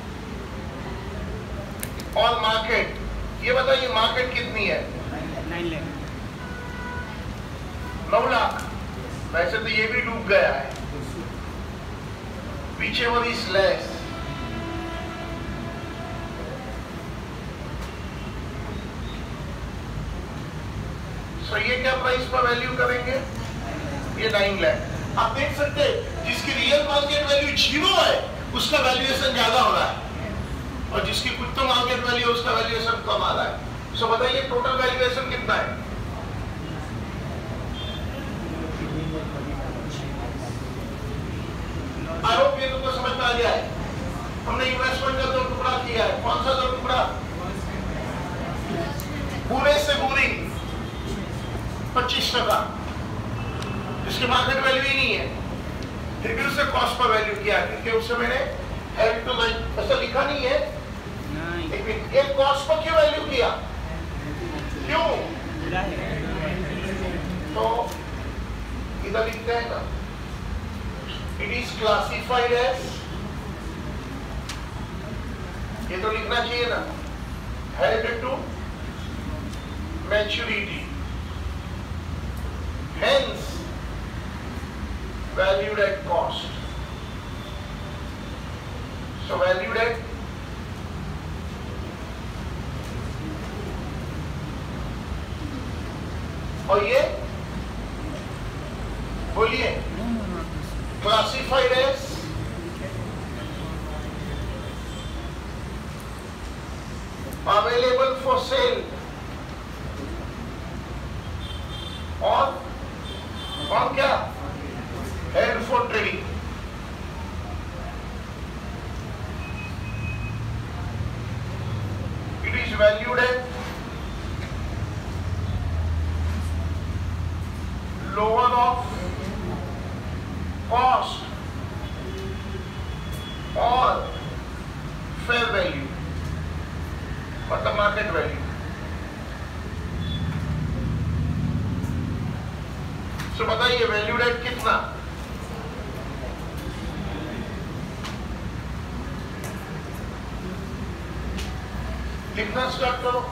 और मार्केट. ये बताइए मार्केट कितनी है? 9 लाख. वैसे तो ये भी डूब गया है. whichever is less. तो ये क्या प्राइस पर वैल्यू करेंगे? ये 9 लाख। आप देख सकते हैं जिसकी रियल मार्केट वैल्यू 0 है उसका वैल्यूएशन ज्यादा हो रहा है, और जिसकी कुछ तो मार्केट वैल्यू है उसका वैल्यूएशन कम आ रहा है। सो बताइए टोटल वैल्यूएशन कितना है? आई होप ये तुमको समझ में आ गया है। हमने इन्वेस्टमेंट का 2 टुकड़ा किया है। कौन सा 2 टुकड़ा? पूरे से पूरी 25%, जिसकी मार्केट वैल्यू ही नहीं है, फिर भी उसे कॉस्ट पर वैल्यू किया, क्योंकि उससे मैंने हेल्प टू ऐसा लिखा नहीं है, लेकिन ये कॉस्ट पर क्यों वैल्यू किया? क्यों? तो इधर लिखते हैं ना, इट इज क्लासिफाइड एज, ये तो लिखना चाहिए ना, held to maturity, hence valued at cost. So valued at और ये बोलिए classified as available for sale और क्या? Held for trading. It is valued at lower of cost और फेयर वैल्यू, मतलब मार्केट वैल्यू। तो बताइए वैल्यूड एट कितना? लिखना स्टार्ट करो।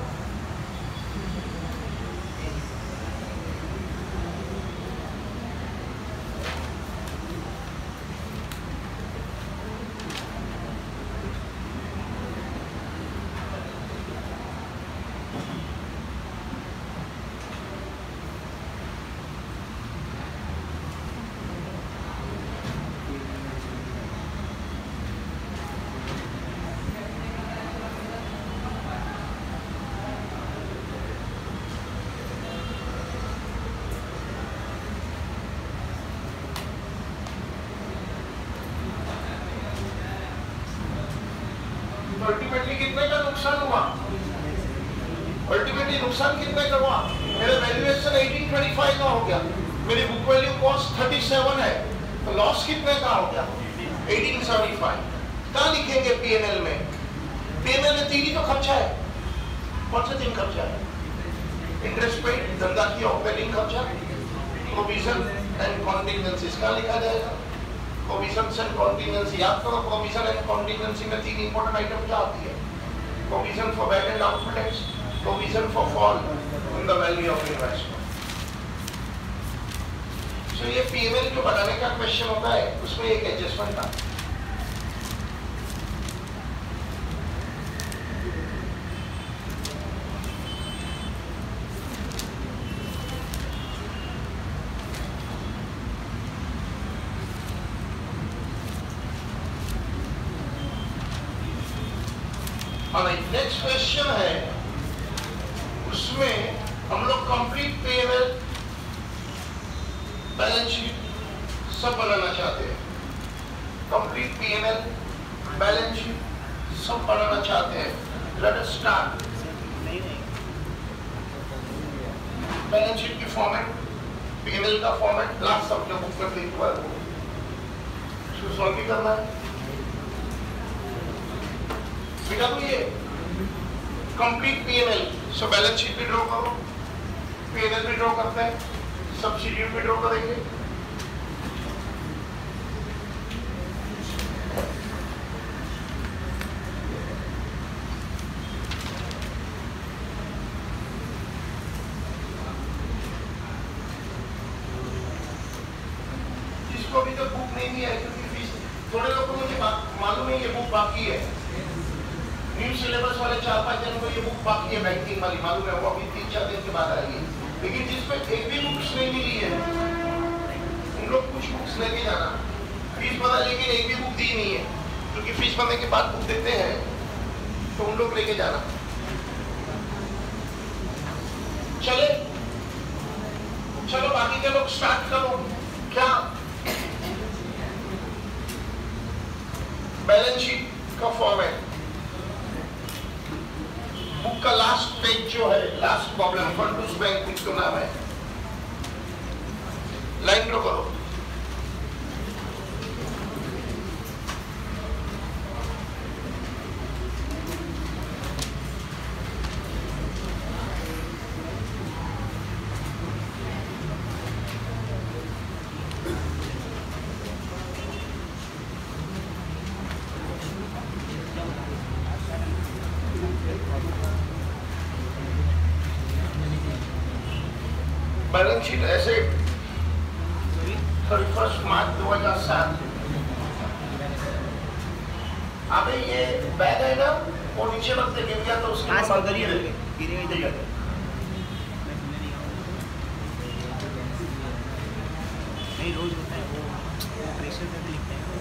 अल्टीमेटली कितने का नुकसान हुआ? अल्टीमेटली नुकसान कितने का हुआ? मेरा वैल्यूएशन 1825 का हो गया, मेरी बुक वैल्यू कॉस्ट 37 है, तो लॉस कितने का हो गया? 1875। कहाँ लिखेंगे पीएनएल में? पीएनएल में 3 ही तो खर्चा है। कौन से 3 खर्चा है? इंटरेस्ट पेड, धंधा की ऑपरेटिंग खर्चा, प्रोविजन एंड कॉन्टिजेंसी। कहाँ लिखा जाएगा? Provision and contingency. याद करो, प्रोविजन एंड कॉन्टिजेंसी में 3 इंपॉर्टेंट आइटम क्या आती है? Provision for bad and doubtful debts, provision for fall in the value of investment. So ये पीएनएल जो बनाने का क्वेश्चन होता है उसमें एक एडजस्टमेंट था। नेक्स्ट क्वेश्चन है, उसमें हम लोग कंप्लीट पीएनएल, बैलेंस शीट सब बनाना चाहते हैं। कंप्लीट पीएनएल, बैलेंस शीट सब बनाना चाहते हैं। Let us start. Balance sheet की फॉर्मेट, पीएनएल का फॉर्मेट, लास्ट सब जो बुक में लिखा है उसको सॉल्व भी करना है। बेटा तो ये complete PNL, so balance sheet भी ड्रॉ करो, पीएनएल भी ड्रॉ करते हैं, सब्सिड्यूट भी ड्रॉ करेंगे। जिसको अभी तक बुक नहीं दिया है, क्योंकि फीस थोड़े लोगों को मुझे मालूम है ये बुक बाकी है। न्यू सिलेबस वाले 4-5 दिन को ये बुक बाकी है, बैंकिंग वाली, मालूम है, वो अभी 3-4 दिन के बाद आएगी। लेकिन जिसमें एक भी बुक्स नहीं मिली है उन लोग कुछ बुक्स लेके जाना। फीस भरा लेकिन एक भी बुक दी नहीं है, क्योंकि फीस भरने के बाद बुक देते हैं तो उन लोग लेके जाना। चलो बाकी के लोग स्टार्ट करो। क्या बैलेंस शीट का फॉर्मेट, बुक का लास्ट पेज जो है, लास्ट प्रॉब्लम फंड बैंक कुछ तो नाम है, लाइन ड्रॉ करो। बैलेंस शीट ऐसे 31 मार्च 2007। अबे ये बैग है ना, वो नीचे रखते गिर गया तो उसके बाद गिरेगा इधर। नहीं रोज होता है वो, प्रेशर करके लिखते हैं,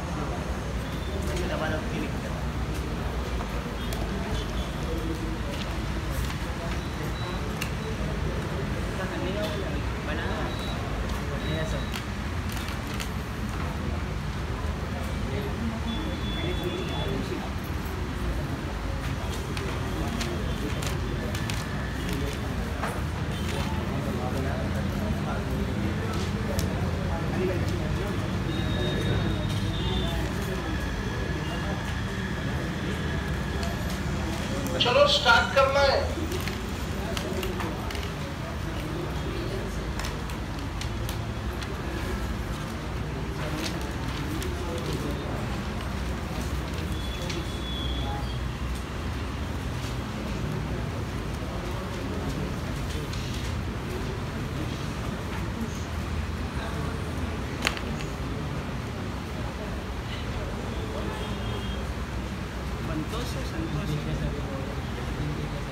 दबा दब के लिखते हैं। चलो स्टार्ट करना है। संतोष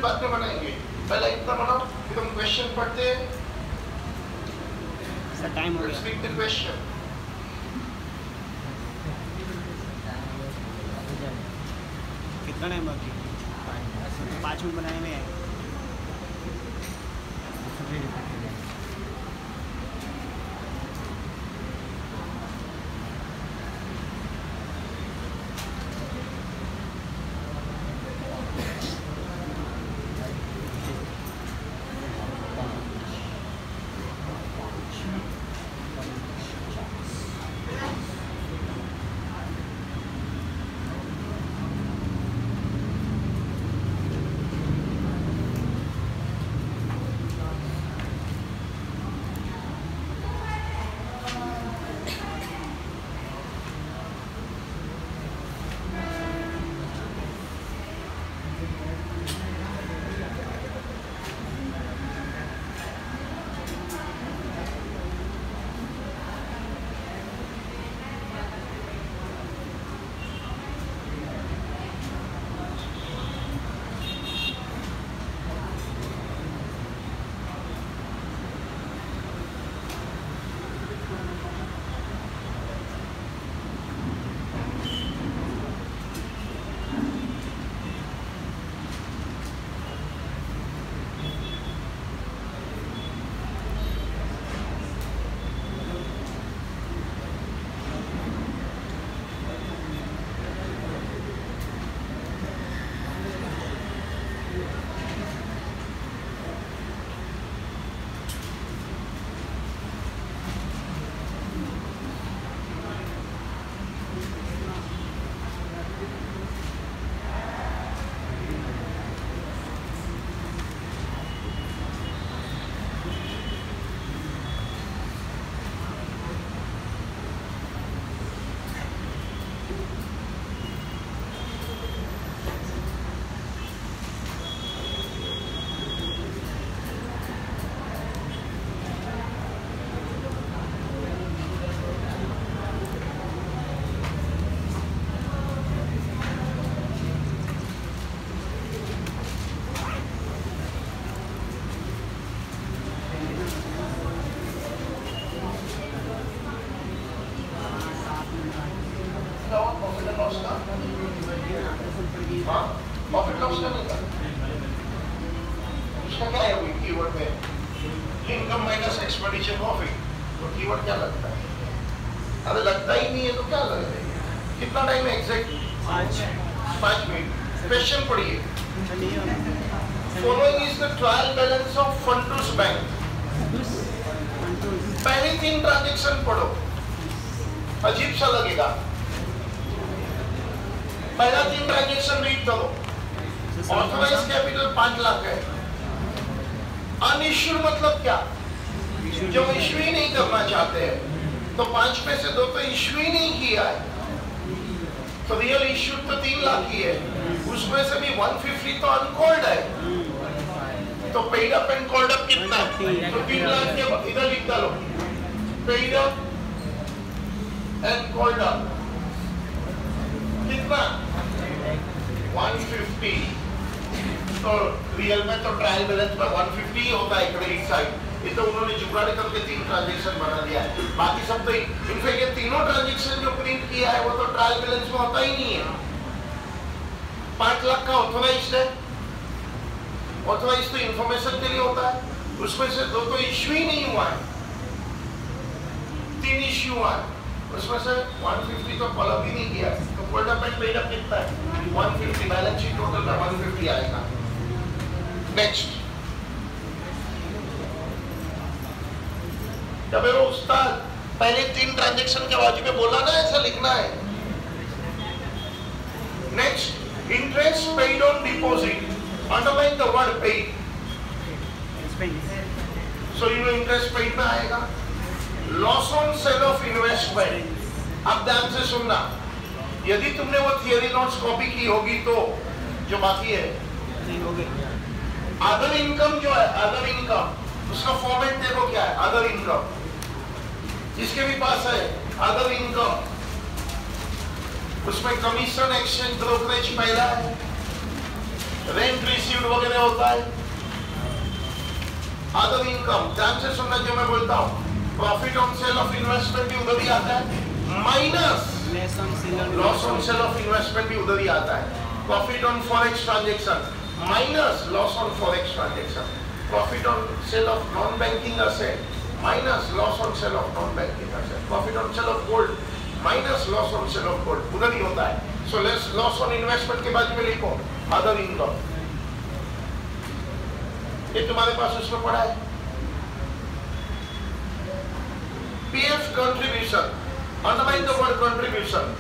बाद में बनाएंगे, पहले इतना बनाओ फिर हम क्वेश्चन पढ़ते हैं। सर टाइम हो Let's गया। read the question. कितना टाइम बाकी? 5 मिनट बनाने में है। प्रॉफिट लॉस का नहीं था, उसका क्या है कोई कीवर्ड में इनकम माइनस एक्सपेंडिचर प्रॉफिट, तो कीवर्ड क्या लगता है? अरे लगता ही नहीं है तो क्या लगता है? कितना टाइम है एग्जैक्ट? 5 मिनट। क्वेश्चन पढ़िए। Following is the trial balance of फंडूस बैंक। पहले 3 ट्रांजेक्शन पढ़ो, अजीब सा लगेगा। पहला 3 ट्रांजेक्शन रीड करो। ऑथराइज कैपिटल 5 लाख है। अनइश्यूड मतलब क्या? जो इश्यू ही नहीं करना चाहते हैं, तो 5 में से 2 तो इश्यू ही नहीं किया है, तो रियल इश्यू तो 3 लाख ही है, उसमें से भी 150 तो अनकॉल्ड है, तो paid up and called up कितना? तो 3 लाख के इधर लिख डालो, paid up and called up कितना? 150। तो रियल में तो ट्रायल बैलेंस में 150 ही होता है क्रेडिट साइड, ये तो उन्होंने जुगाड़ करके 3 ट्रांजेक्शन बना दिया है। बाकी सब तो इनफैक्ट ये तीनों ट्रांजेक्शन जो प्रिंट किया है वो तो ट्रायल बैलेंस में होता ही नहीं है। 5 लाख का ऑथराइज्ड है, ऑथराइज तो इंफॉर्मेशन के लिए होता है, उसमें से 2 तो इश्यू ही नहीं हुआ है, 3 इश्यू हुआ है, उसमें से 150 तो फॉलो भी नहीं किया, तो called up and paid up कितना है? 150। बैलेंस शीट टोटल में 150 आएगा। नेक्स्ट, जब वो उस्ताद पहले 3 ट्रांजेक्शन के बाजू में बोला ना ऐसा लिखना है। Next, interest paid on deposit, underline the word paid, so you know interest paid में आएगा। Loss on sale of investment, अब ध्यान से सुनना, यदि तुमने वो थियरी नोट्स कॉपी की होगी तो जो बाकी है अदर इनकम जो है, अदर इनकम उसका फॉर्मेट देखो क्या है? अदर इनकम, जिसके भी पास है अदर इनकम, उसमें कमीशन एक्सचेंज ब्रोकरेज पहला है, रेंट रिसीव्ड वगैरह होता है। अदर इनकम, ध्यान से सुनना जो मैं बोलता हूँ, profit on sale of investment भी उधर ही आता है, minus loss on sale of investment भी उधर ही आता है। Profit on forex transaction minus loss on forex transaction, profit on sale of non banking asset minus loss on sale of non banking asset, profit on sale of gold minus loss on sale of gold, उधर ही होता है। So less loss on investment के बाद में लिखो other income, ये तुम्हारे पास उसमें पड़ा है। PF contribution, underline the word contribution,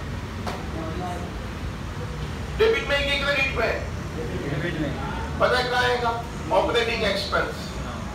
debit में कि क्रेडिट में? डेबिट में। पता है कहाँ आएगा? Operating expense,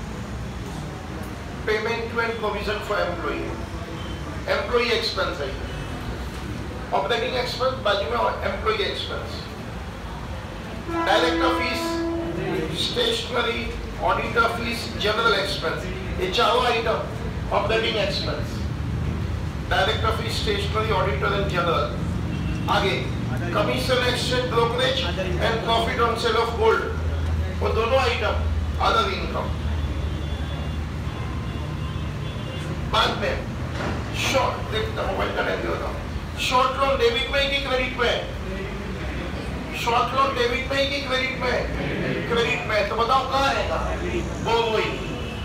payment to and provision for employee, employee expense है। ऑपरेटिंग एक्सपेंस बाजू में employee expense, director fees, stationery, auditor fees, general expense, ये चारों item operating expense, director fees, stationery, auditor and general. आगे commission, exchange, brokerage and profit on sale of gold, वो दोनों item other income. बाद में short, देखता mobile का time होता हूँ, शॉर्ट लोन डेबिट में कि क्रेडिट में? शॉर्ट लोन डेबिट में कि क्रेडिट में? क्रेडिट में। तो बताओ कहाँ आएगा? Borrowing.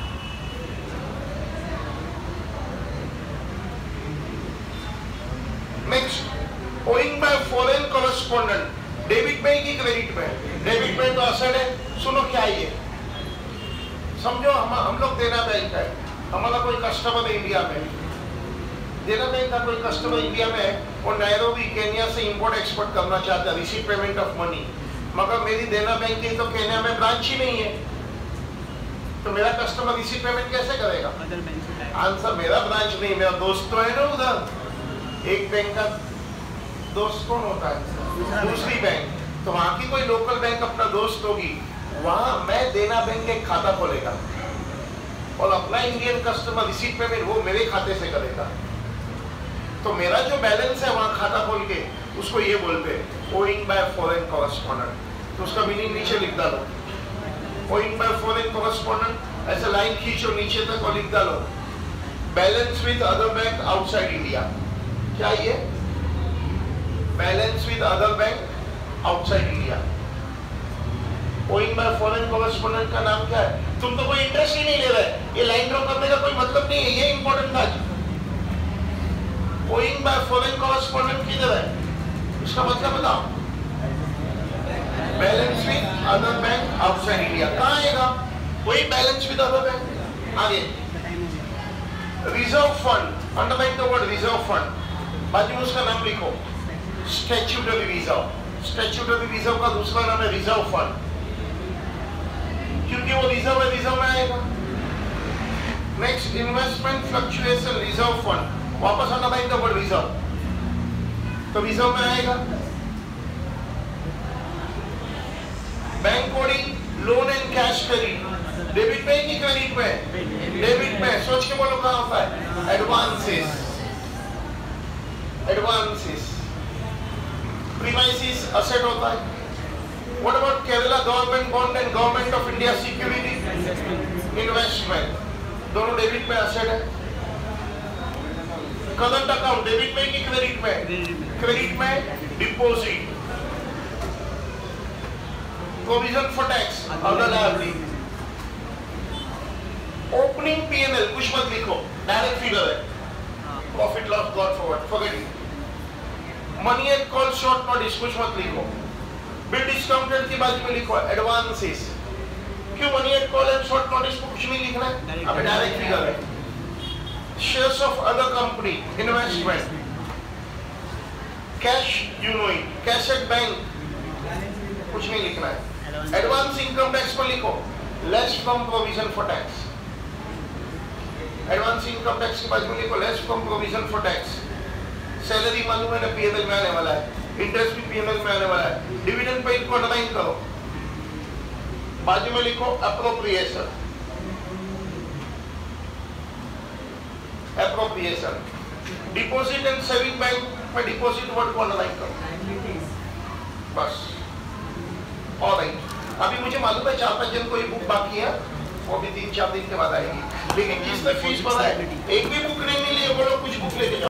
Next, owing by foreign correspondent, debit में कि क्रेडिट में? डेबिट में तो असेट है। सुनो क्या ये, समझो हम लोग देना बैंक है, हमारा कोई कस्टमर है इंडिया में, देना बैंक का कोई कस्टमर इंडिया में है और नैरोबी केन्या से इंपोर्ट एक्सपोर्ट करना चाहता है, रिसीव पेमेंट ऑफ मनी, मगर मेरी देना बैंक की तो केन्या में ब्रांच ही नहीं है, तो मेरा कस्टमर रिसीव पेमेंट कैसे करेगा? आंसर, मेरा ब्रांच नहीं, मेरा दोस्त तो है ना उधर। एक बैंक का दोस्त कौन होता है? दूसरी बैंक। तो वहां की कोई लोकल बैंक अपना दोस्त होगी, वहां मैं देना बैंक एक खाता खोलेगा और अपना इंडियन कस्टमर रिसीव पेमेंट वो मेरे खाते से करेगा। तो मेरा जो बैलेंस है वहां खाता खोल के उसको ये बोलते हैं ओइंग बाय फॉरेन कॉरेस्पॉन्डेंट। तो उसका मीनिंग नीचे लिख डालो, ओइंग बाय फॉरेन कॉरेस्पॉन्डेंट, ऐसे लाइन खींचो नीचे तक और लिख डालो balance with other bank outside India. क्या ये? Balance with other bank outside India. Owing by foreign correspondent का नाम क्या है? तुम तो कोई इंटरेस्ट ही नहीं ले रहे, ये लाइन ड्रॉ करने का कोई मतलब नहीं है, ये इंपॉर्टेंट था। ओइंग बाय फॉरेन कॉरेस्पॉन्डेंट किधर है? इसका मतलब बताओ। Balance with other bank outside India कहाँ आएगा? वही बैलेंस विद अदर बैंक। आगे reserve fund, underline the word reserve fund, बाजू में उसका नाम लिखो स्टैट्यूटरी रिजर्व। स्टैट्यूटरी रिजर्व का दूसरा नाम है रिजर्व फंड, क्योंकि वो रिजर्व है, रिजर्व में आएगा। Next, investment fluctuation reserve fund, वापस आना भाई वर्ड रिजर्व, तो रिजर्व में आएगा। Bank coding, loan and cash credit, debit में कि क्रेडिट में? डेबिट में। सोच के बोलो कहाँ होता है? Advances, advances. प्रीमाइसेस असेट होता है। What about Kerala government bond and government of India security? Investment, दोनों डेबिट में असेट है। करंट अकाउंट डेबिट में कि क्रेडिट में? क्रेडिट में। Deposit, provision for tax, other liability. Opening PNL कुछ मत लिखो, डायरेक्ट फिगर है, profit loss god forward, forget it. Money at call short notice कुछ मत लिखो। बिल डिस्काउंटेड की बाजू में लिखो एडवांसेस। क्यों money at call and short notice को कुछ नहीं लिखना है? अब डायरेक्ट फिगर है। Shares of other company, investment, cash, you know it, cash at bank, कुछ नहीं लिखना है। एडवांस इनकम टैक्स पर लिखो less from provision for tax. Advance income tax की बाजू में लिखो less from provision for tax. Salary मालूम है ना पीएनएल में आने वाला है, इंटरेस्ट भी पीएनएल में आने वाला है। डिविडेंड पे इनको अंडरलाइन करो, बाजू में लिखो appropriation, appropriation. Deposit and saving bank में डिपॉजिट वर्ड को अंडरलाइन करो, बस। ऑलराइट, अभी मुझे मालूम है 4-5 जन को ये बुक बाकी है, वो भी 3-4 दिन के बाद आएगी। लेकिन जिसने फीस भरा है एक भी बुक नहीं मिली है, बोलो कुछ बुक लेके जाओ।